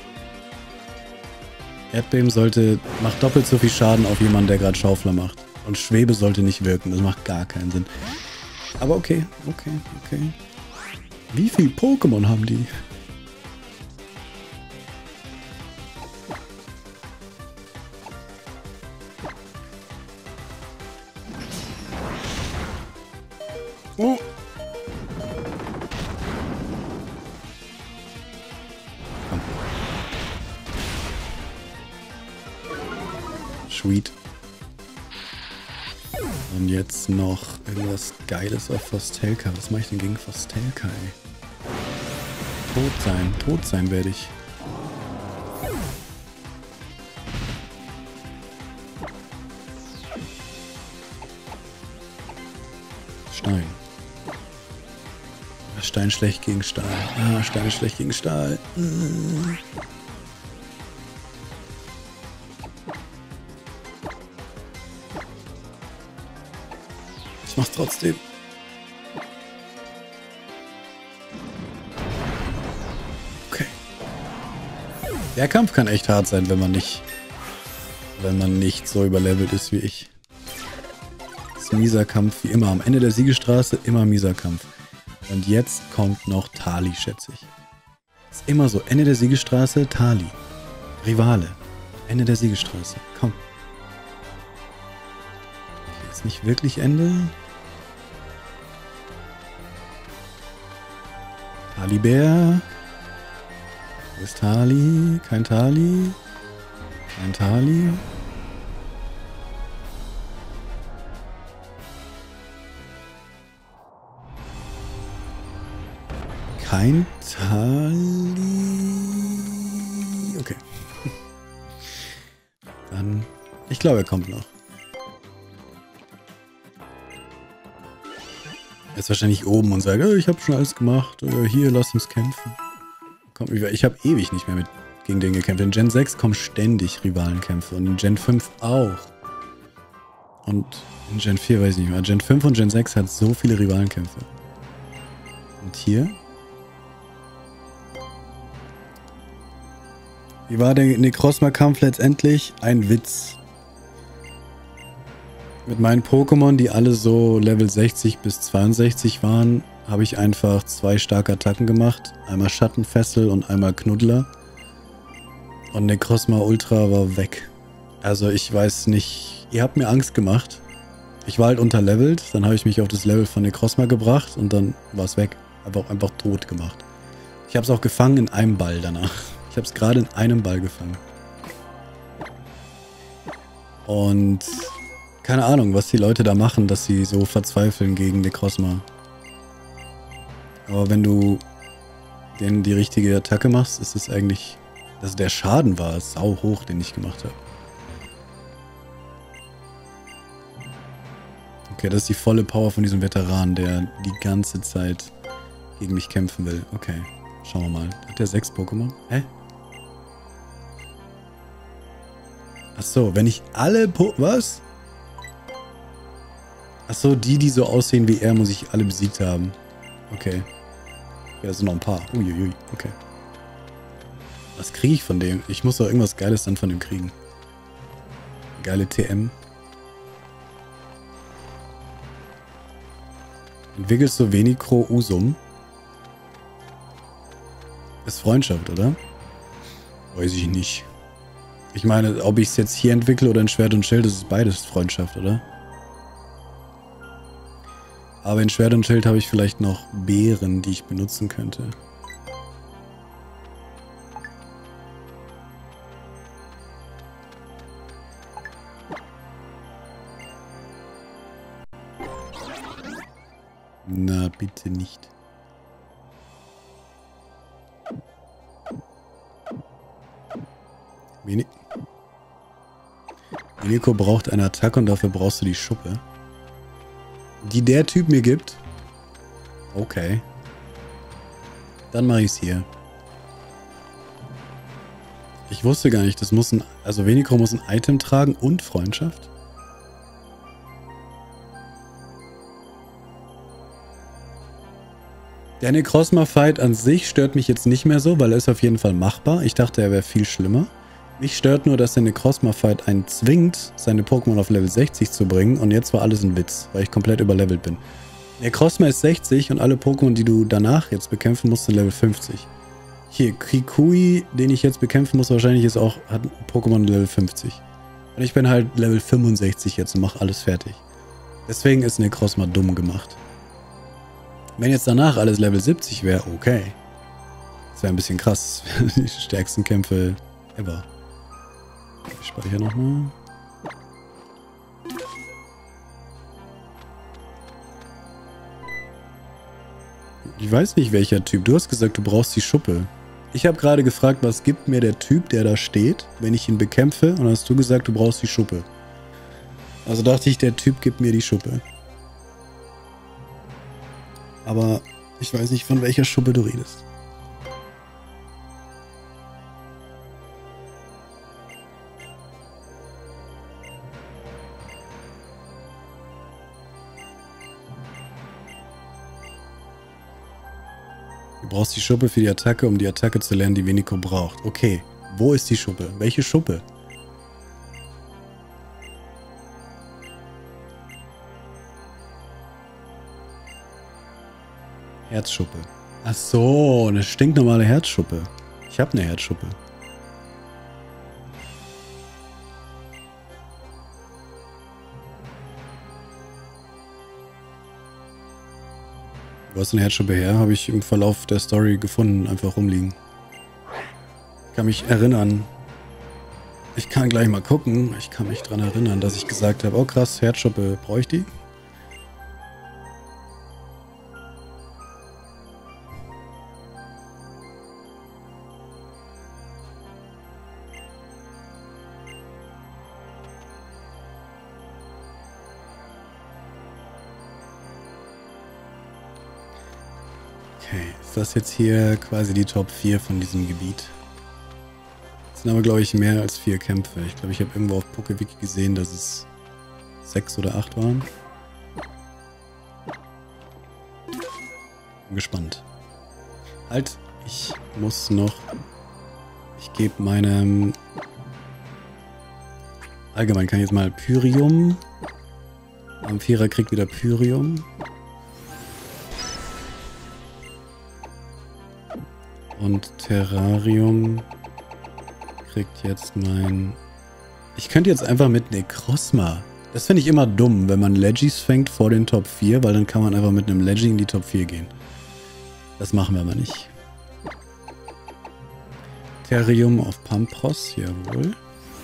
Erdbeben sollte, macht doppelt so viel Schaden auf jemanden, der gerade Schaufler macht. Und Schwebe sollte nicht wirken. Das macht gar keinen Sinn. Aber okay, okay, okay. Wie viel Pokémon haben die? Oh. Komm. Sweet. Und jetzt noch irgendwas Geiles auf Fostelka. Was mache ich denn gegen Fostelka, ey? Tot sein. Tot sein werde ich. Stein. Stein schlecht gegen Stahl. Ah, Stein ist schlecht gegen Stahl. Mm. Ich mach's trotzdem. Okay. Der Kampf kann echt hart sein, wenn man nicht, wenn man nicht so überlevelt ist wie ich. Das ist ein mieser Kampf, wie immer. Am Ende der Siegestraße immer mieser Kampf. Und jetzt kommt noch Tali, schätze ich. Ist immer so. Ende der Siegestraße, Tali. Rivale. Ende der Siegestraße. Komm. Okay, ist nicht wirklich Ende. Talibär. Wo ist Tali? Kein Tali. Kein Tali. Kein Tali. Okay. Dann, ich glaube, er kommt noch. Er ist wahrscheinlich oben und sagt, oh, ich habe schon alles gemacht. Hier, lass uns kämpfen. Komm, ich habe ewig nicht mehr mit gegen den gekämpft. In Gen sechs kommen ständig Rivalenkämpfe und in Gen fünf auch. Und in Gen vier weiß ich nicht mehr. Gen fünf und Gen sechs hat so viele Rivalenkämpfe. Und hier? Wie war der Necrozma-Kampf letztendlich? Ein Witz. Mit meinen Pokémon, die alle so Level sechzig bis zweiundsechzig waren, habe ich einfach zwei starke Attacken gemacht. Einmal Schattenfessel und einmal Knuddler. Und Necrozma Ultra war weg. Also ich weiß nicht, ihr habt mir Angst gemacht. Ich war halt unterlevelt, dann habe ich mich auf das Level von Necrozma gebracht und dann war es weg. Einfach, einfach tot gemacht. Ich habe es auch gefangen in einem Ball danach. Ich habe es gerade in einem Ball gefangen. Und keine Ahnung, was die Leute da machen, dass sie so verzweifeln gegen Necrozma. Aber wenn du denen die richtige Attacke machst, ist es eigentlich... Also der Schaden war sau hoch, den ich gemacht habe. Okay, das ist die volle Power von diesem Veteran, der die ganze Zeit gegen mich kämpfen will. Okay, schauen wir mal. Hat der sechs Pokémon? Hä? Achso, wenn ich alle po... Was? Achso, die, die so aussehen wie er, muss ich alle besiegt haben. Okay. Ja, das sind noch ein paar. Uiuiui, okay. Was kriege ich von dem? Ich muss doch irgendwas Geiles dann von dem kriegen. Geile T M. Entwickelst du Venicro Usum? Ist Freundschaft, oder? Weiß ich nicht. Ich meine, ob ich es jetzt hier entwickle oder in Schwert und Schild, das ist beides Freundschaft, oder? Aber in Schwert und Schild habe ich vielleicht noch Beeren, die ich benutzen könnte. Na, bitte nicht. Wenig. Venico braucht eine Attacke und dafür brauchst du die Schuppe. Die der Typ mir gibt? Okay. Dann mache ich es hier. Ich wusste gar nicht, das muss ein... Also Venico muss ein Item tragen und Freundschaft? Der Necrozma-Fight an sich stört mich jetzt nicht mehr so, weil er ist auf jeden Fall machbar. Ich dachte, er wäre viel schlimmer. Mich stört nur, dass der Necrozma-Fight einen zwingt, seine Pokémon auf Level sechzig zu bringen. Und jetzt war alles ein Witz, weil ich komplett überlevelt bin. Necrozma ist sechzig und alle Pokémon, die du danach jetzt bekämpfen musst, sind Level fünfzig. Hier, Kikui, den ich jetzt bekämpfen muss, wahrscheinlich ist auch, hat ein Pokémon Level fünfzig. Und ich bin halt Level fünfundsechzig jetzt und mache alles fertig. Deswegen ist Necrozma dumm gemacht. Wenn jetzt danach alles Level siebzig wäre, okay. Das wäre ein bisschen krass. Die stärksten Kämpfe ever. Ich speichere nochmal. Ich weiß nicht, welcher Typ. Du hast gesagt, du brauchst die Schuppe. Ich habe gerade gefragt, was gibt mir der Typ, der da steht, wenn ich ihn bekämpfe? Und dann hast du gesagt, du brauchst die Schuppe. Also dachte ich, der Typ gibt mir die Schuppe. Aber ich weiß nicht, von welcher Schuppe du redest. Du brauchst die Schuppe für die Attacke, um die Attacke zu lernen, die Venico braucht. Okay, Wo ist die Schuppe? Welche Schuppe? Herzschuppe. Ach so, eine stinknormale Herzschuppe. Ich habe eine Herzschuppe. Wo hast du eine Herzschuppe her? Habe ich im Verlauf der Story gefunden, einfach rumliegen. Ich kann mich erinnern. Ich kann gleich mal gucken. Ich kann mich dran erinnern, dass ich gesagt habe, oh krass, Herzschuppe, brauche ich die? Okay, ist das jetzt hier quasi die Top vier von diesem Gebiet? Das sind aber, glaube ich, mehr als vier Kämpfe. Ich glaube, ich habe irgendwo auf PokeWiki gesehen, dass es sechs oder acht waren. Bin gespannt. Halt, ich muss noch... Ich gebe meinem... Allgemein kann ich jetzt mal Pyrium. Amphira kriegt wieder Pyrium. Und Terrarium kriegt jetzt mein... Ich könnte jetzt einfach mit Necrozma. Das finde ich immer dumm, wenn man Legis fängt vor den Top vier, weil dann kann man einfach mit einem Legi in die Top vier gehen. Das machen wir aber nicht. Terrium auf Pampros, jawohl.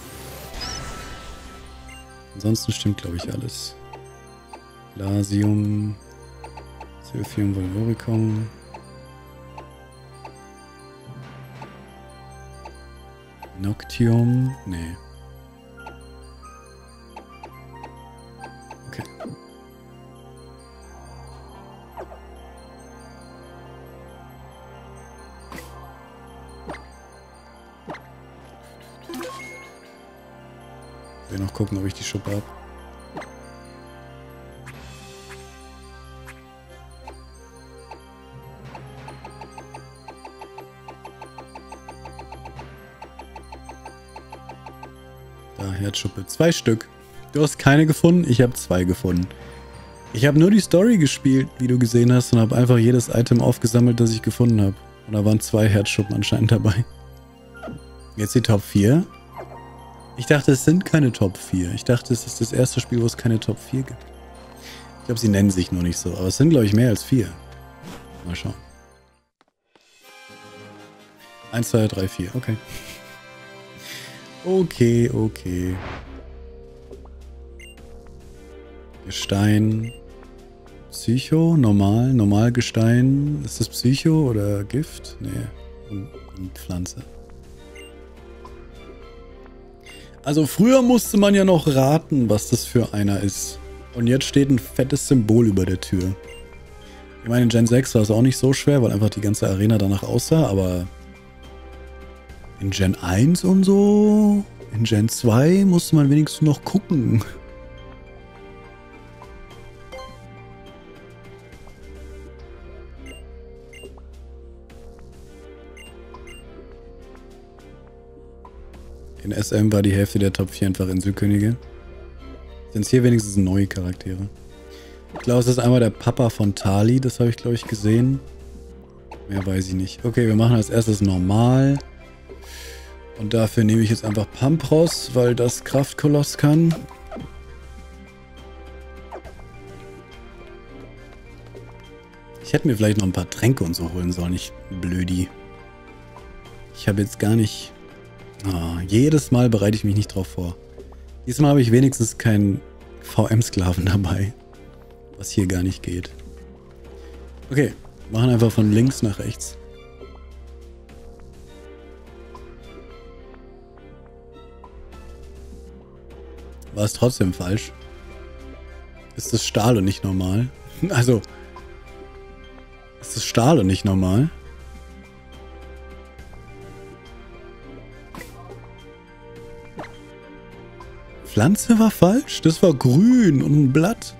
Ansonsten stimmt, glaube ich, alles. Glasium, Sylphium Volvoricum. Noctium? Nee. Okay. Ich will noch gucken, ob ich die Schuppe habe. Herzschuppe. Zwei Stück. Du hast keine gefunden, ich habe zwei gefunden. Ich habe nur die Story gespielt, wie du gesehen hast, und habe einfach jedes Item aufgesammelt, das ich gefunden habe. Und da waren zwei Herzschuppen anscheinend dabei. Jetzt die Top vier. Ich dachte, es sind keine Top vier. Ich dachte, es ist das erste Spiel, wo es keine Top vier gibt. Ich glaube, sie nennen sich nur nicht so. Aber es sind, glaube ich, mehr als vier. Mal schauen. Eins, zwei, drei, vier. Okay. Okay, okay. Gestein. Psycho, normal, Normalgestein. Ist das Psycho oder Gift? Nee. Und, und Pflanze. Also früher musste man ja noch raten, was das für einer ist. Und jetzt steht ein fettes Symbol über der Tür. Ich meine, in Gen sechs war es auch nicht so schwer, weil einfach die ganze Arena danach aussah, aber... In Gen eins und so, in Gen zwei musste man wenigstens noch gucken. In S M war die Hälfte der Top vier einfach Inselkönige. Sind es hier wenigstens neue Charaktere. Ich glaube, es ist einmal der Papa von Tali, das habe ich, glaube ich, gesehen. Mehr weiß ich nicht. Okay, wir machen als erstes normal. Und dafür nehme ich jetzt einfach Pampros, weil das Kraftkoloss kann. Ich hätte mir vielleicht noch ein paar Tränke und so holen sollen, ich blödi. Ich habe jetzt gar nicht... Oh, jedes Mal bereite ich mich nicht drauf vor. Diesmal habe ich wenigstens keinen V M-Sklaven dabei. Was hier gar nicht geht. Okay, machen einfach von links nach rechts. War es trotzdem falsch? Ist das Stahl und nicht normal? Also, ist das Stahl und nicht normal? Pflanze war falsch? Das war grün und ein Blatt.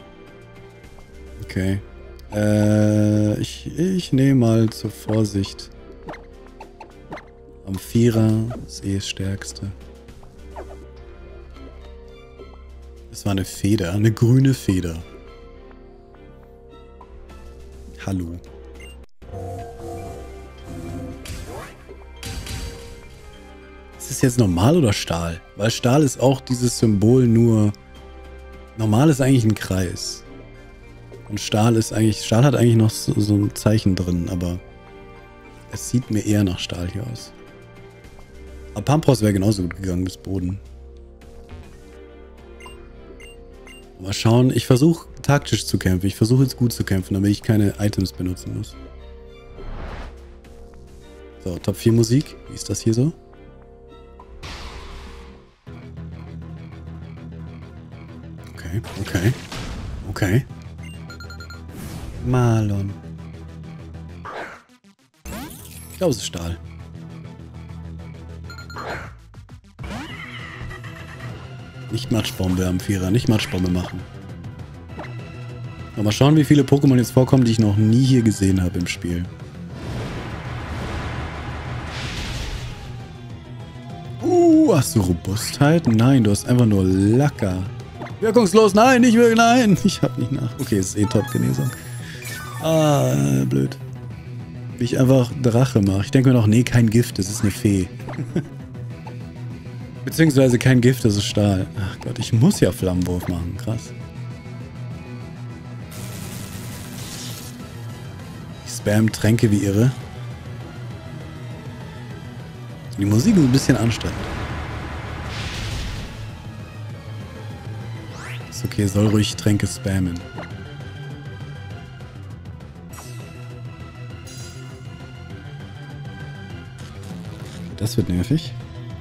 Okay. Äh, ich, ich nehme mal zur Vorsicht Amphira ist eh das Stärkste. Das war eine Feder, eine grüne Feder. Hallo. Ist es jetzt normal oder Stahl? Weil Stahl ist auch dieses Symbol nur... Normal ist eigentlich ein Kreis. Und Stahl ist eigentlich... Stahl hat eigentlich noch so, so ein Zeichen drin, aber... Es sieht mir eher nach Stahl hier aus. Aber Pampros wäre genauso gut gegangen bis Boden. Mal schauen. Ich versuche taktisch zu kämpfen. Ich versuche jetzt gut zu kämpfen, damit ich keine Items benutzen muss. So, Top vier Musik. Wie ist das hier so? Okay, okay. Okay. Marlon. Ich glaube, es ist Stahl. Nicht Matschbombe am Vierer, nicht Matschbombe machen. Aber mal schauen, wie viele Pokémon jetzt vorkommen, die ich noch nie hier gesehen habe im Spiel. Uh, hast du Robustheit? Nein, du hast einfach nur Lacker. Wirkungslos, nein, nicht wirklich, nein. Ich hab nicht nach. Okay, ist eh Top-Genesung. Ah, blöd. Wie ich einfach Drache mache. Ich denke mir noch, nee, kein Gift, das ist eine Fee. Beziehungsweise kein Gift, das ist Stahl. Ach Gott, ich muss ja Flammenwurf machen. Krass. Ich spam Tränke wie irre. Die Musik ist ein bisschen anstrengend. Ist okay, soll ruhig Tränke spammen. Das wird nervig.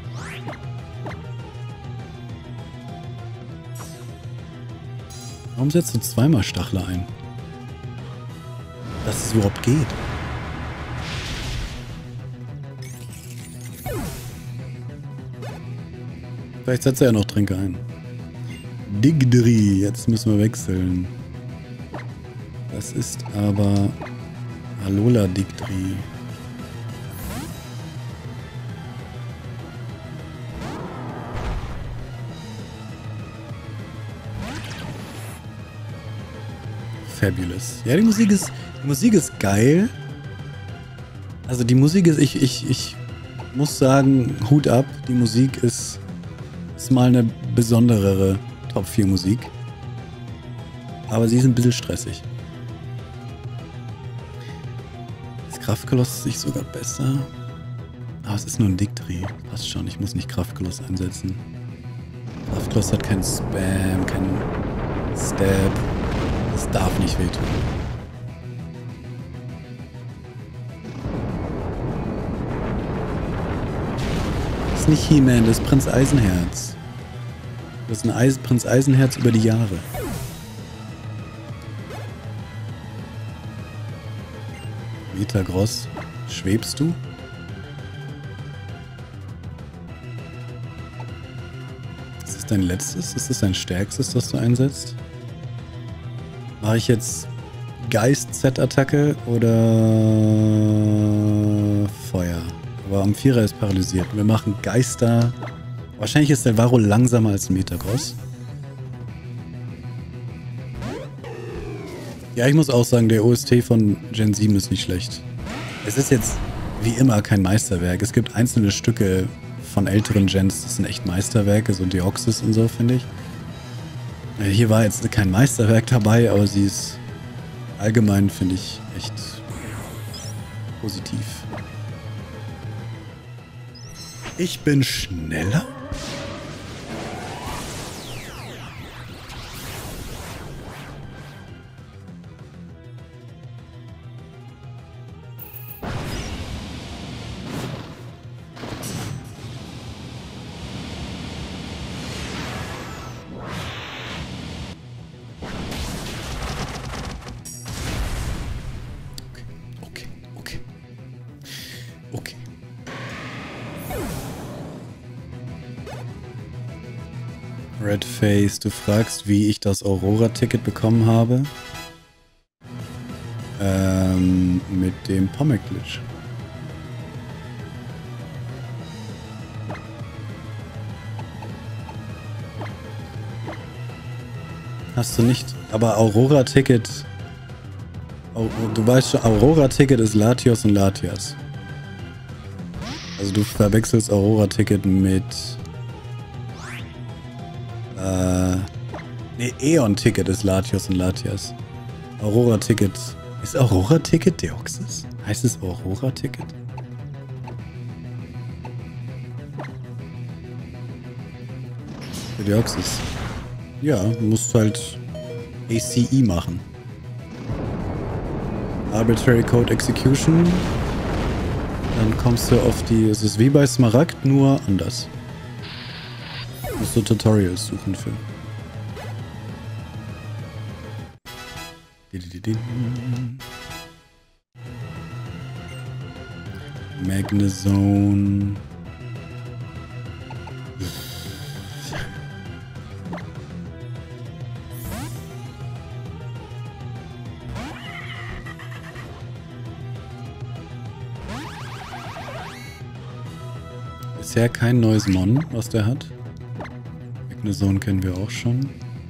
Warum setzt du zweimal Stachler ein? Dass es überhaupt geht. Vielleicht setzt er ja noch Tränke ein. Digdri, jetzt müssen wir wechseln. Das ist aber Alola Digdri. Fabulous. Ja, die Musik ist, die Musik ist geil. Also die Musik ist, ich, ich, ich muss sagen, Hut ab. Die Musik ist, ist mal eine besonderere Top vier Musik. Aber sie ist ein bisschen stressig. Das Kraftkoloss ist sich sogar besser. Aber es ist nur ein Digdri. Passt schon, ich muss nicht Kraftkoloss einsetzen. Kraftkoloss hat keinen Spam, keinen Stab. Das darf nicht wehtun. Das ist nicht He-Man, das ist Prinz Eisenherz. Das ist ein Eis Prinz Eisenherz über die Jahre. Metagross, schwebst du? Ist das dein letztes? Ist das dein stärkstes, das du einsetzt? Mache ich jetzt Geist-Z-Attacke oder Feuer? Aber Amphira ist paralysiert. Wir machen Geister. Wahrscheinlich ist der Varro langsamer als ein Metagross. Ja, ich muss auch sagen, der O S T von Gen sieben ist nicht schlecht. Es ist jetzt wie immer kein Meisterwerk. Es gibt einzelne Stücke von älteren Gens, das sind echt Meisterwerke, so Deoxys und so, finde ich. Hier war jetzt kein Meisterwerk dabei, aber sie ist allgemein, finde ich, echt positiv. Ich bin schneller? Redface, du fragst, wie ich das Aurora-Ticket bekommen habe. Ähm, mit dem Pomek-Glitch. hast du nicht. Aber Aurora-Ticket... Du weißt schon, Aurora-Ticket ist Latios und Latias. Also du verwechselst Aurora-Ticket mit... Äh... Ne, Eon-Ticket ist Latios und Latias. Aurora-Ticket... Ist Aurora-Ticket Deoxys? Heißt es Aurora-Ticket? Deoxys. Ja, du musst halt A C E machen. Arbitrary Code Execution. Dann kommst du auf die... Es ist wie bei Smaragd, nur anders. Du musst so Tutorials suchen für. Magnezone. Bisher kein neues Mon, was der hat. Magnezone kennen wir auch schon.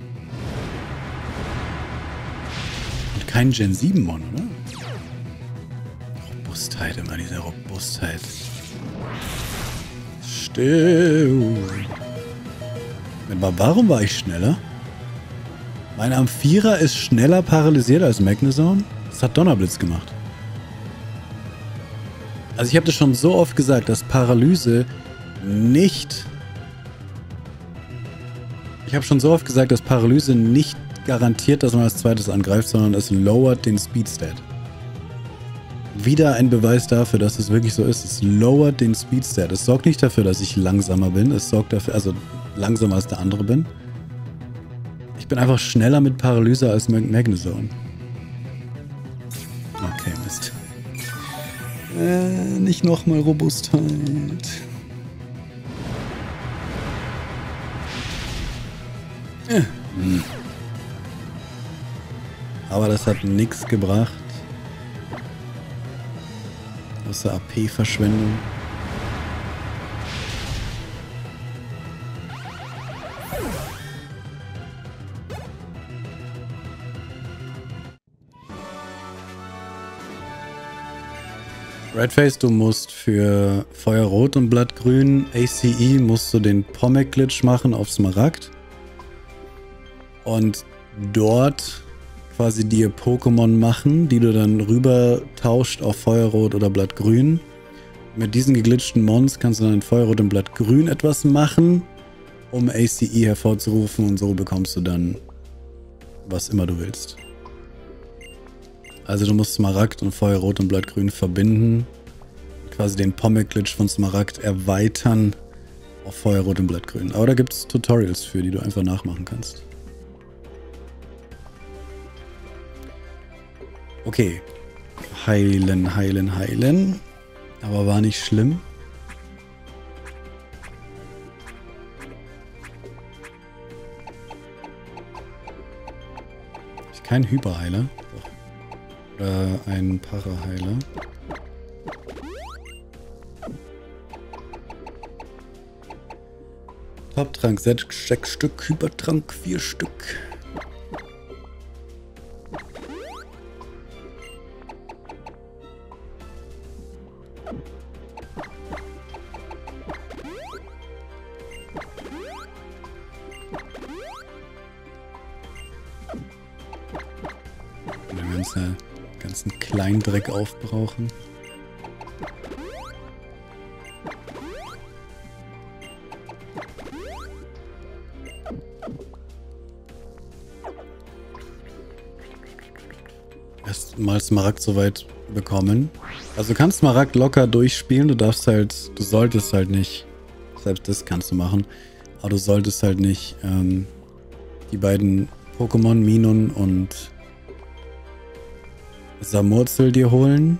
Und kein Gen sieben Mon, oder? Robustheit, immer diese Robustheit. Still. Aber warum war ich schneller? Mein Amphira ist schneller paralysiert als Magnezone? Das hat Donnerblitz gemacht. Also ich habe das schon so oft gesagt, dass Paralyse nicht... Ich habe schon so oft gesagt, dass Paralyse nicht garantiert, dass man als zweites angreift, sondern es lowert den Speedstat. Wieder ein Beweis dafür, dass es wirklich so ist. Es lowert den Speedstat. Es sorgt nicht dafür, dass ich langsamer bin. Es sorgt dafür, also langsamer als der andere bin. Ich bin einfach schneller mit Paralyse als Mag Magnezone. Okay, Mist. Äh, nicht nochmal Robustheit. Äh. Hm. Aber das hat nichts gebracht. Außer A P-Verschwendung. Redface, du musst für Feuerrot und Blattgrün A C E musst du den Pomek-Glitch machen auf Smaragd. Und dort quasi dir Pokémon machen, die du dann rüber tauscht auf Feuerrot oder Blattgrün. Mit diesen geglitschten Mons kannst du dann in Feuerrot und Blattgrün etwas machen, um A C E hervorzurufen, und so bekommst du dann was immer du willst. Also du musst Smaragd und Feuerrot und Blattgrün verbinden, quasi den Pomek-Glitch von Smaragd erweitern auf Feuerrot und Blattgrün. Aber da gibt es Tutorials für, die du einfach nachmachen kannst. Okay. Heilen, heilen, heilen. Aber war nicht schlimm. Ich kein Hyperheiler. Doch. Oder ein Paraheiler. Top-Trank, sechs Stück. Hypertrank, vier Stück. Den ganzen Kleindreck aufbrauchen. Erstmal Smaragd soweit bekommen. Also du kannst Smaragd locker durchspielen, du darfst halt, du solltest halt nicht, selbst das kannst du machen, aber du solltest halt nicht ähm, die beiden Pokémon Minun und Samurzel dir holen.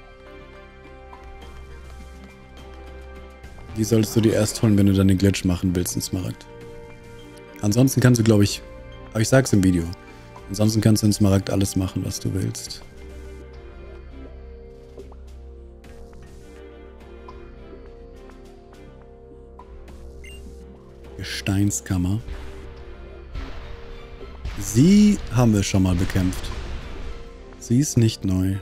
Die solltest du dir erst holen, wenn du dann den Glitch machen willst in Smaragd. Ansonsten kannst du, glaube ich, aber ich sag's im Video, ansonsten kannst du in Smaragd alles machen, was du willst. Gesteinskammer. Sie haben wir schon mal bekämpft. Sie ist nicht neu.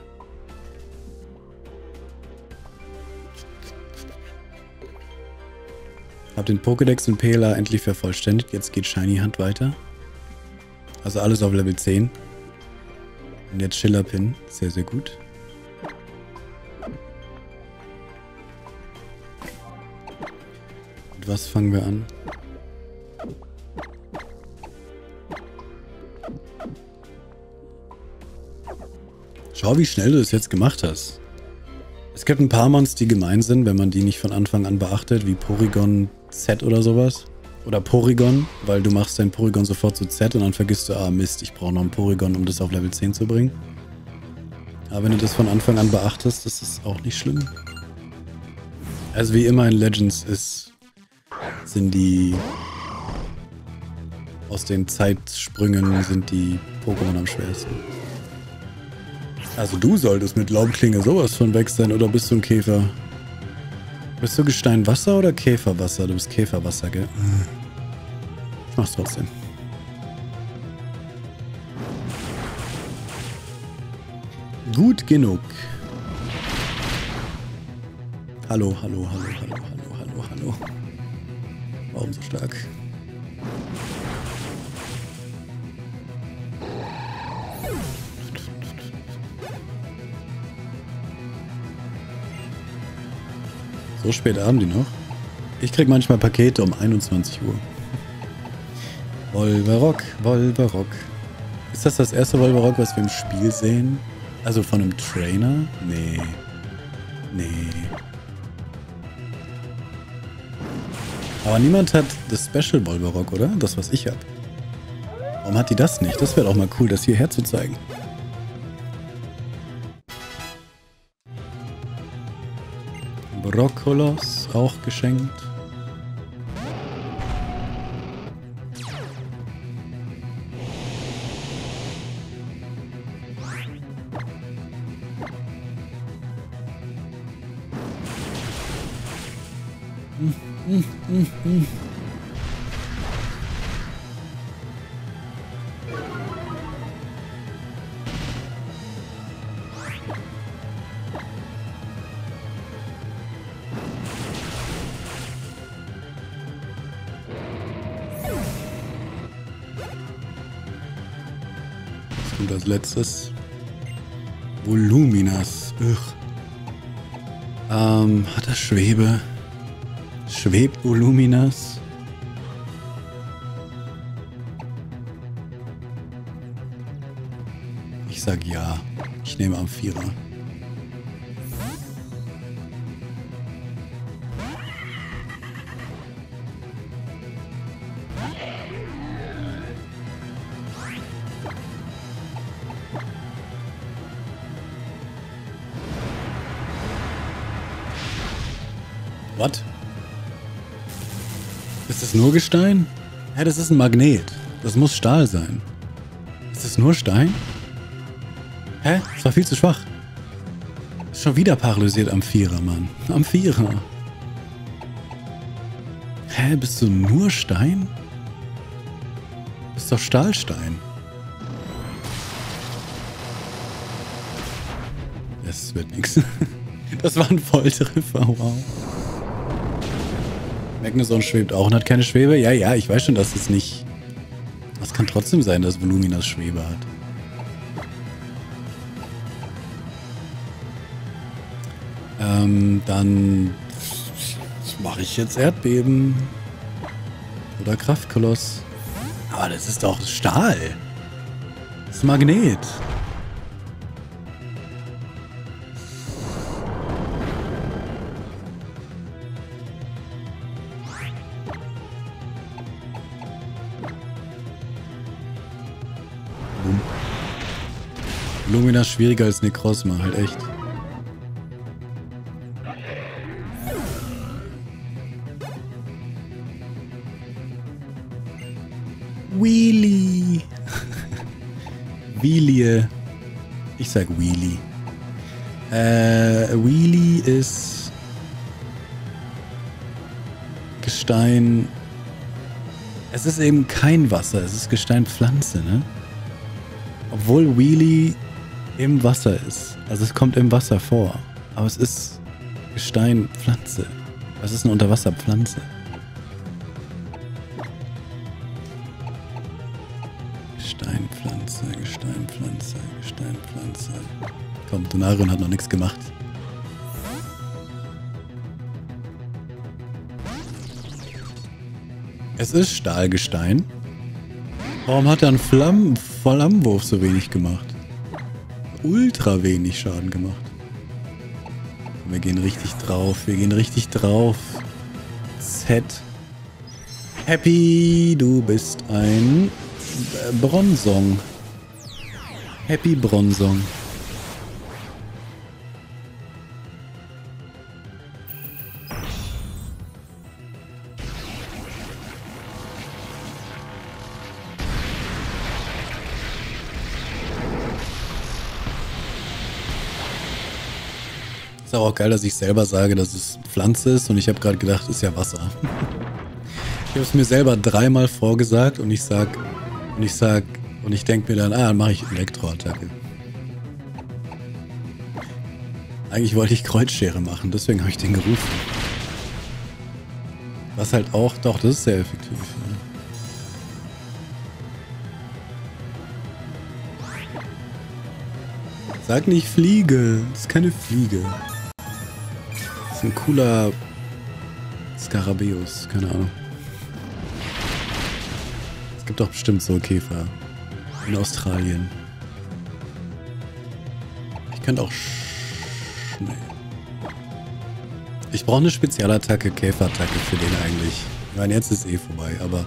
Hab den Pokédex in P L A endlich vervollständigt. Jetzt geht Shiny Hand weiter. Also alles auf Level zehn. Und jetzt Schillerpin. Sehr, sehr gut. Mit was fangen wir an? Schau, wie schnell du das jetzt gemacht hast. Es gibt ein paar Mons, die gemein sind, wenn man die nicht von Anfang an beachtet, wie Porygon Z oder sowas. Oder Porygon, weil du machst dein Porygon sofort zu Z und dann vergisst du, ah Mist, ich brauche noch ein Porygon, um das auf Level zehn zu bringen. Aber wenn du das von Anfang an beachtest, ist das auch nicht schlimm. Also wie immer in Legends ist, sind die aus den Zeitsprüngen sind die Pokémon am schwersten. Also du solltest mit Laubklinge sowas von weg sein, oder bist du ein Käfer? Bist du Gesteinwasser oder Käferwasser? Du bist Käferwasser, gell? Ich mach's trotzdem. Gut genug. Hallo, hallo, hallo, hallo, hallo, hallo, hallo. Warum so stark? So spät haben die noch. Ich krieg manchmal Pakete um einundzwanzig Uhr. Wolverock, Wolverock. Ist das das erste Wolverock, was wir im Spiel sehen? Also von einem Trainer? Nee. Nee. Aber niemand hat das Special Wolverock, oder? Das, was ich hab. Warum hat die das nicht? Das wäre doch mal cool, das hierher zu zeigen. Brokkolos auch geschenkt. Hm, hm, hm, hm. Und als letztes Voluminas. Ugh. Ähm, hat er Schwebe? Schwebt Voluminas? Ich sag ja. Ich nehme Amphira. Was? Ist das nur Gestein? Ja, das ist ein Magnet. Das muss Stahl sein. Ist das nur Stein? Hä? Das war viel zu schwach. Ist schon wieder paralysiert Amphira, Mann. Amphira. Hä? Bist du nur Stein? Bist doch Stahlstein. Das wird nix. Das war ein Volltreffer, wow. Magneson schwebt auch und hat keine Schwebe. Ja, ja, ich weiß schon, dass es nicht... Es kann trotzdem sein, dass Voluminas Schwebe hat. Ähm, dann... mache ich jetzt Erdbeben. Oder Kraftkoloss. Aber das ist doch Stahl. Das ist Magnet. Lumina schwieriger als Necrozma, halt echt. Wheelie. Wheelie. Ich sag Wheelie. Äh, Wheelie ist Gestein Es ist eben kein Wasser, es ist Gesteinpflanze, ne? Obwohl Wheelie im Wasser ist. Also es kommt im Wasser vor. Aber es ist Gesteinpflanze. Was ist eine Unterwasserpflanze? Gesteinpflanze, Gesteinpflanze, Gesteinpflanze. Komm, Donarion hat noch nichts gemacht. Es ist Stahlgestein. Warum hat er einen Flammen Flammenwurf so wenig gemacht? Ultra wenig Schaden gemacht. Wir gehen richtig drauf. Wir gehen richtig drauf. Z. Happy, du bist ein Bronzong. Happy Bronzong. Ist auch geil, dass ich selber sage, dass es Pflanze ist und ich habe gerade gedacht, es ist ja Wasser. Ich habe es mir selber dreimal vorgesagt und ich sag und ich sag und ich denke mir dann, ah, dann mache ich Elektroattacke. Eigentlich wollte ich Kreuzschere machen, deswegen habe ich den gerufen. Was halt auch, doch, das ist sehr effektiv. Ja. Sag nicht Fliege, das ist keine Fliege. Das ist ein cooler Skarabäus, keine Ahnung. Es gibt doch bestimmt so Käfer in Australien. Ich könnte auch schnell. Ich brauche eine Spezialattacke, Käferattacke für den eigentlich. Ich meine, jetzt ist eh vorbei, aber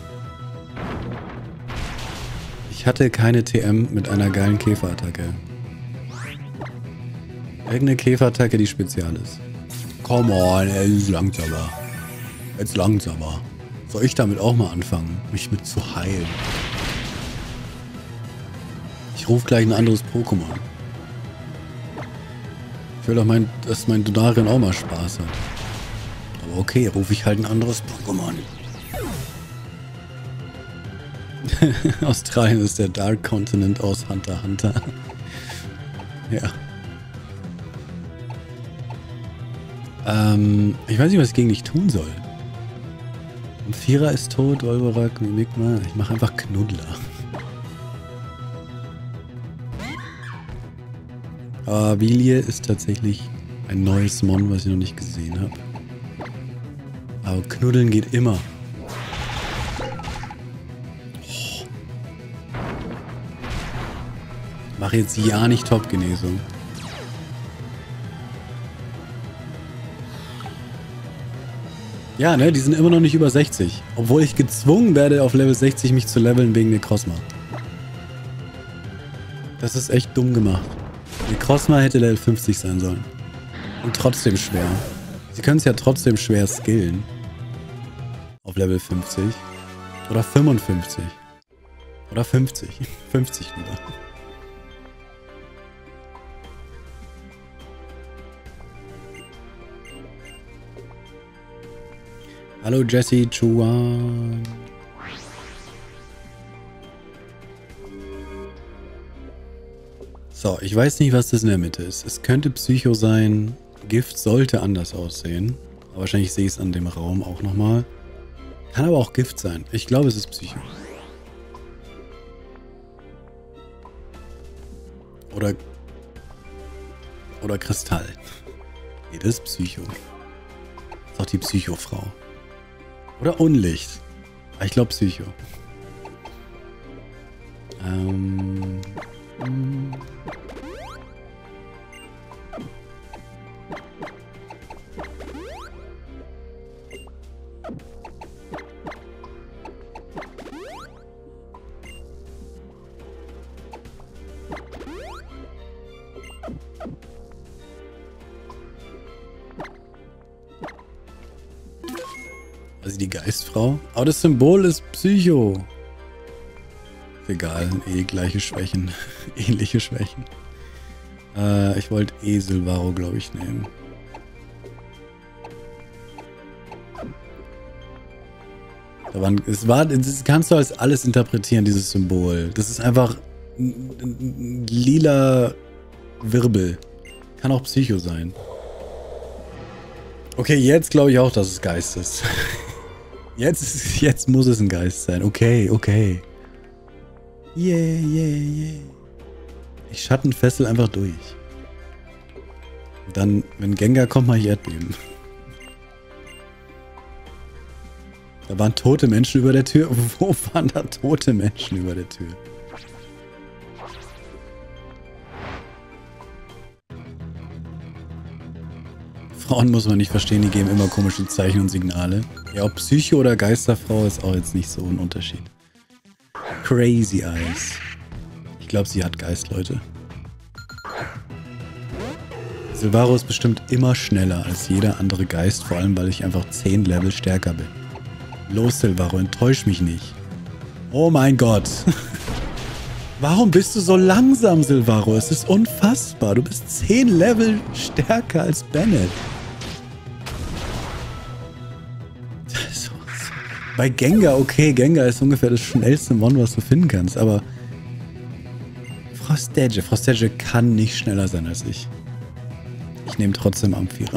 ich hatte keine T M mit einer geilen Käferattacke. Irgendeine Käferattacke, die spezial ist. Come on, ey, jetzt langsamer. Jetzt langsamer. Soll ich damit auch mal anfangen, mich mit zu heilen? Ich rufe gleich ein anderes Pokémon. Ich will doch, mein, dass mein Donarion auch mal Spaß hat. Aber okay, rufe ich halt ein anderes Pokémon. Australien ist der Dark Continent aus Hunter x Hunter. Ja. Ähm, ich weiß nicht, was ich gegen dich tun soll. Ein Vierer ist tot, Olberak, Mimikma. Ich mache einfach Knuddler. Aber Vilie ist tatsächlich ein neues Mon, was ich noch nicht gesehen habe. Aber Knuddeln geht immer. Oh. Mach jetzt ja nicht Top-Genesung. Ja, ne, die sind immer noch nicht über sechzig. Obwohl ich gezwungen werde, auf Level sechzig mich zu leveln wegen Necrozma. Das ist echt dumm gemacht. Necrozma hätte Level fünfzig sein sollen. Und trotzdem schwer. Sie können es ja trotzdem schwer skillen. Auf Level fünfzig. Oder fünfundfünfzig. Oder fünfzig. fünfzig lieber. Hallo Jesse Chuan. So, ich weiß nicht, was das in der Mitte ist. Es könnte Psycho sein. Gift sollte anders aussehen. Aber wahrscheinlich sehe ich es an dem Raum auch nochmal. Kann aber auch Gift sein. Ich glaube, es ist Psycho. Oder... Oder Kristall. Nee, das ist Psycho. Das ist auch die Psycho-Frau. Oder Unlicht. Ich glaube Psycho. Ähm... Also die Geistfrau. Aber das Symbol ist Psycho. Ist egal, eh gleiche Schwächen. Ähnliche Schwächen. Äh, ich wollte Eselvaro, glaube ich, nehmen. Da waren, es war, das kannst du als alles interpretieren, dieses Symbol. Das ist einfach ein, ein lila Wirbel. Kann auch Psycho sein. Okay, jetzt glaube ich auch, dass es Geist ist. Jetzt, jetzt muss es ein Geist sein. Okay, okay. Yeah, yeah, yeah. Ich Schattenfessel einfach durch. Und dann, wenn Gengar kommt, mache ich Erdbeben. Da waren tote Menschen über der Tür. Wo waren da tote Menschen über der Tür? Frauen muss man nicht verstehen, die geben immer komische Zeichen und Signale. Ja, ob Psycho oder Geisterfrau ist auch jetzt nicht so ein Unterschied. Crazy Eyes. Ich glaube, sie hat Geist, Leute. Silvaro ist bestimmt immer schneller als jeder andere Geist, vor allem, weil ich einfach zehn Level stärker bin. Los, Silvaro, enttäusch mich nicht. Oh mein Gott. Warum bist du so langsam, Silvaro? Es ist unfassbar. Du bist zehn Level stärker als Bennett. Bei Gengar, okay, Gengar ist ungefähr das schnellste Mon, was du finden kannst, aber Frostedge, Frostedge kann nicht schneller sein als ich. Ich nehme trotzdem Amphira.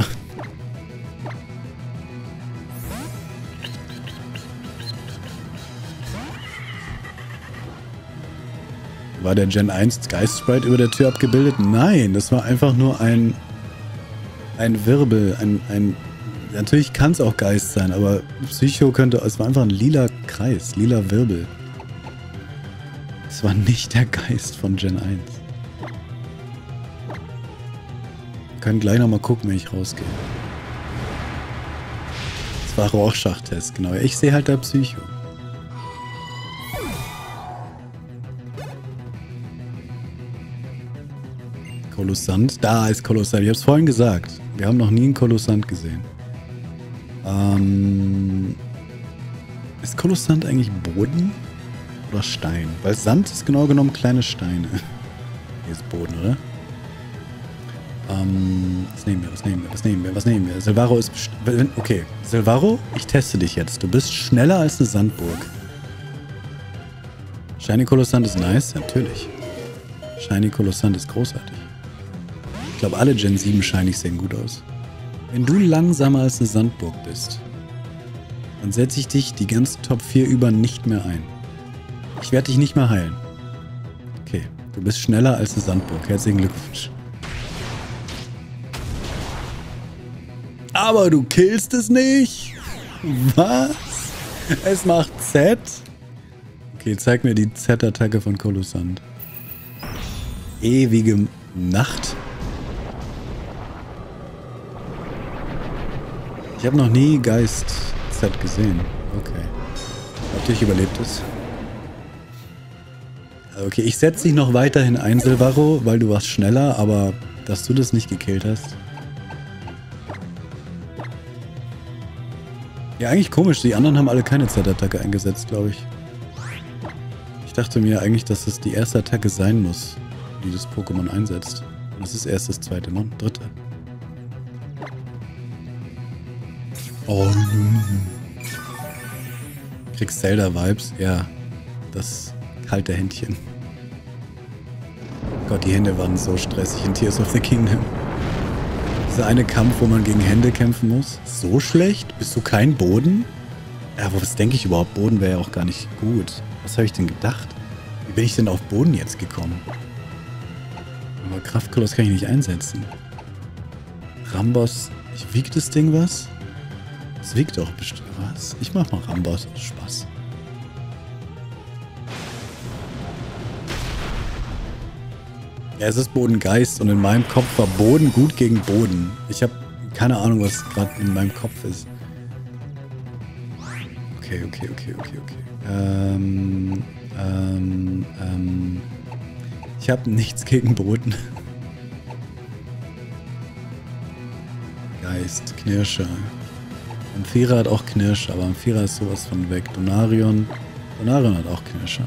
War der Gen eins Geist-Sprite über der Tür abgebildet? Nein, das war einfach nur ein ein Wirbel, ein, ein natürlich kann es auch Geist sein, aber Psycho könnte, es war einfach ein lila Kreis, lila Wirbel. Es war nicht der Geist von Gen eins. Wir können gleich nochmal gucken, wenn ich rausgehe. Das war Rorschach-Test, genau. Ich sehe halt da Psycho. Kolossant. Da ist Kolossant. Ich habe es vorhin gesagt. Wir haben noch nie einen Kolossant gesehen. Ähm, ist Kolossant eigentlich Boden oder Stein? Weil Sand ist genau genommen kleine Steine. Hier ist Boden, oder? Ähm, was nehmen wir, was nehmen wir, was nehmen wir, was nehmen wir? Silvaro ist... Okay, Silvaro, ich teste dich jetzt. Du bist schneller als eine Sandburg. Shiny Kolossant ist nice, natürlich. Shiny Kolossant ist großartig. Ich glaube, alle Gen sieben Shinies sehen gut aus. Wenn du langsamer als eine Sandburg bist, dann setze ich dich die ganzen Top vier über nicht mehr ein. Ich werde dich nicht mehr heilen. Okay, du bist schneller als eine Sandburg. Herzlichen Glückwunsch. Aber du killst es nicht? Was? Es macht Z? Okay, zeig mir die Z-Attacke von Kolossant. Ewige Nacht. Ich habe noch nie Geist Z gesehen. Okay. Ob dich überlebt ist. Okay, ich setze dich noch weiterhin ein, Silvaro, weil du warst schneller, aber dass du das nicht gekillt hast. Ja, eigentlich komisch. Die anderen haben alle keine Z-Attacke eingesetzt, glaube ich. Ich dachte mir eigentlich, dass das die erste Attacke sein muss, die das Pokémon einsetzt. Und das ist erst das zweite Mon, dritte. Oh. Kriegst Zelda-Vibes? Ja. Das kalte Händchen. Gott, die Hände waren so stressig in Tears of the Kingdom. Dieser eine Kampf, wo man gegen Hände kämpfen muss. So schlecht? Bist du kein Boden? Ja, aber was denke ich überhaupt? Boden wäre ja auch gar nicht gut. Was habe ich denn gedacht? Wie bin ich denn auf Boden jetzt gekommen? Aber Kraftkoloss kann ich nicht einsetzen. Rambos. Wiegt das Ding was? Es wiegt doch bestimmt was. Ich mach mal Rambos. Spaß. Ja, es ist Bodengeist und in meinem Kopf war Boden gut gegen Boden. Ich habe keine Ahnung, was gerade in meinem Kopf ist. Okay, okay, okay, okay, okay. Ähm, ähm, ähm. Ich habe nichts gegen Boden. Geist, Knirscher. Amphira hat auch Knirscher, aber Amphira ist sowas von weg. Donarion. Donarion hat auch Knirscher.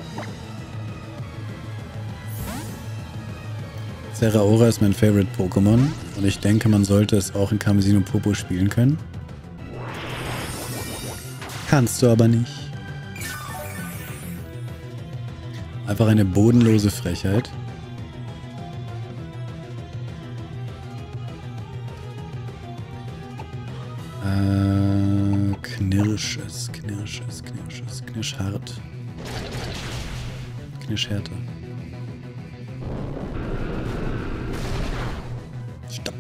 Zeraora ist mein Favorite Pokémon und ich denke, man sollte es auch in Karmesin und Purpur spielen können. Kannst du aber nicht. Einfach eine bodenlose Frechheit. Äh, Knirsches, Knirsches, Knirsches, Knirschhart. Knirschhärte. Stopp.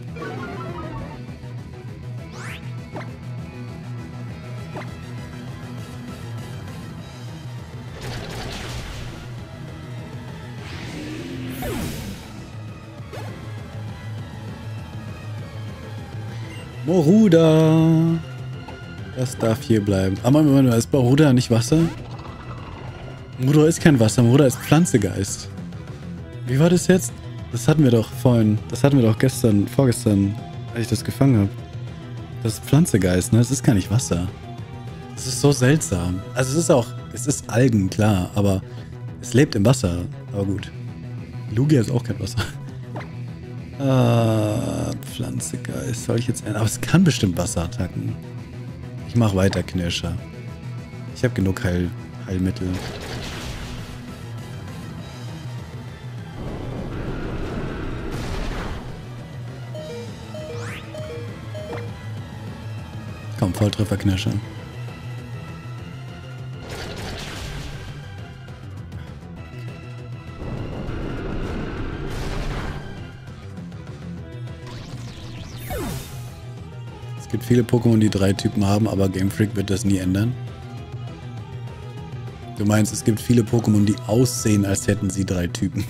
Moruda. Das darf hier bleiben. Aber ist Moruda nicht Wasser? Moruda ist kein Wasser, Moruda ist Pflanzegeist. Wie war das jetzt? Das hatten wir doch vorhin. Das hatten wir doch gestern, vorgestern, als ich das gefangen habe. Das ist Pflanzegeist, ne? Es ist gar nicht Wasser. Es ist so seltsam. Also es ist auch, es ist Algen, klar, aber es lebt im Wasser. Aber gut. Lugia ist auch kein Wasser. Ah, Pflanzegeist. Soll ich jetzt... Aber es kann bestimmt Wasserattacken. Ich mach weiter, Knirscher. Ich habe genug Heil, Heilmittel. Komm, Volltreffer, Knirscher. Es gibt viele Pokémon, die drei Typen haben, aber Game Freak wird das nie ändern. Du meinst, es gibt viele Pokémon, die aussehen, als hätten sie drei Typen.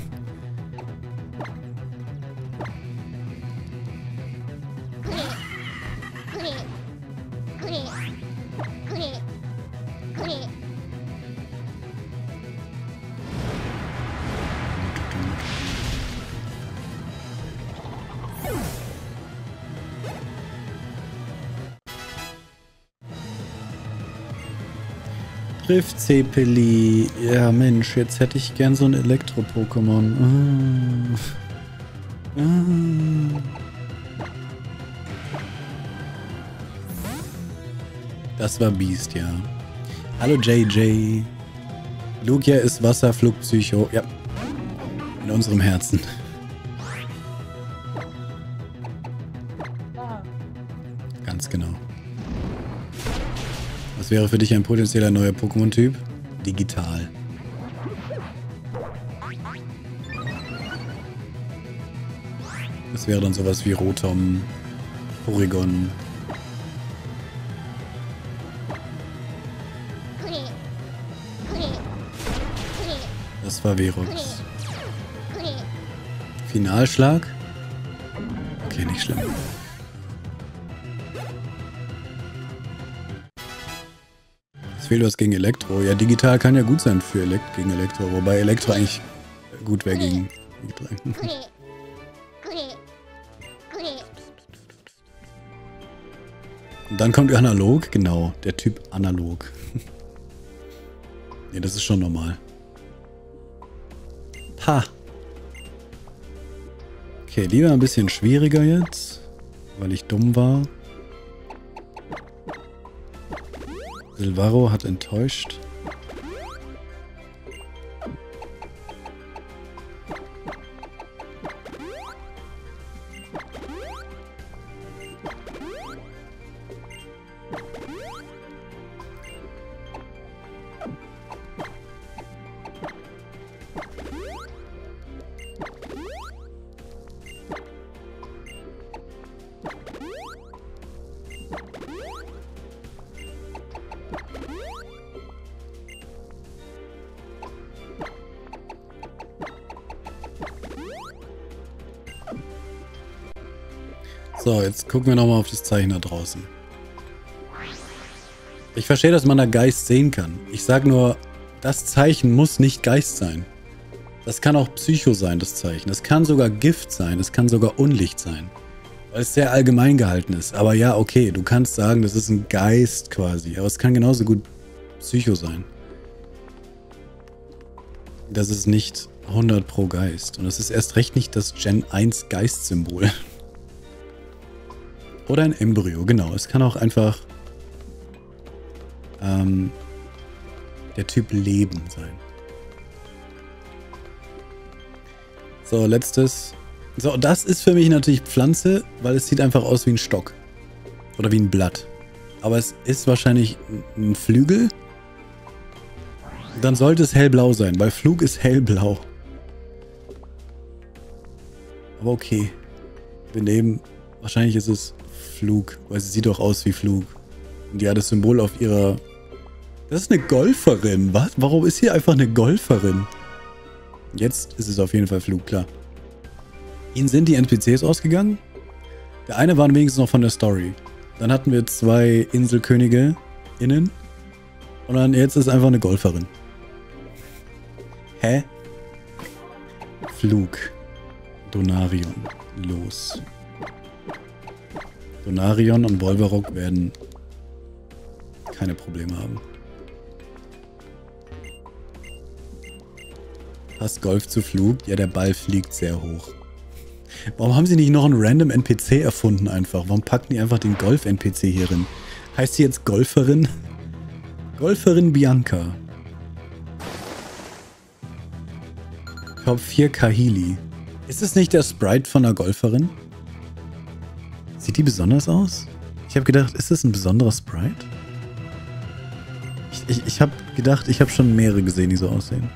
Rift-Zepeli. Ja, Mensch, jetzt hätte ich gern so ein Elektro-Pokémon. Ah. Ah. Das war Beast, ja. Hallo J J. Lugia ist Wasserflugpsycho. Ja. In unserem Herzen. Ganz genau. Was wäre für dich ein potenzieller neuer Pokémon-Typ? Digital. Das wäre dann sowas wie Rotom, Porygon. Das war Verox. Finalschlag? Okay, nicht schlimm. Es fehlt was gegen Elektro. Ja, digital kann ja gut sein für Elekt gegen Elektro, wobei Elektro eigentlich gut wäre gegen Elektro. Und dann kommt Analog, genau, der Typ Analog. Ne, das ist schon normal. Ha! Okay, die war ein bisschen schwieriger jetzt, weil ich dumm war. Silvaro hat enttäuscht. So, jetzt gucken wir nochmal auf das Zeichen da draußen. Ich verstehe, dass man da Geist sehen kann. Ich sage nur, das Zeichen muss nicht Geist sein. Das kann auch Psycho sein, das Zeichen. Das kann sogar Gift sein, es kann sogar Unlicht sein. Weil es sehr allgemein gehalten ist. Aber ja, okay, du kannst sagen, das ist ein Geist quasi. Aber es kann genauso gut Psycho sein. Das ist nicht hundert pro Geist. Und es ist erst recht nicht das Gen eins Geist-Symbol. Oder ein Embryo, genau. Es kann auch einfach ähm, der Typ Leben sein. So, letztes. So, das ist für mich natürlich Pflanze, weil es sieht einfach aus wie ein Stock. Oder wie ein Blatt. Aber es ist wahrscheinlich ein Flügel. Dann sollte es hellblau sein, weil Flug ist hellblau. Aber okay. Wir nehmen... Wahrscheinlich ist es Flug, weil sie sieht doch aus wie Flug. Und die hat das Symbol auf ihrer... Das ist eine Golferin. Was? Warum ist hier einfach eine Golferin? Jetzt ist es auf jeden Fall Flug, klar. Ihnen sind die N P Cs ausgegangen. Der eine war wenigstens noch von der Story. Dann hatten wir zwei Inselkönige innen. Und dann jetzt ist einfach eine Golferin. Hä? Flug. Donarion. Los. Donarion und Volvarok werden keine Probleme haben. Passt Golf zu Flug? Ja, der Ball fliegt sehr hoch. Warum haben sie nicht noch einen random N P C erfunden einfach? Warum packen die einfach den Golf-N P C hier rein? Heißt sie jetzt Golferin? Golferin Bianca. Top vier Kahili. Ist es nicht der Sprite von der Golferin? Sieht die besonders aus? Ich habe gedacht, ist das ein besonderer Sprite? Ich, ich, ich habe gedacht, ich habe schon mehrere gesehen, die so aussehen.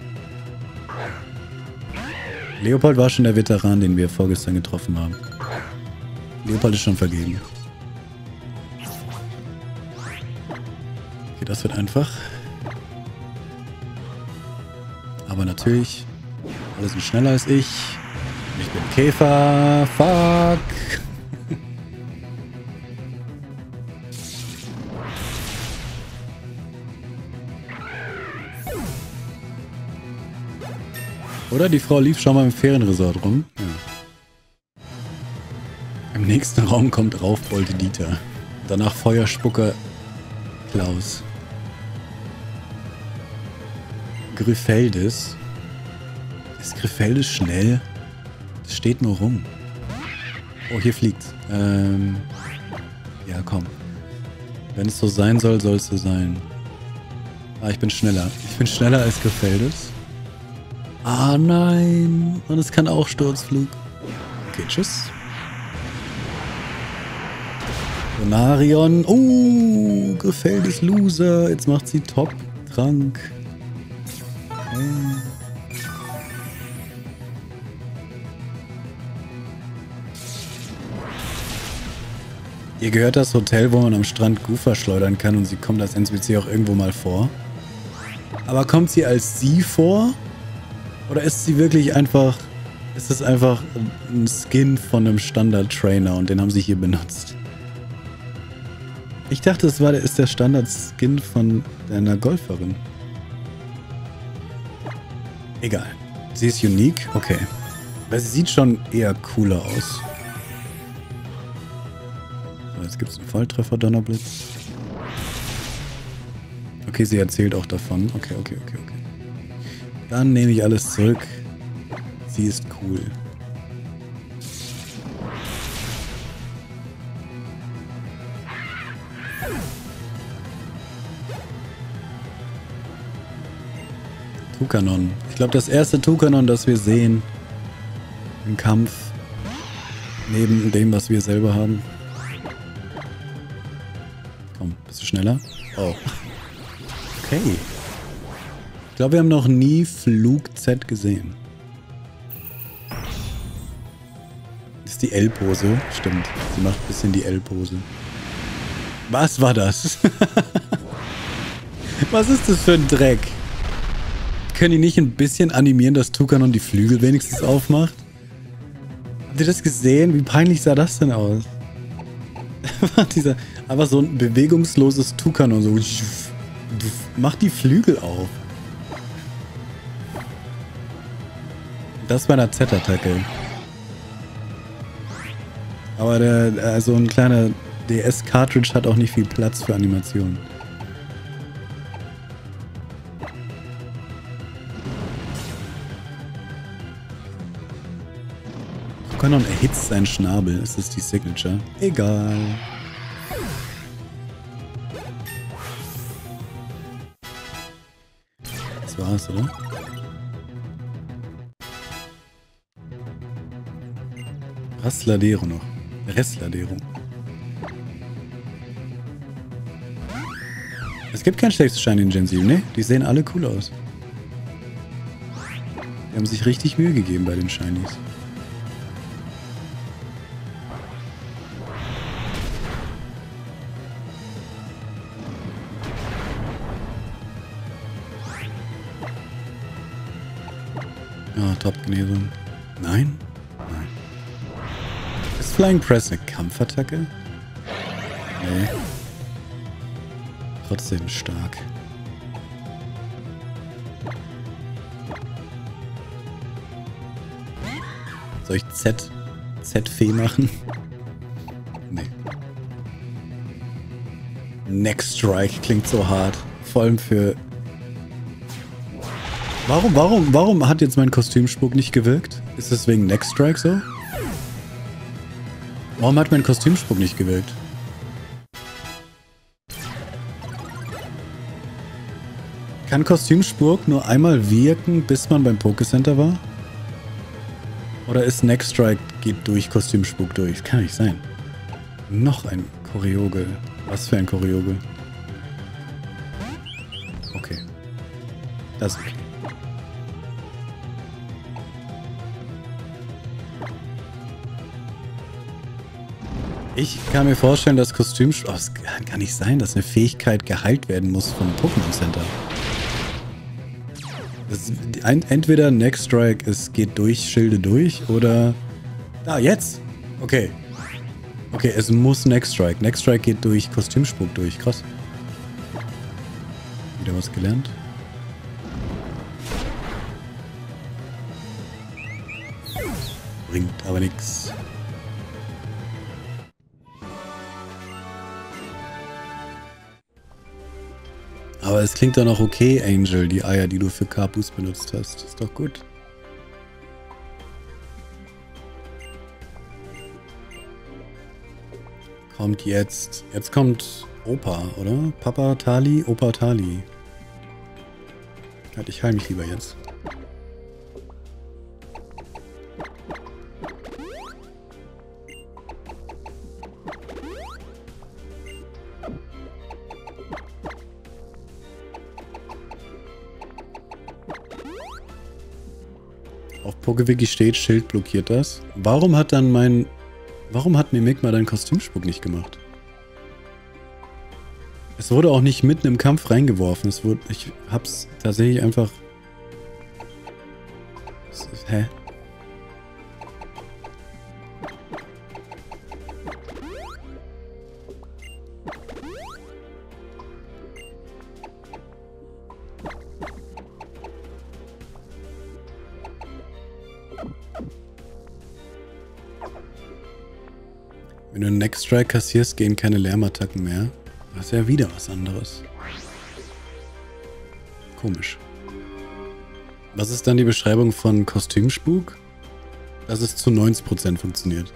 Leopold war schon der Veteran, den wir vorgestern getroffen haben. Leopold ist schon vergeben. Okay, das wird einfach. Aber natürlich, alle sind schneller als ich. Ich bin Käfer. Fuck. Oder die Frau lief schon mal im Ferienresort rum. Ja. Im nächsten Raum kommt Raufbold Dieter. Danach Feuerspucker Klaus. Grypheldes. Ist Grypheldes schnell? Das steht nur rum. Oh, hier fliegt's. Ähm. Ja, komm. Wenn es so sein soll, soll es so sein. Ah, ich bin schneller. Ich bin schneller als Grypheldes. Ah, nein. Und es kann auch Sturzflug. Okay, tschüss. Donarion. Oh, Grypheldes Loser. Jetzt macht sie Top. Trank. Okay. Ihr gehört das Hotel, wo man am Strand Goofer schleudern kann und sie kommt als N P C auch irgendwo mal vor. Aber kommt sie als sie vor? Oder ist sie wirklich einfach... Ist es einfach ein Skin von einem Standard-Trainer und den haben sie hier benutzt? Ich dachte, es war der, ist der Standard-Skin von einer Golferin. Egal. Sie ist unique? Okay. Weil sie sieht schon eher cooler aus. So, jetzt gibt es einen Volltreffer, Donnerblitz. Okay, sie erzählt auch davon. Okay, okay, okay, okay. Dann nehme ich alles zurück. Sie ist cool. Tukanon. Ich glaube, das erste Tukanon, das wir sehen im Kampf, neben dem, was wir selber haben. Komm, bist du schneller? Oh. Okay. Ich glaube, wir haben noch nie Flug-Z gesehen. Das ist die L-Pose. Stimmt. Sie macht ein bisschen die L-Pose. Was war das? Was ist das für ein Dreck? Können die nicht ein bisschen animieren, dass Tukanon die Flügel wenigstens aufmacht? Habt ihr das gesehen? Wie peinlich sah das denn aus? Dieser, einfach so ein bewegungsloses Tukanon. So. Macht die Flügel auf. Das war eine Z-Attacke. Aber der, also ein kleiner D S-Cartridge hat auch nicht viel Platz für Animationen. Tukanon erhitzt seinen Schnabel. Ist das die Signature? Egal. Das war's, oder? Rastladero noch. Restladero. Es gibt kein schlechtes Shiny in Gen sieben, ne? Die sehen alle cool aus. Die haben sich richtig Mühe gegeben bei den Shinies. Ah, Top-Genesung. Nein? Nein. Ist Flying Press eine Kampfattacke? Nee. Trotzdem stark. Soll ich Z? Z-Fee machen? Nee. Next Strike klingt so hart. Vor allem für... Warum, warum, warum hat jetzt mein Kostümspuck nicht gewirkt? Ist es wegen Next Strike so? Warum hat mein Kostümspuck nicht gewirkt? Kann Kostümspuck nur einmal wirken, bis man beim Pokécenter war? Oder ist Next Strike geht durch Kostümspuck durch? Kann nicht sein. Noch ein Choreogel. Was für ein Choreogel? Okay. Das ist okay. Ich kann mir vorstellen, dass Kostümspuck... Oh, es kann gar nicht sein, dass eine Fähigkeit geheilt werden muss vom Pokémon Center. Das, ein, entweder Next Strike, es geht durch Schilde durch, oder... Ah, jetzt! Okay. Okay, es muss Next Strike. Next Strike geht durch Kostümspuck durch. Krass. Wieder was gelernt. Bringt aber nichts. Aber es klingt doch noch okay, Angel, die Eier, die du für Carpus benutzt hast. Ist doch gut. Kommt jetzt... Jetzt kommt Opa, oder? Papa Tali, Opa Tali. Ich heil mich lieber jetzt. Auf PokeWiki steht, Schild blockiert das. Warum hat dann mein... Warum hat Mimikma deinen Kostümspuck nicht gemacht? Es wurde auch nicht mitten im Kampf reingeworfen. Es wurde... Ich hab's tatsächlich einfach... Hä? Wenn du einen Next Strike kassierst, gehen keine Lärmattacken mehr. Das ist ja wieder was anderes. Komisch. Was ist dann die Beschreibung von Kostümspuk? Dass es zu neunzig Prozent funktioniert.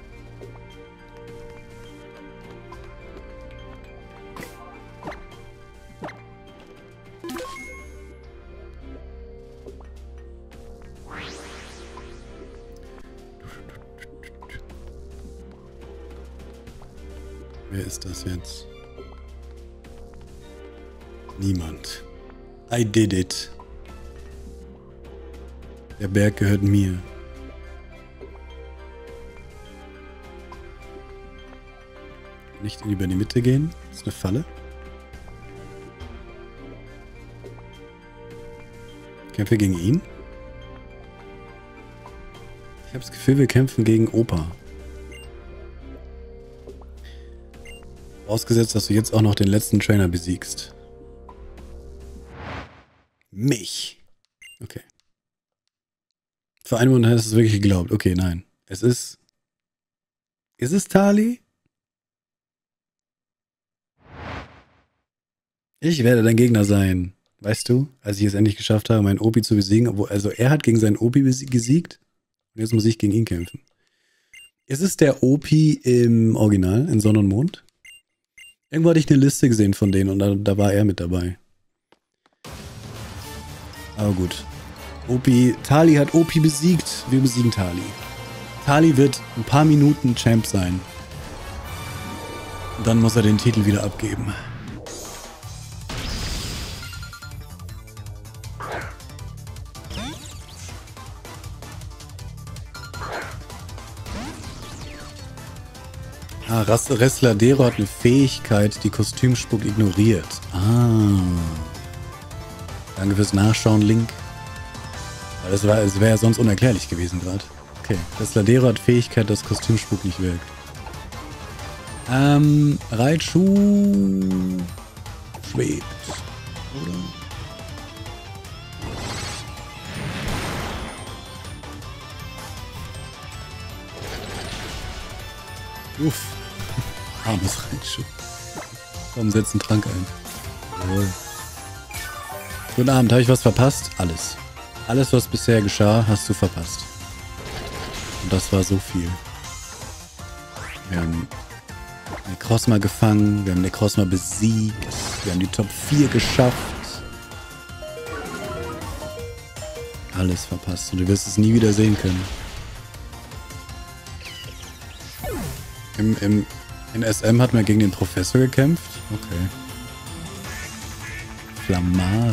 Wer ist das jetzt? Niemand. I did it. Der Berg gehört mir. Nicht über die Mitte gehen. Das ist eine Falle. Kämpfen wir gegen ihn? Ich habe das Gefühl, wir kämpfen gegen Opa. Ausgesetzt, dass du jetzt auch noch den letzten Trainer besiegst. Mich. Okay. Für einen Moment hast du es wirklich geglaubt. Okay, nein. Es ist... Ist es Tali? Ich werde dein Gegner sein. Weißt du, als ich es endlich geschafft habe, meinen Opi zu besiegen. Obwohl, also er hat gegen seinen Opi gesiegt. Und jetzt muss ich gegen ihn kämpfen. Ist es der Opi im Original, in Sonne und Mond? Irgendwo hatte ich eine Liste gesehen von denen und da, da war er mit dabei. Aber gut. Opi, Tali hat Opi besiegt. Wir besiegen Tali. Tali wird ein paar Minuten Champ sein. Und dann muss er den Titel wieder abgeben. Ah, Restladero hat eine Fähigkeit, die Kostümspuck ignoriert. Ah. Danke fürs Nachschauen, Link. Das, das wäre ja sonst unerklärlich gewesen gerade. Okay, Restladero hat Fähigkeit, dass Kostümspuck nicht wirkt. Ähm, Raichu schwebt, oder? Uff. Armes Raichu. Komm, setz einen Trank ein. Jawohl. Guten Abend, habe ich was verpasst? Alles. Alles, was bisher geschah, hast du verpasst. Und das war so viel. Wir haben Necrozma gefangen, wir haben Necrozma besiegt, wir haben die Top vier geschafft. Alles verpasst und du wirst es nie wieder sehen können. Im, im, in S M hat man gegen den Professor gekämpft? Okay. Flamara.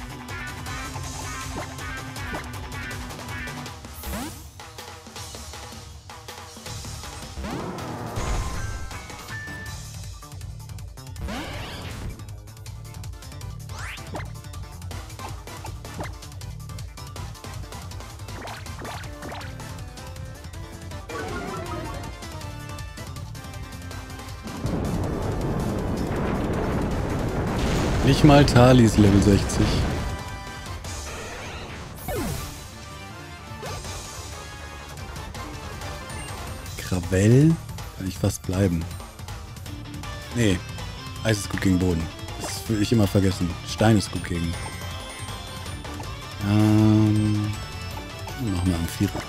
Nicht mal Tali ist Level sechzig. Krawell? Kann ich fast bleiben. Nee. Eis ist gut gegen Boden. Das will ich immer vergessen. Stein ist gut gegen. Ähm. Machen wir am Vierer.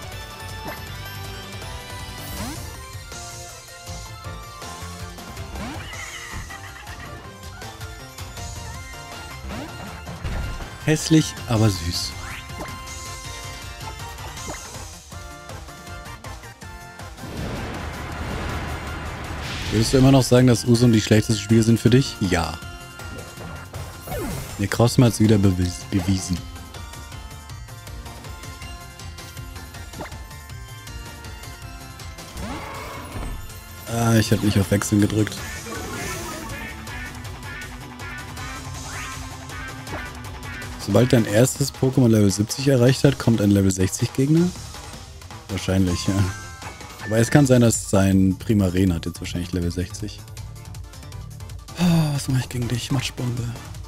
Hässlich, aber süß. Würdest du immer noch sagen, dass Usum die schlechtesten Spiele sind für dich? Ja. Necrozma hat es wieder bewies bewiesen. Ah, ich habe nicht auf Wechseln gedrückt. Sobald dein erstes Pokémon Level siebzig erreicht hat, kommt ein Level sechzig Gegner? Wahrscheinlich, ja. Aber es kann sein, dass sein Primaren hat jetzt wahrscheinlich Level sechzig. Oh, was mache ich gegen dich? Matschbombe.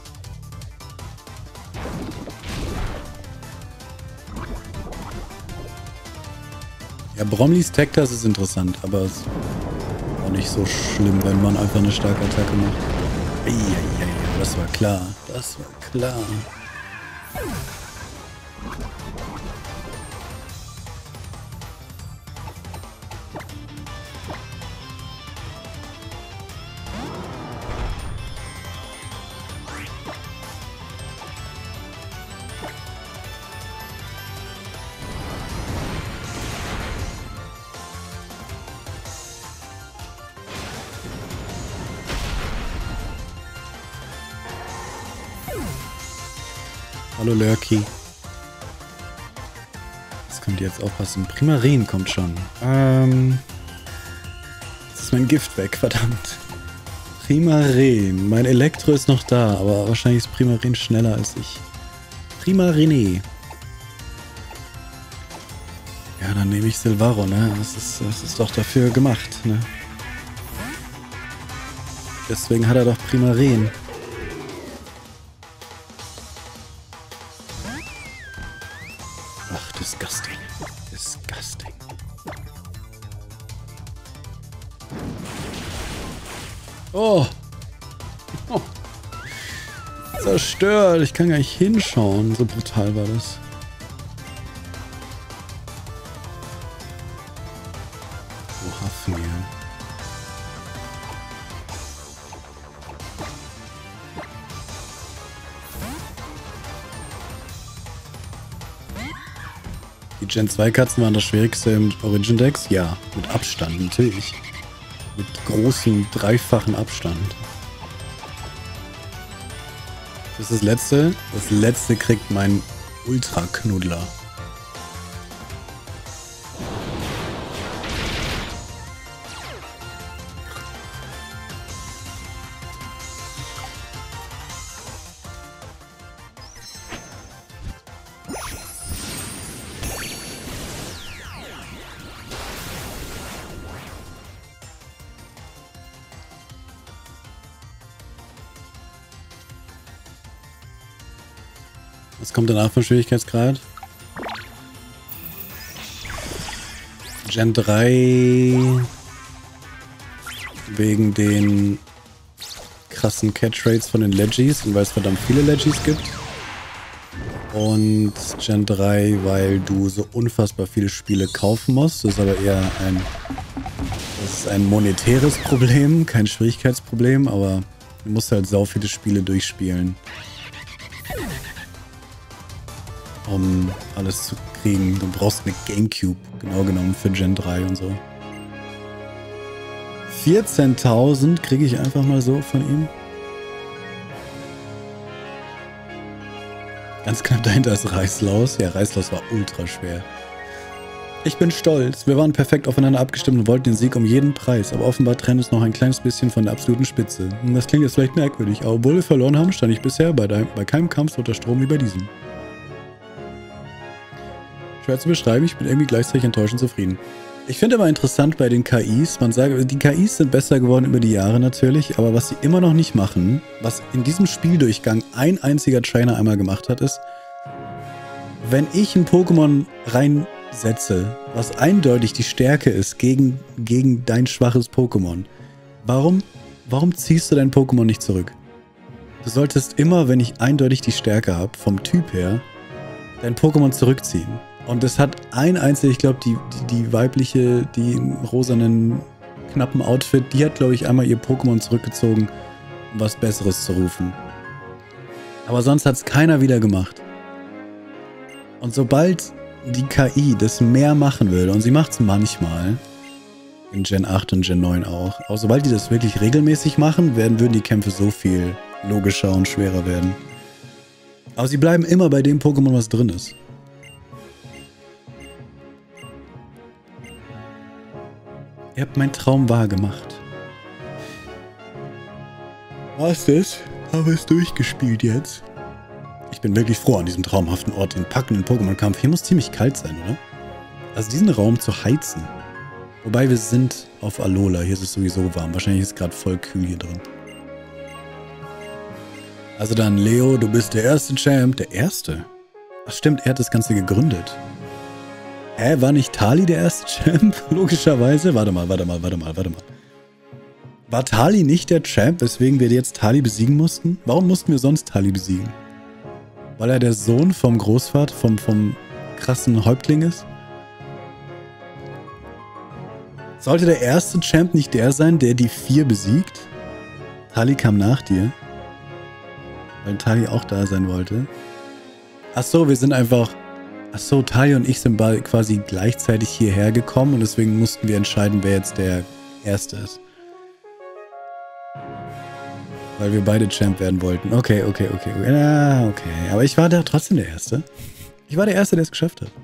Ja, Bromleys Tactas ist interessant, aber es ist auch nicht so schlimm, wenn man einfach eine starke Attacke macht. Eieiei, das war klar. Das war klar. Hallo Lurky. Das könnte jetzt aufpassen. Primaren kommt schon. Ähm. Jetzt ist mein Gift weg, verdammt. Primaren. Mein Elektro ist noch da, aber wahrscheinlich ist Primaren schneller als ich. Primarine. Ja, dann nehme ich Silvaro, ne? Das ist, das ist doch dafür gemacht, ne? Deswegen hat er doch Primaren. Ach, disgusting. Disgusting. Oh. Oh. Zerstört. Ich kann gar nicht hinschauen. So brutal war das. Oh, Hafenmehl. Die Gen zwei Katzen waren das schwierigste im Origin Decks? Ja, mit Abstand, natürlich. Mit großem, dreifachen Abstand. Das ist das letzte. Das letzte kriegt mein Ultra-Knuddler. Was kommt danach vom Schwierigkeitsgrad? Gen drei wegen den krassen Catch-Rates von den Legis und weil es verdammt viele Legis gibt. Und Gen drei, weil du so unfassbar viele Spiele kaufen musst. Das ist aber eher ein, das ist ein monetäres Problem, kein Schwierigkeitsproblem, aber du musst halt sau viele Spiele durchspielen, um alles zu kriegen. Du brauchst eine Gamecube, genau genommen, für Gen drei und so. vierzehntausend kriege ich einfach mal so von ihm. Ganz knapp dahinter ist Reißlaus. Ja, Reißlaus war ultra schwer. Ich bin stolz. Wir waren perfekt aufeinander abgestimmt und wollten den Sieg um jeden Preis. Aber offenbar trennt es noch ein kleines bisschen von der absoluten Spitze. Das klingt jetzt vielleicht merkwürdig, aber obwohl wir verloren haben, stand ich bisher bei, dein, bei keinem Kampf so unter Strom wie bei diesem. Schwer zu beschreiben, ich bin irgendwie gleichzeitig enttäuschend zufrieden. Ich finde immer interessant bei den K Is, man sagt, die K Is sind besser geworden über die Jahre natürlich, aber was sie immer noch nicht machen, was in diesem Spieldurchgang ein einziger Trainer einmal gemacht hat, ist, wenn ich ein Pokémon reinsetze, was eindeutig die Stärke ist gegen, gegen dein schwaches Pokémon, warum, warum ziehst du dein Pokémon nicht zurück? Du solltest immer, wenn ich eindeutig die Stärke habe, vom Typ her, dein Pokémon zurückziehen. Und es hat ein einziger, ich glaube, die, die, die weibliche, die im rosanen, knappen Outfit, die hat, glaube ich, einmal ihr Pokémon zurückgezogen, um was Besseres zu rufen. Aber sonst hat es keiner wieder gemacht. Und sobald die K I das mehr machen will, und sie macht es manchmal, in Gen acht und Gen neun auch, aber sobald die das wirklich regelmäßig machen, werden, würden die Kämpfe so viel logischer und schwerer werden. Aber sie bleiben immer bei dem Pokémon, was drin ist. Ihr habt meinen Traum wahr gemacht. Was ist? Habe es durchgespielt jetzt? Ich bin wirklich froh an diesem traumhaften Ort, den packenden Pokémon-Kampf. Hier muss ziemlich kalt sein, oder? Also diesen Raum zu heizen. Wobei wir sind auf Alola, hier ist es sowieso warm. Wahrscheinlich ist es gerade voll kühl hier drin. Also dann, Leo, du bist der erste Champ. Der erste? Ach stimmt, er hat das Ganze gegründet. Hä, war nicht Tali der erste Champ? Logischerweise. Warte mal, warte mal, warte mal, warte mal. War Tali nicht der Champ, weswegen wir jetzt Tali besiegen mussten? Warum mussten wir sonst Tali besiegen? Weil er der Sohn vom Großvater, vom, vom krassen Häuptling ist? Sollte der erste Champ nicht der sein, der die vier besiegt? Tali kam nach dir. Weil Tali auch da sein wollte. Ach so, wir sind einfach... Ach so, Tali und ich sind quasi gleichzeitig hierher gekommen und deswegen mussten wir entscheiden, wer jetzt der Erste ist. Weil wir beide Champ werden wollten. Okay, okay, okay. Ja, okay. Aber ich war da trotzdem der Erste. Ich war der Erste, der es geschafft hat.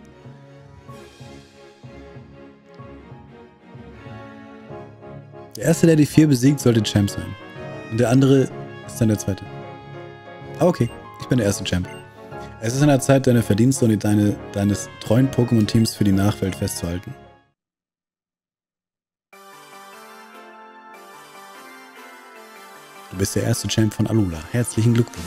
Der Erste, der die vier besiegt, sollte Champ sein. Und der andere ist dann der Zweite. Ah, okay. Ich bin der erste Champ. Es ist an der Zeit, deine Verdienste und die deine, deines treuen Pokémon-Teams für die Nachwelt festzuhalten. Du bist der erste Champ von Alola. Herzlichen Glückwunsch.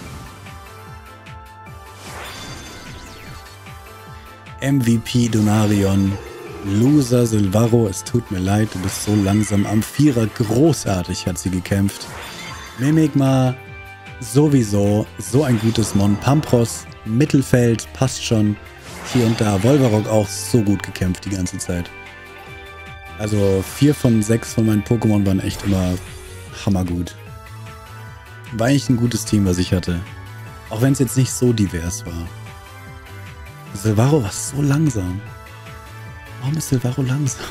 M V P Donarion. Loser Silvaro, es tut mir leid, du bist so langsam. Amphira, großartig hat sie gekämpft. Mimikma, sowieso, so ein gutes Mon. Pampros, Mittelfeld, passt schon. Hier und da. Volvarok auch so gut gekämpft die ganze Zeit. Also vier von sechs von meinen Pokémon waren echt immer hammergut. War eigentlich ein gutes Team, was ich hatte. Auch wenn es jetzt nicht so divers war. Silvaro war so langsam. Warum ist Silvaro langsam?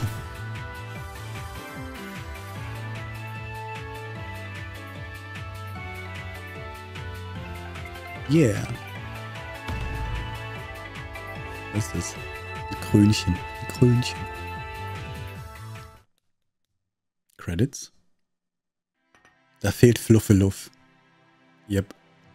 Yeah. Was ist das? Ein Krönchen. Ein Krönchen. Credits? Da fehlt Fluffeluff. Yep.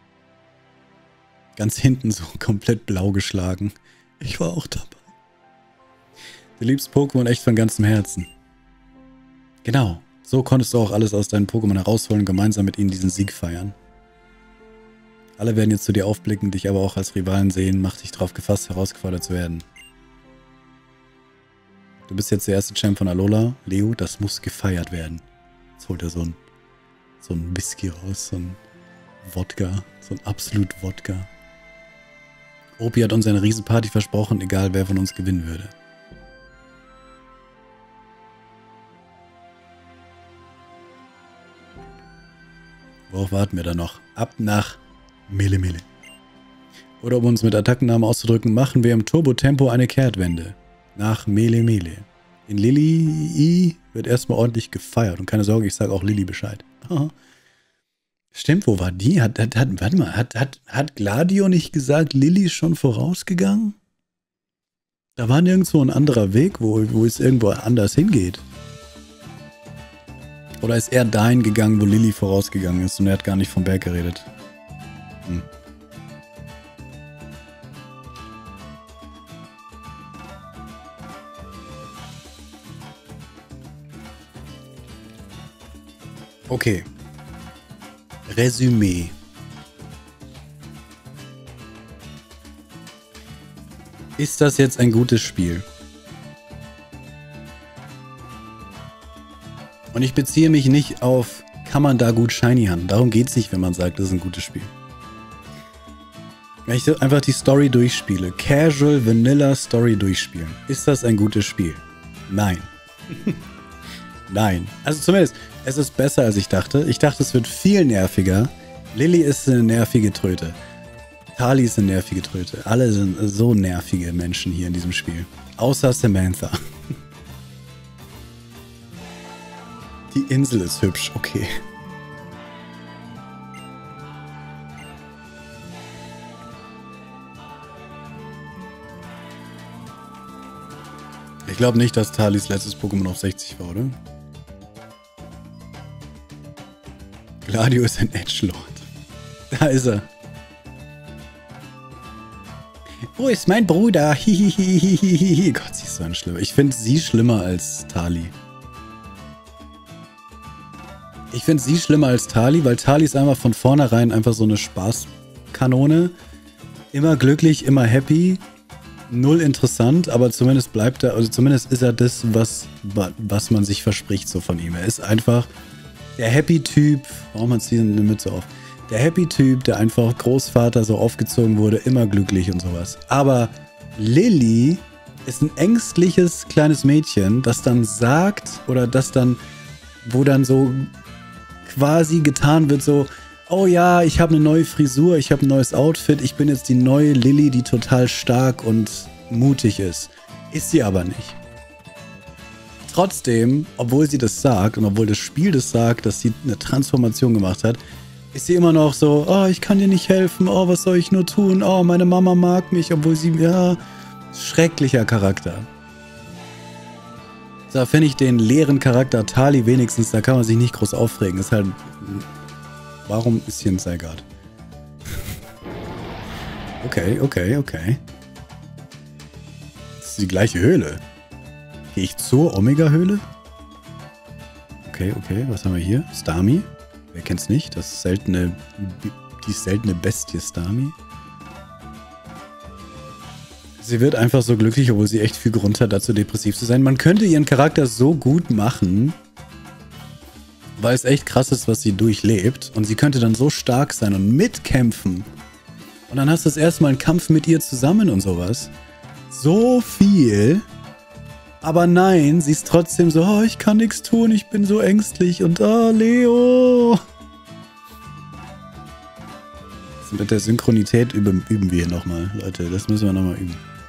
Ganz hinten so komplett blau geschlagen. Ich war auch dabei. Du liebst Pokémon echt von ganzem Herzen. Genau. So konntest du auch alles aus deinen Pokémon herausholen und gemeinsam mit ihnen diesen Sieg feiern. Alle werden jetzt zu dir aufblicken, dich aber auch als Rivalen sehen. Mach dich drauf gefasst, herausgefordert zu werden. Du bist jetzt der erste Champ von Alola. Leo, das muss gefeiert werden. Jetzt holt er so ein, so ein Whisky raus, so ein Wodka, so ein absolut Wodka. Opi hat uns eine Riesenparty versprochen, egal wer von uns gewinnen würde. Worauf warten wir da noch? Ab nach Mille Mille. Oder um uns mit Attackennamen auszudrücken, machen wir im Turbo-Tempo eine Kehrtwende. Nach Mille Mille. In Lilly wird erstmal ordentlich gefeiert. Und keine Sorge, ich sage auch Lilly Bescheid. Stimmt, wo war die? Hat, hat, hat, warte mal, hat, hat, hat Gladio nicht gesagt, Lilly ist schon vorausgegangen? Da war nirgendwo ein anderer Weg, wo, wo es irgendwo anders hingeht. Oder ist er dahin gegangen, wo Lilly vorausgegangen ist und er hat gar nicht vom Berg geredet? Hm. Okay. Resümee. Ist das jetzt ein gutes Spiel? Und ich beziehe mich nicht auf, kann man da gut Shiny haben. Darum geht es nicht, wenn man sagt, das ist ein gutes Spiel. Wenn ich einfach die Story durchspiele, Casual Vanilla Story durchspielen, ist das ein gutes Spiel? Nein. Nein. Also zumindest, es ist besser, als ich dachte. Ich dachte, es wird viel nerviger. Lilly ist eine nervige Tröte. Tali ist eine nervige Tröte. Alle sind so nervige Menschen hier in diesem Spiel. Außer Samantha. Die Insel ist hübsch, okay. Ich glaube nicht, dass Talis letztes Pokémon auf sechzig war, oder? Gladio ist ein Edgelord. Da ist er. Wo ist mein Bruder? Hihihihihihi. Gott, sie ist so ein Schlimmer. Ich finde sie schlimmer als Tali. Ich finde sie schlimmer als Tali, weil Tali ist einfach von vornherein einfach so eine Spaßkanone. Immer glücklich, immer happy. Null interessant, aber zumindest bleibt er, also zumindest ist er das, was, was man sich verspricht so von ihm. Er ist einfach der Happy-Typ. Warum hat sie eine Mütze auf? Der Happy-Typ, der einfach Großvater so aufgezogen wurde, immer glücklich und sowas. Aber Lilly ist ein ängstliches kleines Mädchen, das dann sagt, oder das dann, wo dann so quasi getan wird, so, oh ja, ich habe eine neue Frisur, ich habe ein neues Outfit, ich bin jetzt die neue Lilly, die total stark und mutig ist. Ist sie aber nicht. Trotzdem, obwohl sie das sagt und obwohl das Spiel das sagt, dass sie eine Transformation gemacht hat, ist sie immer noch so, oh, ich kann dir nicht helfen, oh, was soll ich nur tun, oh, meine Mama mag mich, obwohl sie, ja, schrecklicher Charakter. Da finde ich den leeren Charakter Tali wenigstens, da kann man sich nicht groß aufregen. Ist halt, warum ist hier ein Zygarde? Okay, okay, okay. Das ist die gleiche Höhle. Gehe ich zur Omega-Höhle? Okay, okay, was haben wir hier? Starmie. Wer kennt's nicht? Das seltene, die seltene Bestie Starmie. Sie wird einfach so glücklich, obwohl sie echt viel Grund hat, dazu depressiv zu sein. Man könnte ihren Charakter so gut machen, weil es echt krass ist, was sie durchlebt. Und sie könnte dann so stark sein und mitkämpfen. Und dann hast du das erste Mal einen Kampf mit ihr zusammen und sowas. So viel. Aber nein, sie ist trotzdem so, oh, ich kann nichts tun, ich bin so ängstlich. Und oh, Leo. Das mit der Synchronität üben, üben wir hier nochmal, Leute. Das müssen wir nochmal üben.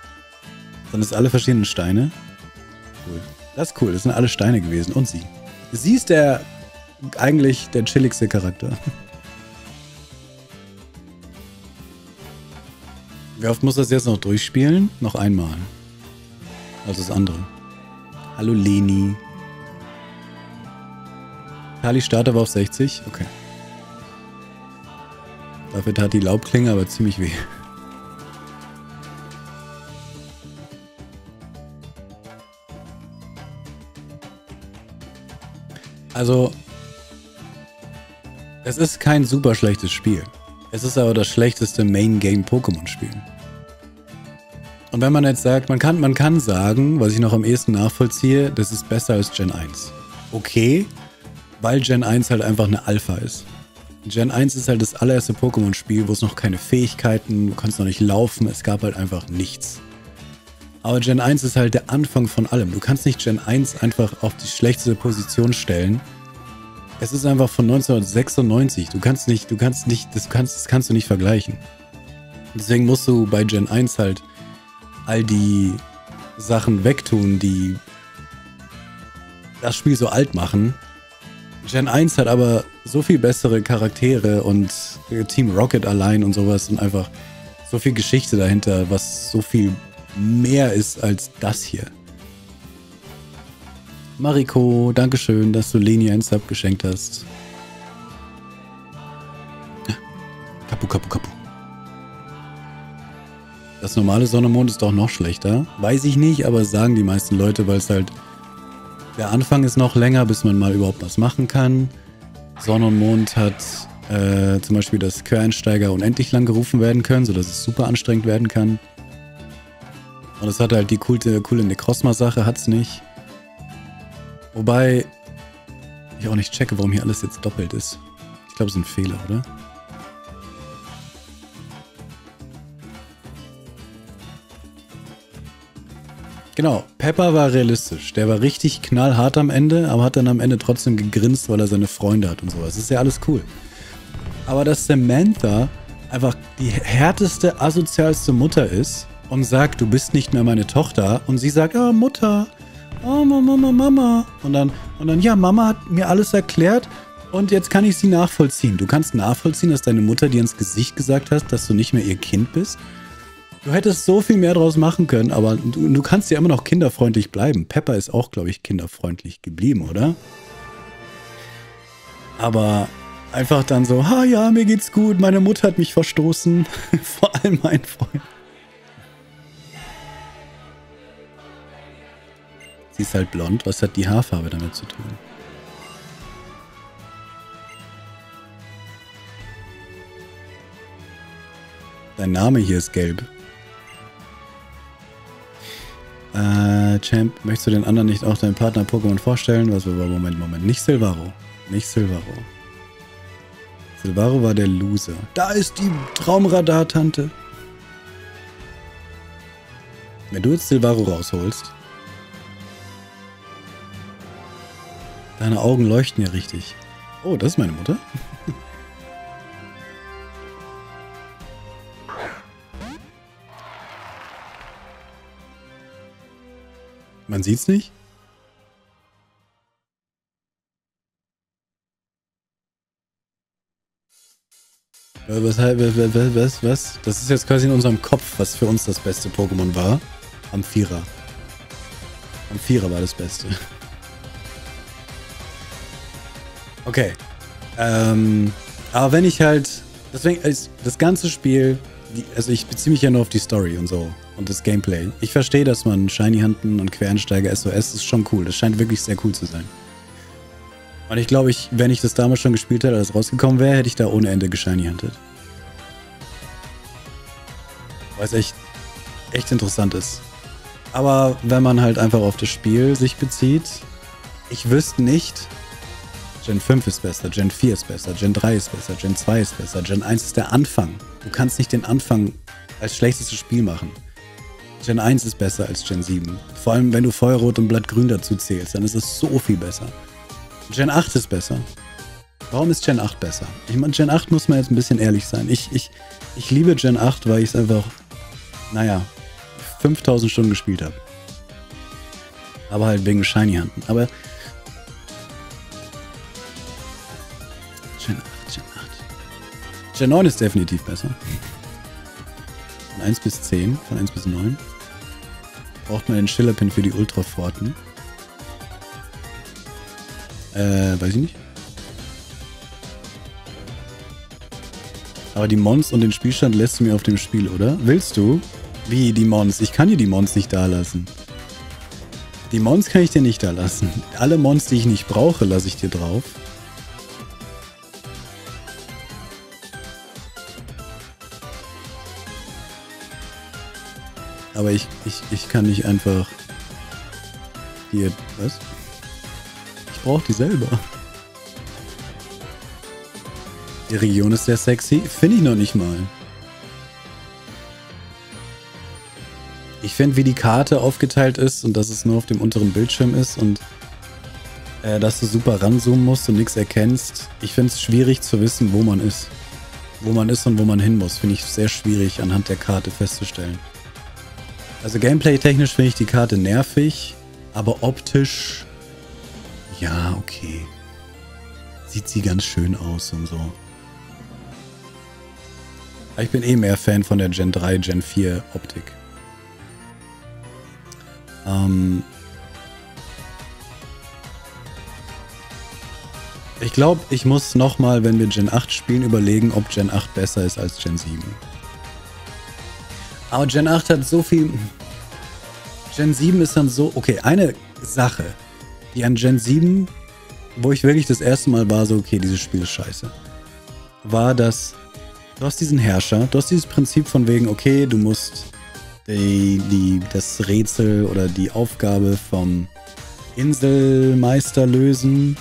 Sind das alle verschiedenen Steine? Cool. Das ist cool, das sind alle Steine gewesen. Und sie. Sie ist der, eigentlich der chilligste Charakter. Wie oft muss das jetzt noch durchspielen? Noch einmal. Also das andere. Hallo Leni. Kali Starter war auf sechzig? Okay. Dafür tat die Laubklinge aber ziemlich weh. Also, es ist kein super schlechtes Spiel. Es ist aber das schlechteste Main-Game-Pokémon-Spiel. Und wenn man jetzt sagt, man kann, man kann sagen, was ich noch am ehesten nachvollziehe, das ist besser als Gen eins. Okay, weil Gen eins halt einfach eine Alpha ist. Gen eins ist halt das allererste Pokémon-Spiel, wo es noch keine Fähigkeiten, du kannst noch nicht laufen, es gab halt einfach nichts. Aber Gen eins ist halt der Anfang von allem. Du kannst nicht Gen eins einfach auf die schlechteste Position stellen. Es ist einfach von neunzehnhundertsechsundneunzig. Du kannst nicht, du kannst nicht, das kannst, das kannst du nicht vergleichen. Deswegen musst du bei Gen eins halt all die Sachen wegtun, die das Spiel so alt machen. Gen eins hat aber so viel bessere Charaktere und Team Rocket allein und sowas und einfach so viel Geschichte dahinter, was so viel mehr ist als das hier. Mariko, dankeschön, dass du Leni einen Sub geschenkt hast. Kapu, kapu, kapu. Das normale Sonne und Mond ist doch noch schlechter. Weiß ich nicht, aber sagen die meisten Leute, weil es halt... Der Anfang ist noch länger, bis man mal überhaupt was machen kann. Sonne und Mond hat äh, zum Beispiel, dass Quereinsteiger unendlich lang gerufen werden können, sodass es super anstrengend werden kann. Und es hat halt die coole, coole Necrozma-Sache, hat's nicht. Wobei ich auch nicht checke, warum hier alles jetzt doppelt ist. Ich glaube, es ist ein Fehler, oder? Genau, Pepper war realistisch. Der war richtig knallhart am Ende, aber hat dann am Ende trotzdem gegrinst, weil er seine Freunde hat und sowas. Das ist ja alles cool. Aber dass Samantha einfach die härteste, asozialste Mutter ist und sagt, du bist nicht mehr meine Tochter. Und sie sagt, oh, Mutter, oh, Mama, Mama, Mama. Und dann, und dann, ja, Mama hat mir alles erklärt und jetzt kann ich sie nachvollziehen. Du kannst nachvollziehen, dass deine Mutter dir ins Gesicht gesagt hat, dass du nicht mehr ihr Kind bist. Du hättest so viel mehr draus machen können, aber du, du kannst ja immer noch kinderfreundlich bleiben. Pepper ist auch, glaube ich, kinderfreundlich geblieben, oder? Aber einfach dann so, ha ja, mir geht's gut, meine Mutter hat mich verstoßen. Vor allem mein Freund. Sie ist halt blond. Was hat die Haarfarbe damit zu tun? Dein Name hier ist gelb. Äh, Champ, möchtest du den anderen nicht auch deinen Partner Pokémon vorstellen? Was war, Moment, Moment. Nicht Silvaro. Nicht Silvaro. Silvaro war der Loser. Da ist die Traumradar-Tante. Wenn du jetzt Silvaro rausholst. Deine Augen leuchten ja richtig. Oh, das ist meine Mutter. Man sieht's nicht? Was, was, was, was? Das ist jetzt quasi in unserem Kopf, was für uns das beste Pokémon war. Amphira. Amphira war das Beste. Okay. Ähm, aber wenn ich halt... Deswegen, das ganze Spiel... Die, also ich beziehe mich ja nur auf die Story und so. Und das Gameplay. Ich verstehe, dass man Shiny Hunten und Quereinsteiger S O S ist schon cool. Das scheint wirklich sehr cool zu sein. Und ich glaube, ich, wenn ich das damals schon gespielt hätte, als es rausgekommen wäre, hätte ich da ohne Ende geshiny hunted. Weil es echt, echt interessant ist. Aber wenn man halt einfach auf das Spiel sich bezieht, ich wüsste nicht, Gen fünf ist besser, Gen vier ist besser, Gen drei ist besser, Gen zwei ist besser, Gen eins ist der Anfang. Du kannst nicht den Anfang als schlechtestes Spiel machen. Gen eins ist besser als Gen sieben. Vor allem, wenn du Feuerrot und Blattgrün dazu zählst, dann ist es so viel besser. Gen acht ist besser. Warum ist Gen acht besser? Ich meine, Gen acht muss man jetzt ein bisschen ehrlich sein. Ich, ich, ich liebe Gen acht, weil ich es einfach, naja, fünftausend Stunden gespielt habe. Aber halt wegen Shiny Hunten. Aber Gen acht, Gen acht. Gen neun ist definitiv besser. Von eins bis zehn, von eins bis neun. Braucht man den Schillerpin für die Ultraforten. Äh, weiß ich nicht. Aber die Mons und den Spielstand lässt du mir auf dem Spiel, oder? Willst du? Wie, die Mons? Ich kann dir die Mons nicht da lassen. Die Mons kann ich dir nicht da lassen. Alle Mons, die ich nicht brauche, lasse ich dir drauf. Aber ich, ich, ich kann nicht einfach... Hier, was? Ich brauche die selber. Die Region ist sehr sexy. Finde ich noch nicht mal. Ich finde, wie die Karte aufgeteilt ist und dass es nur auf dem unteren Bildschirm ist und äh, dass du super ranzoomen musst und nichts erkennst. Ich finde es schwierig zu wissen, wo man ist. Wo man ist und wo man hin muss. Finde ich sehr schwierig anhand der Karte festzustellen. Also gameplay-technisch finde ich die Karte nervig, aber optisch, ja, okay. Sieht sie ganz schön aus und so. Aber ich bin eh mehr Fan von der Gen drei, Gen vier Optik. Ähm ich glaube, ich muss nochmal, wenn wir Gen acht spielen, überlegen, ob Gen acht besser ist als Gen sieben. Aber Gen acht hat so viel... Gen sieben ist dann so... Okay, eine Sache, die an Gen sieben, wo ich wirklich das erste Mal war, so, okay, dieses Spiel ist scheiße, war, dass du hast diesen Herrscher, du hast dieses Prinzip von wegen, okay, du musst die, die, das Rätsel oder die Aufgabe vom Inselmeister lösen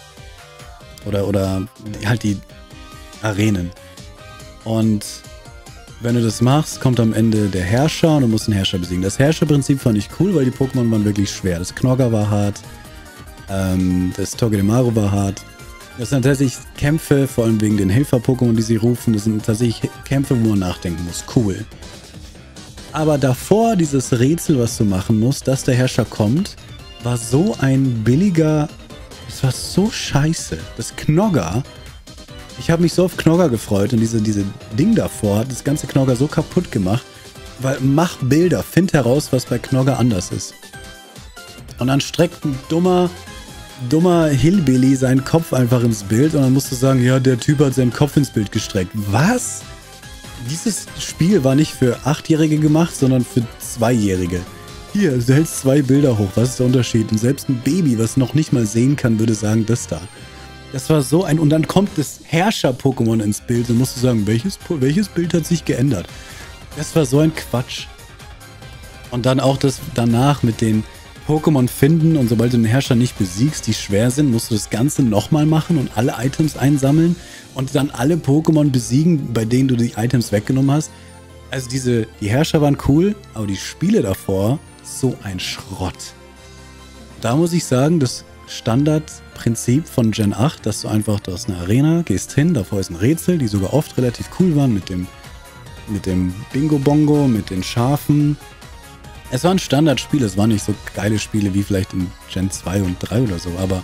oder, oder halt die Arenen. Und wenn du das machst, kommt am Ende der Herrscher und du musst den Herrscher besiegen. Das Herrscherprinzip fand ich cool, weil die Pokémon waren wirklich schwer. Das Knogger war hart, ähm, das Togedemaru war hart. Das sind tatsächlich Kämpfe, vor allem wegen den Helfer-Pokémon, die sie rufen. Das sind tatsächlich Kämpfe, wo man nachdenken muss. Cool. Aber davor, dieses Rätsel, was du machen musst, dass der Herrscher kommt, war so ein billiger... Es war so scheiße. Das Knogger... Ich habe mich so auf Knogger gefreut und diese, diese Ding davor hat das ganze Knogger so kaputt gemacht, weil mach Bilder, find heraus, was bei Knogger anders ist. Und dann streckt ein dummer, dummer Hillbilly seinen Kopf einfach ins Bild und dann musst du sagen, ja, der Typ hat seinen Kopf ins Bild gestreckt. Was? Dieses Spiel war nicht für Achtjährige gemacht, sondern für Zweijährige. Hier, du hältst zwei Bilder hoch, was ist der Unterschied? Und selbst ein Baby, was noch nicht mal sehen kann, würde sagen, das da. Das war so ein... Und dann kommt das Herrscher-Pokémon ins Bild und musst du sagen, welches, welches Bild hat sich geändert? Das war so ein Quatsch. Und dann auch das danach mit den Pokémon finden und sobald du den Herrscher nicht besiegst, die schwer sind, musst du das Ganze nochmal machen und alle Items einsammeln und dann alle Pokémon besiegen, bei denen du die Items weggenommen hast. Also diese... Die Herrscher waren cool, aber die Spiele davor, so ein Schrott. Da muss ich sagen, das Standardprinzip von Gen acht, dass du einfach, du hast eine Arena, gehst hin, davor ist ein Rätsel, die sogar oft relativ cool waren mit dem, mit dem Bingo-Bongo, mit den Schafen. Es waren Standardspiele, es waren nicht so geile Spiele wie vielleicht in Gen zwei und drei oder so, aber,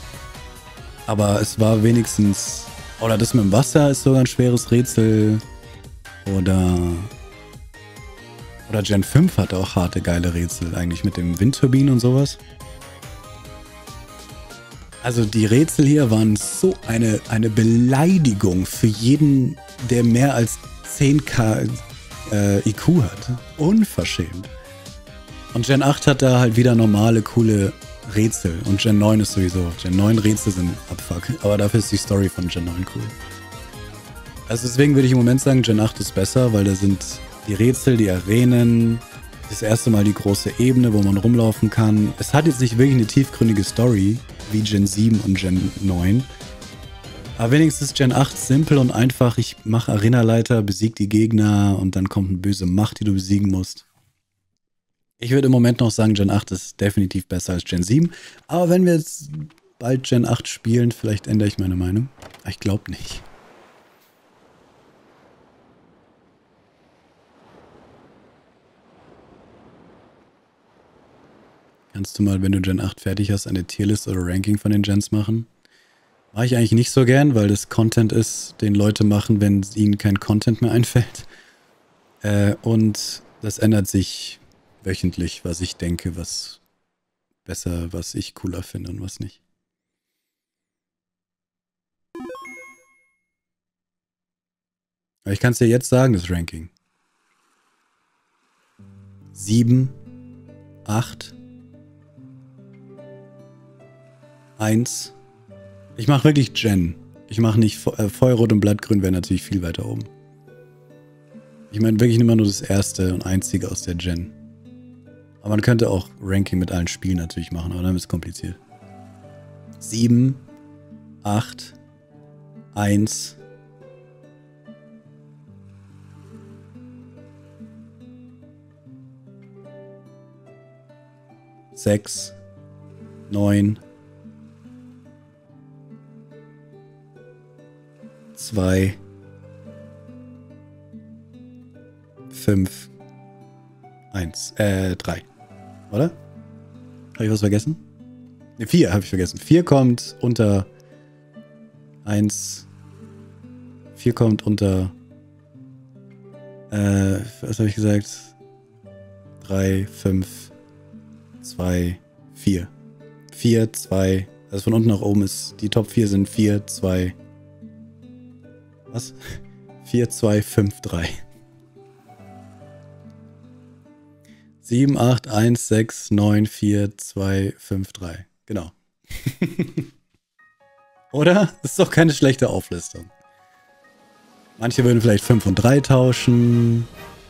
aber es war wenigstens, oder das mit dem Wasser ist sogar ein schweres Rätsel, oder, oder Gen fünf hatte auch harte, geile Rätsel, eigentlich mit dem Windturbinen und sowas. Also die Rätsel hier waren so eine, eine Beleidigung für jeden, der mehr als zehn K äh, I Q hat. Unverschämt. Und Gen acht hat da halt wieder normale, coole Rätsel. Und Gen neun ist sowieso. Gen neun Rätsel sind Abfuck. Aber dafür ist die Story von Gen neun cool. Also deswegen würde ich im Moment sagen, Gen acht ist besser, weil da sind die Rätsel, die Arenen, das erste Mal die große Ebene, wo man rumlaufen kann. Es hat jetzt nicht wirklich eine tiefgründige Story, wie Gen sieben und Gen neun. Aber wenigstens ist Gen acht simpel und einfach. Ich mache Arenaleiter, besiege die Gegner und dann kommt eine böse Macht, die du besiegen musst. Ich würde im Moment noch sagen, Gen acht ist definitiv besser als Gen sieben. Aber wenn wir jetzt bald Gen acht spielen, vielleicht ändere ich meine Meinung. Aber ich glaube nicht. Kannst du mal, wenn du Gen acht fertig hast, eine Tierlist oder Ranking von den Gens machen? Mache ich eigentlich nicht so gern, weil das Content ist, den Leute machen, wenn ihnen kein Content mehr einfällt. Äh, und das ändert sich wöchentlich, was ich denke, was besser, was ich cooler finde und was nicht. Aber ich kann es dir jetzt sagen, das Ranking. sieben, acht, eins. Ich mache wirklich Gen. Ich mache nicht Fe äh, Feuerrot und Blattgrün, wäre natürlich viel weiter oben. Ich meine wirklich immer nur das erste und einzige aus der Gen. Aber man könnte auch Ranking mit allen Spielen natürlich machen, aber dann ist es kompliziert. sieben, acht, eins. sechs, neun, zwei, fünf, eins, äh, drei. Oder? Habe ich was vergessen? Ne, vier habe ich vergessen. vier kommt unter eins. vier kommt unter äh, was habe ich gesagt? drei, fünf, zwei, vier. vier, zwei, also von unten nach oben ist, die Top vier sind vier, zwei, was? vier, zwei, fünf, drei. sieben, acht, eins, sechs, neun, vier, zwei, fünf, drei. Genau. Oder? Das ist doch keine schlechte Auflistung. Manche würden vielleicht fünf und drei tauschen.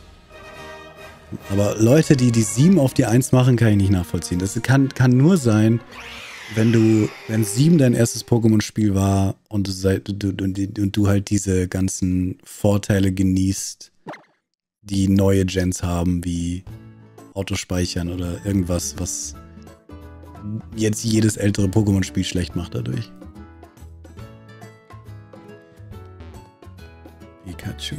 Aber Leute, die die sieben auf die eins machen, kann ich nicht nachvollziehen. Das kann, kann nur sein, wenn du, wenn sieben dein erstes Pokémon-Spiel war und du, seit, du, du, und du halt diese ganzen Vorteile genießt, die neue Gens haben, wie Autospeichern oder irgendwas, was jetzt jedes ältere Pokémon-Spiel schlecht macht dadurch. Pikachu.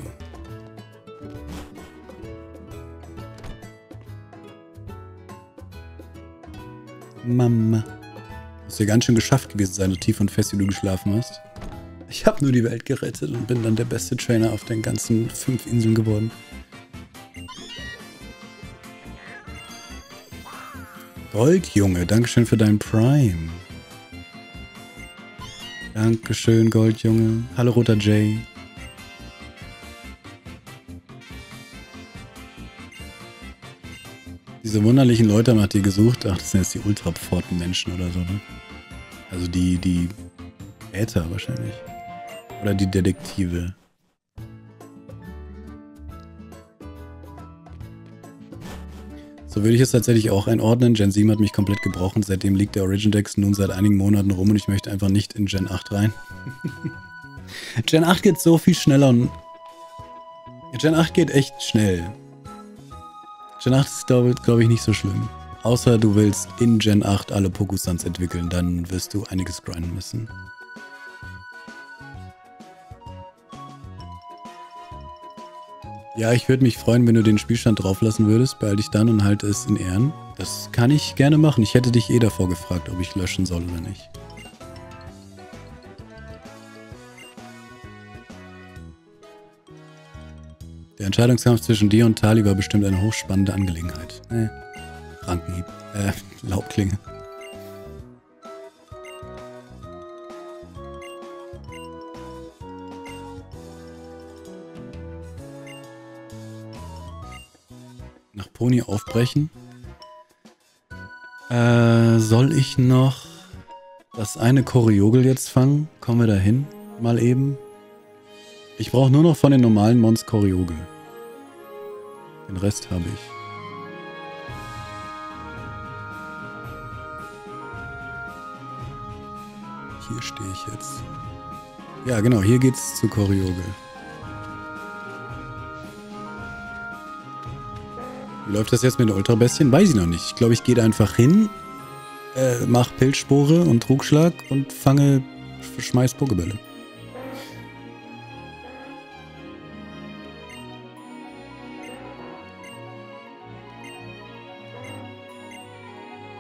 Mama. Muss ja ganz schön geschafft gewesen sein, so tief und fest, wie du geschlafen hast. Ich habe nur die Welt gerettet und bin dann der beste Trainer auf den ganzen fünf Inseln geworden. Goldjunge, Dankeschön für dein Prime. Dankeschön, Goldjunge. Hallo, Roter Jay. Diese wunderlichen Leute haben nach dir gesucht. Ach, das sind jetzt die Ultra-Pforten-Menschen oder so, ne? Also die, die Äther wahrscheinlich. Oder die Detektive. So würde ich es tatsächlich auch einordnen. Gen sieben hat mich komplett gebrochen. Seitdem liegt der Origin Dex nun seit einigen Monaten rum und ich möchte einfach nicht in Gen acht rein. Gen acht geht so viel schneller und... Gen acht geht echt schnell. Gen acht ist, glaube glaub ich, nicht so schlimm. Außer du willst in Gen acht alle Pokusuns entwickeln, dann wirst du einiges grinden müssen. Ja, ich würde mich freuen, wenn du den Spielstand drauf lassen würdest. Beeil dich dann und halte es in Ehren. Das kann ich gerne machen. Ich hätte dich eh davor gefragt, ob ich löschen soll oder nicht. Der Entscheidungskampf zwischen dir und Tali war bestimmt eine hochspannende Angelegenheit. Äh, Rankenhieb. Äh, Laubklinge. Nach Pony aufbrechen. Äh, soll ich noch das eine Choreogel jetzt fangen? Kommen wir da hin? Mal eben. Ich brauche nur noch von den normalen Mons Choreogel. Den Rest habe ich. Hier stehe ich jetzt. Ja, genau, hier geht's zu Choreogel. Wie läuft das jetzt mit den Ultrabestien? Weiß ich noch nicht. Ich glaube, ich gehe da einfach hin, äh, mach Pilzspore und Trugschlag und fange, schmeiß Pokebälle.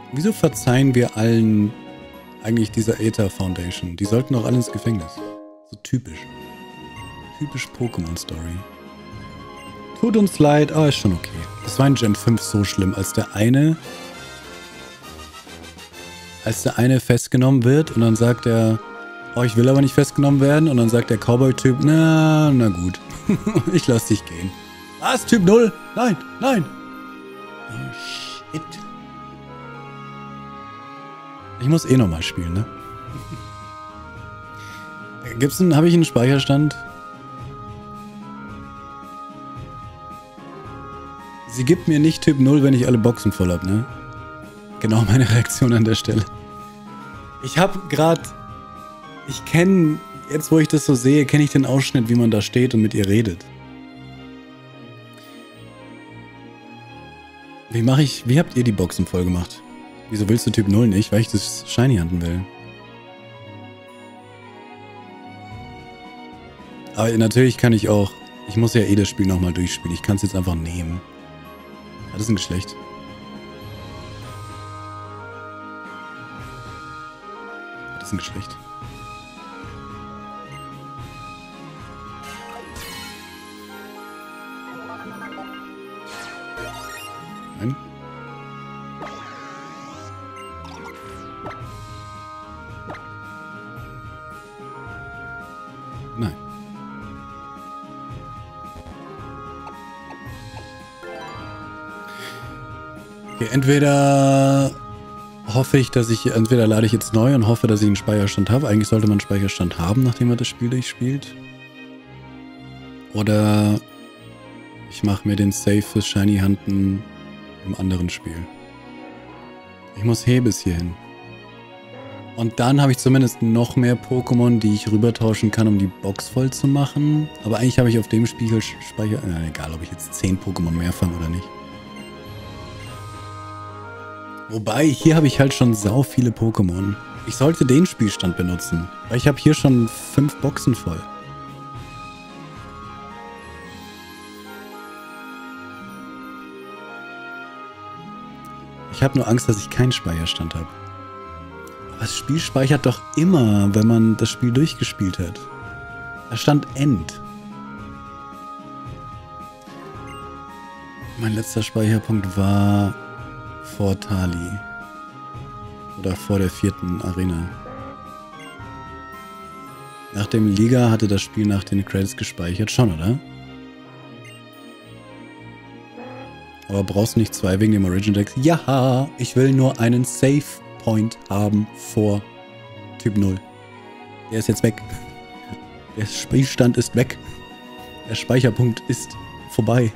Wieso verzeihen wir allen eigentlich dieser Aether Foundation? Die sollten doch alle ins Gefängnis. So typisch. Typisch Pokémon-Story. Tut uns leid, aber ist schon okay. Das war in Gen fünf so schlimm, als der eine... Als der eine festgenommen wird und dann sagt er, oh, ich will aber nicht festgenommen werden. Und dann sagt der Cowboy-Typ, na, na gut. Ich lass dich gehen. Was? Typ null? Nein, nein. Oh, shit. Ich muss eh nochmal spielen, ne? Gibt's einen, habe ich einen Speicherstand? Sie gibt mir nicht Typ null, wenn ich alle Boxen voll hab, ne? Genau meine Reaktion an der Stelle. Ich hab grad... Ich kenne... Jetzt, wo ich das so sehe, kenne ich den Ausschnitt, wie man da steht und mit ihr redet. Wie mache ich... Wie habt ihr die Boxen voll gemacht? Wieso willst du Typ null nicht? Weil ich das Shiny Hunten will. Aber natürlich kann ich auch... Ich muss ja eh das Spiel nochmal durchspielen. Ich kann es jetzt einfach nehmen. Hat es ein Geschlecht? Hat es ein Geschlecht? Nein? Nein. Okay, entweder hoffe ich, dass ich, entweder lade ich jetzt neu und hoffe, dass ich einen Speicherstand habe. Eigentlich sollte man einen Speicherstand haben, nachdem man das Spiel durchspielt. Oder ich mache mir den Save fürs Shiny Hunten im anderen Spiel. Ich muss hey bis hierhin. Und dann habe ich zumindest noch mehr Pokémon, die ich rübertauschen kann, um die Box voll zu machen. Aber eigentlich habe ich auf dem Spiegel Speicher... Na, egal, ob ich jetzt zehn Pokémon mehr fange oder nicht. Wobei, hier habe ich halt schon sau viele Pokémon. Ich sollte den Spielstand benutzen, weil ich habe hier schon fünf Boxen voll. Ich habe nur Angst, dass ich keinen Speicherstand habe. Aber das Spiel speichert doch immer, wenn man das Spiel durchgespielt hat. Da stand End. Mein letzter Speicherpunkt war vor Tali. Oder vor der vierten Arena. Nach dem Liga hatte das Spiel nach den Credits gespeichert. Schon, oder? Aber brauchst du nicht zwei wegen dem Origin Dex? Ja, ich will nur einen Save Point haben vor Typ null. Der ist jetzt weg. Der Spielstand ist weg. Der Speicherpunkt ist vorbei.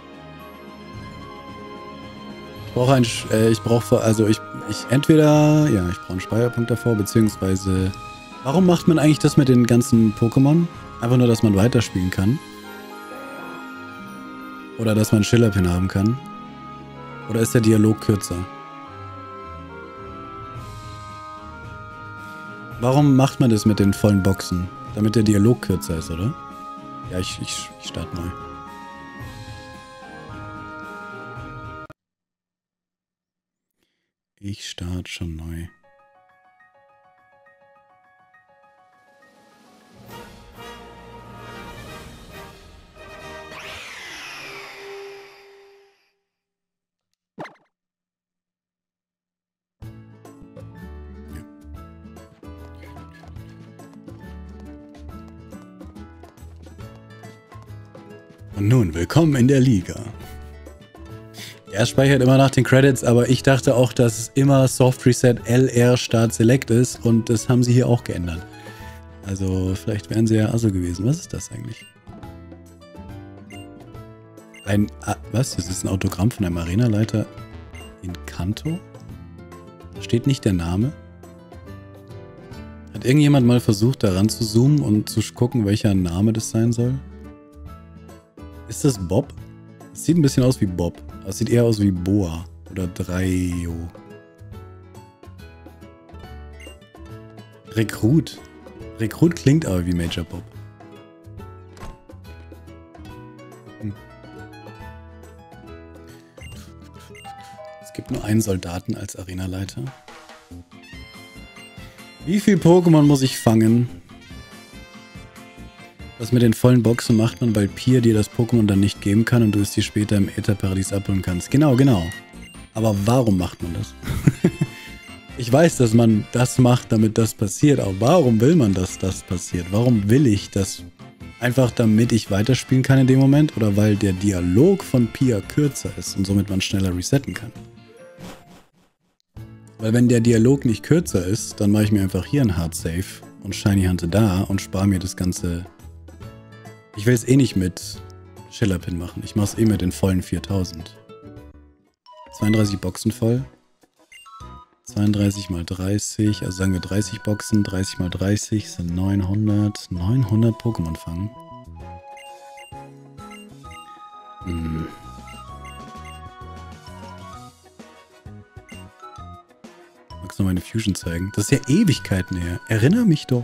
Ich brauche einen, äh, ich brauche, also ich, ich entweder, ja, ich brauche einen Speicherpunkt davor, beziehungsweise, warum macht man eigentlich das mit den ganzen Pokémon? Einfach nur, dass man weiterspielen kann. Oder dass man Schillerpin haben kann. Oder ist der Dialog kürzer? Warum macht man das mit den vollen Boxen? Damit der Dialog kürzer ist, oder? Ja, ich, ich, ich starte neu. Ich starte schon neu. Und nun, willkommen in der Liga. Er speichert immer nach den Credits, aber ich dachte auch, dass es immer Soft Reset L R Start Select ist und das haben sie hier auch geändert. Also vielleicht wären sie ja also gewesen. Was ist das eigentlich? Ein, ah, was? Das ist ein Autogramm von einem Arenaleiter in Kanto? Da steht nicht der Name. Hat irgendjemand mal versucht, da ran zu zoomen und zu gucken, welcher Name das sein soll? Ist das Bob? Das sieht ein bisschen aus wie Bob. Das sieht eher aus wie Boa oder Dreio. Rekrut. Rekrut klingt aber wie Major Bob. Hm. Es gibt nur einen Soldaten als Arenaleiter. Wie viel Pokémon muss ich fangen? Das mit den vollen Boxen macht man, weil Pia dir das Pokémon dann nicht geben kann und du es dir später im Ätherparadies abholen kannst. Genau, genau. Aber warum macht man das? Ich weiß, dass man das macht, damit das passiert. Aber warum will man, dass das passiert? Warum will ich das? Einfach damit ich weiterspielen kann in dem Moment? Oder weil der Dialog von Pia kürzer ist und somit man schneller resetten kann? Weil wenn der Dialog nicht kürzer ist, dann mache ich mir einfach hier ein Hard Save und Shiny Hunte da und spare mir das ganze... Ich will es eh nicht mit Schillerpin machen. Ich mache es eh mit den vollen viertausend. zweiunddreißig Boxen voll. zweiunddreißig mal dreißig, also sagen wir dreißig Boxen. dreißig mal dreißig sind neunhundert. neunhundert Pokémon fangen. Hm. Magst du noch meine Fusion zeigen? Das ist ja Ewigkeiten her. Erinnere mich doch.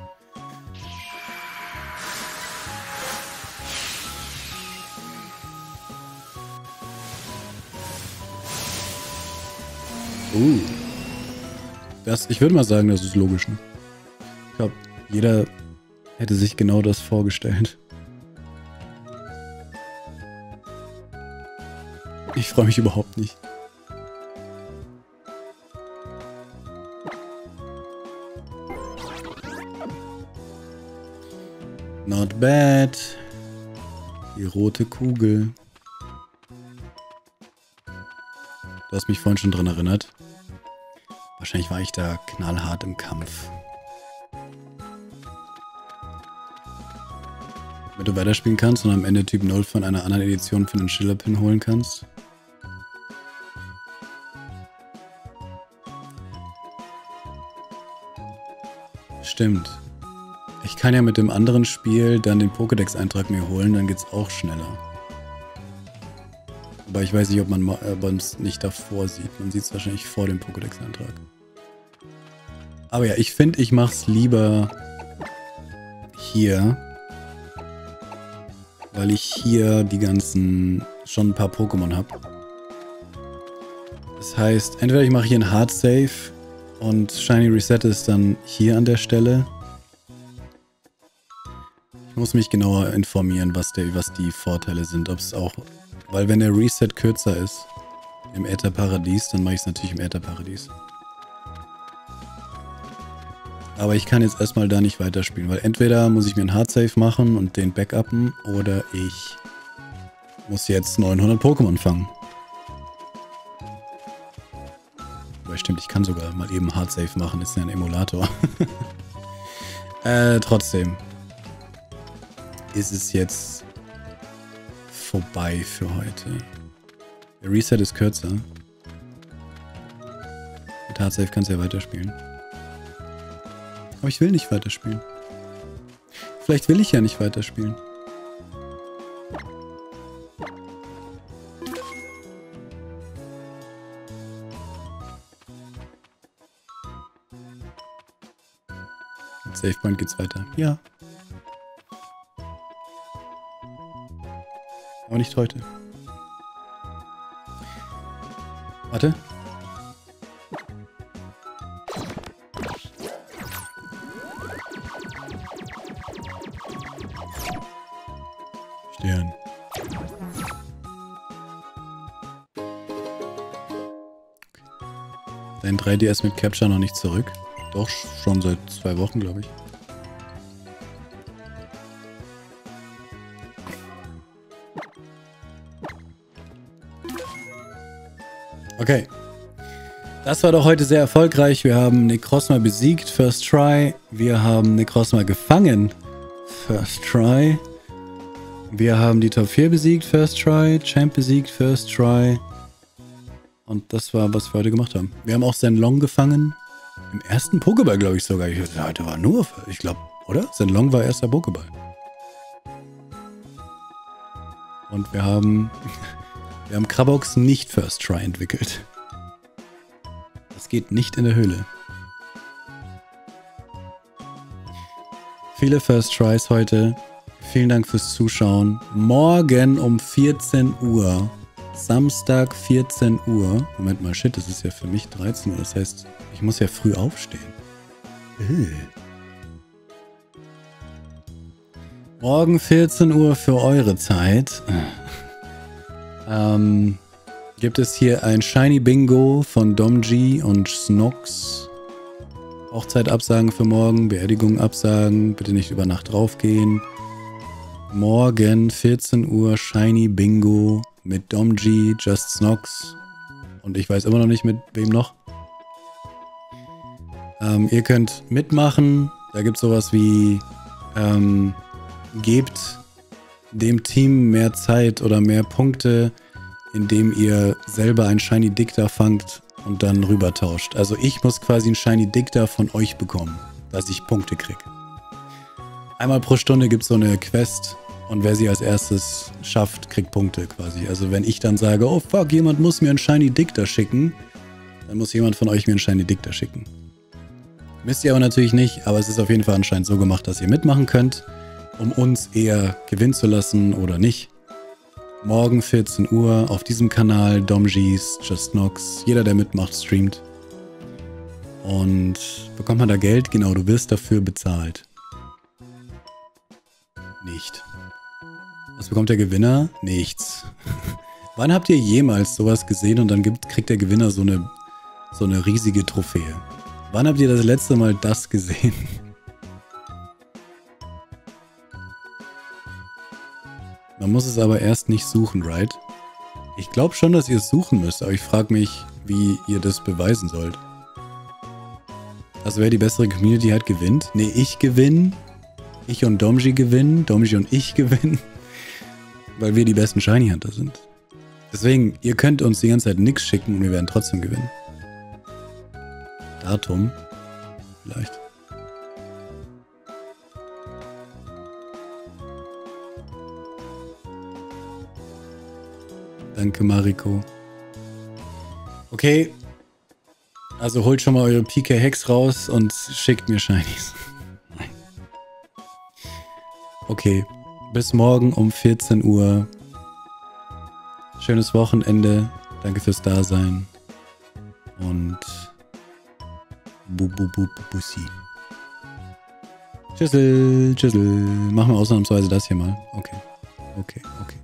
Uh. Das, ich würde mal sagen, das ist logisch, ne? Ich glaube, jeder hätte sich genau das vorgestellt. Ich freue mich überhaupt nicht. Not bad. Die rote Kugel. Du hast mich vorhin schon dran erinnert. Wahrscheinlich war ich da knallhart im Kampf. Damit du weiterspielen kannst und am Ende Typ null von einer anderen Edition für den Schillerpin holen kannst. Stimmt. Ich kann ja mit dem anderen Spiel dann den Pokédex-Eintrag mir holen, dann geht's auch schneller. Aber ich weiß nicht, ob man es nicht davor sieht. Man sieht es wahrscheinlich vor dem Pokédex-Eintrag. Aber ja, ich finde, ich mache es lieber hier. Weil ich hier die ganzen, schon ein paar Pokémon habe. Das heißt, entweder ich mache hier ein Hard Save und Shiny Reset ist dann hier an der Stelle. Ich muss mich genauer informieren, was, der, was die Vorteile sind. Ob es auch... Weil wenn der Reset kürzer ist im Ätherparadies, dann mache ich es natürlich im Ätherparadies. Aber ich kann jetzt erstmal da nicht weiterspielen, weil entweder muss ich mir einen Hardsave machen und den backuppen oder ich muss jetzt neunhundert Pokémon fangen. Aber stimmt, ich kann sogar mal eben Hardsave machen, ist ja ein Emulator. äh, trotzdem ist es jetzt vorbei für heute. Der Reset ist kürzer. Mit Hardsave kannst du ja weiterspielen. Aber ich will nicht weiterspielen. Vielleicht will ich ja nicht weiterspielen. Mit Savepoint geht's weiter. Ja. Aber nicht heute. Warte. Stern. Dein drei D S mit Capture noch nicht zurück? Doch, schon seit zwei Wochen, glaube ich. Okay. Das war doch heute sehr erfolgreich. Wir haben Necrozma besiegt, First Try. Wir haben Necrozma gefangen, First Try. Wir haben die Top vier besiegt, First Try. Champ besiegt, First Try. Und das war, was wir heute gemacht haben. Wir haben auch Zenlong gefangen. Im ersten Pokéball, glaube ich sogar. Ich, heute war nur, ich glaube, oder? Zenlong war erster Pokéball. Und wir haben... Wir haben Krabox nicht First Try entwickelt. Das geht nicht in der Höhle. Viele First Tries heute. Vielen Dank fürs Zuschauen. Morgen um vierzehn Uhr Samstag vierzehn Uhr. Moment mal, shit, das ist ja für mich dreizehn Uhr. Das heißt, ich muss ja früh aufstehen. Äh. Morgen vierzehn Uhr für eure Zeit. Ähm, gibt es hier ein Shiny Bingo von Domji und Snox. Hochzeit absagen für morgen, Beerdigung absagen, bitte nicht über Nacht draufgehen. Morgen vierzehn Uhr Shiny Bingo mit Domji, Just Snox und ich weiß immer noch nicht mit wem noch. Ähm, ihr könnt mitmachen, da gibt es sowas wie ähm, gebt dem Team mehr Zeit oder mehr Punkte, indem ihr selber ein Shiny Dicta fangt und dann rüber tauscht. Also ich muss quasi ein Shiny Dicta von euch bekommen, dass ich Punkte kriege. Einmal pro Stunde gibt es so eine Quest und wer sie als erstes schafft, kriegt Punkte quasi. Also wenn ich dann sage, oh fuck, jemand muss mir ein Shiny Dicta schicken, dann muss jemand von euch mir ein Shiny Dicta schicken. Müsst ihr aber natürlich nicht, aber es ist auf jeden Fall anscheinend so gemacht, dass ihr mitmachen könnt, um uns eher gewinnen zu lassen oder nicht. Morgen vierzehn Uhr auf diesem Kanal, Domjis, Just Nox, jeder der mitmacht, streamt. Und bekommt man da Geld? Genau, du wirst dafür bezahlt. Nicht. Was bekommt der Gewinner? Nichts. Wann habt ihr jemals sowas gesehen und dann gibt, kriegt der Gewinner so eine, so eine riesige Trophäe? Wann habt ihr das letzte Mal das gesehen? Man muss es aber erst nicht suchen, right? Ich glaube schon, dass ihr es suchen müsst, aber ich frage mich, wie ihr das beweisen sollt. Also wer die bessere Community hat, gewinnt. Nee, ich gewinne. Ich und Domji gewinnen. Domji und ich gewinnen. Weil wir die besten Shiny Hunter sind. Deswegen, ihr könnt uns die ganze Zeit nichts schicken und wir werden trotzdem gewinnen. Datum. Vielleicht. Danke, Mariko. Okay. Also holt schon mal eure P K Hex raus und schickt mir Shinies. Nein. Okay. Bis morgen um vierzehn Uhr. Schönes Wochenende. Danke fürs Dasein. Und bu bu bu bussi. Tschüssel, tschüssel. Machen wir ausnahmsweise das hier mal. Okay. Okay, okay.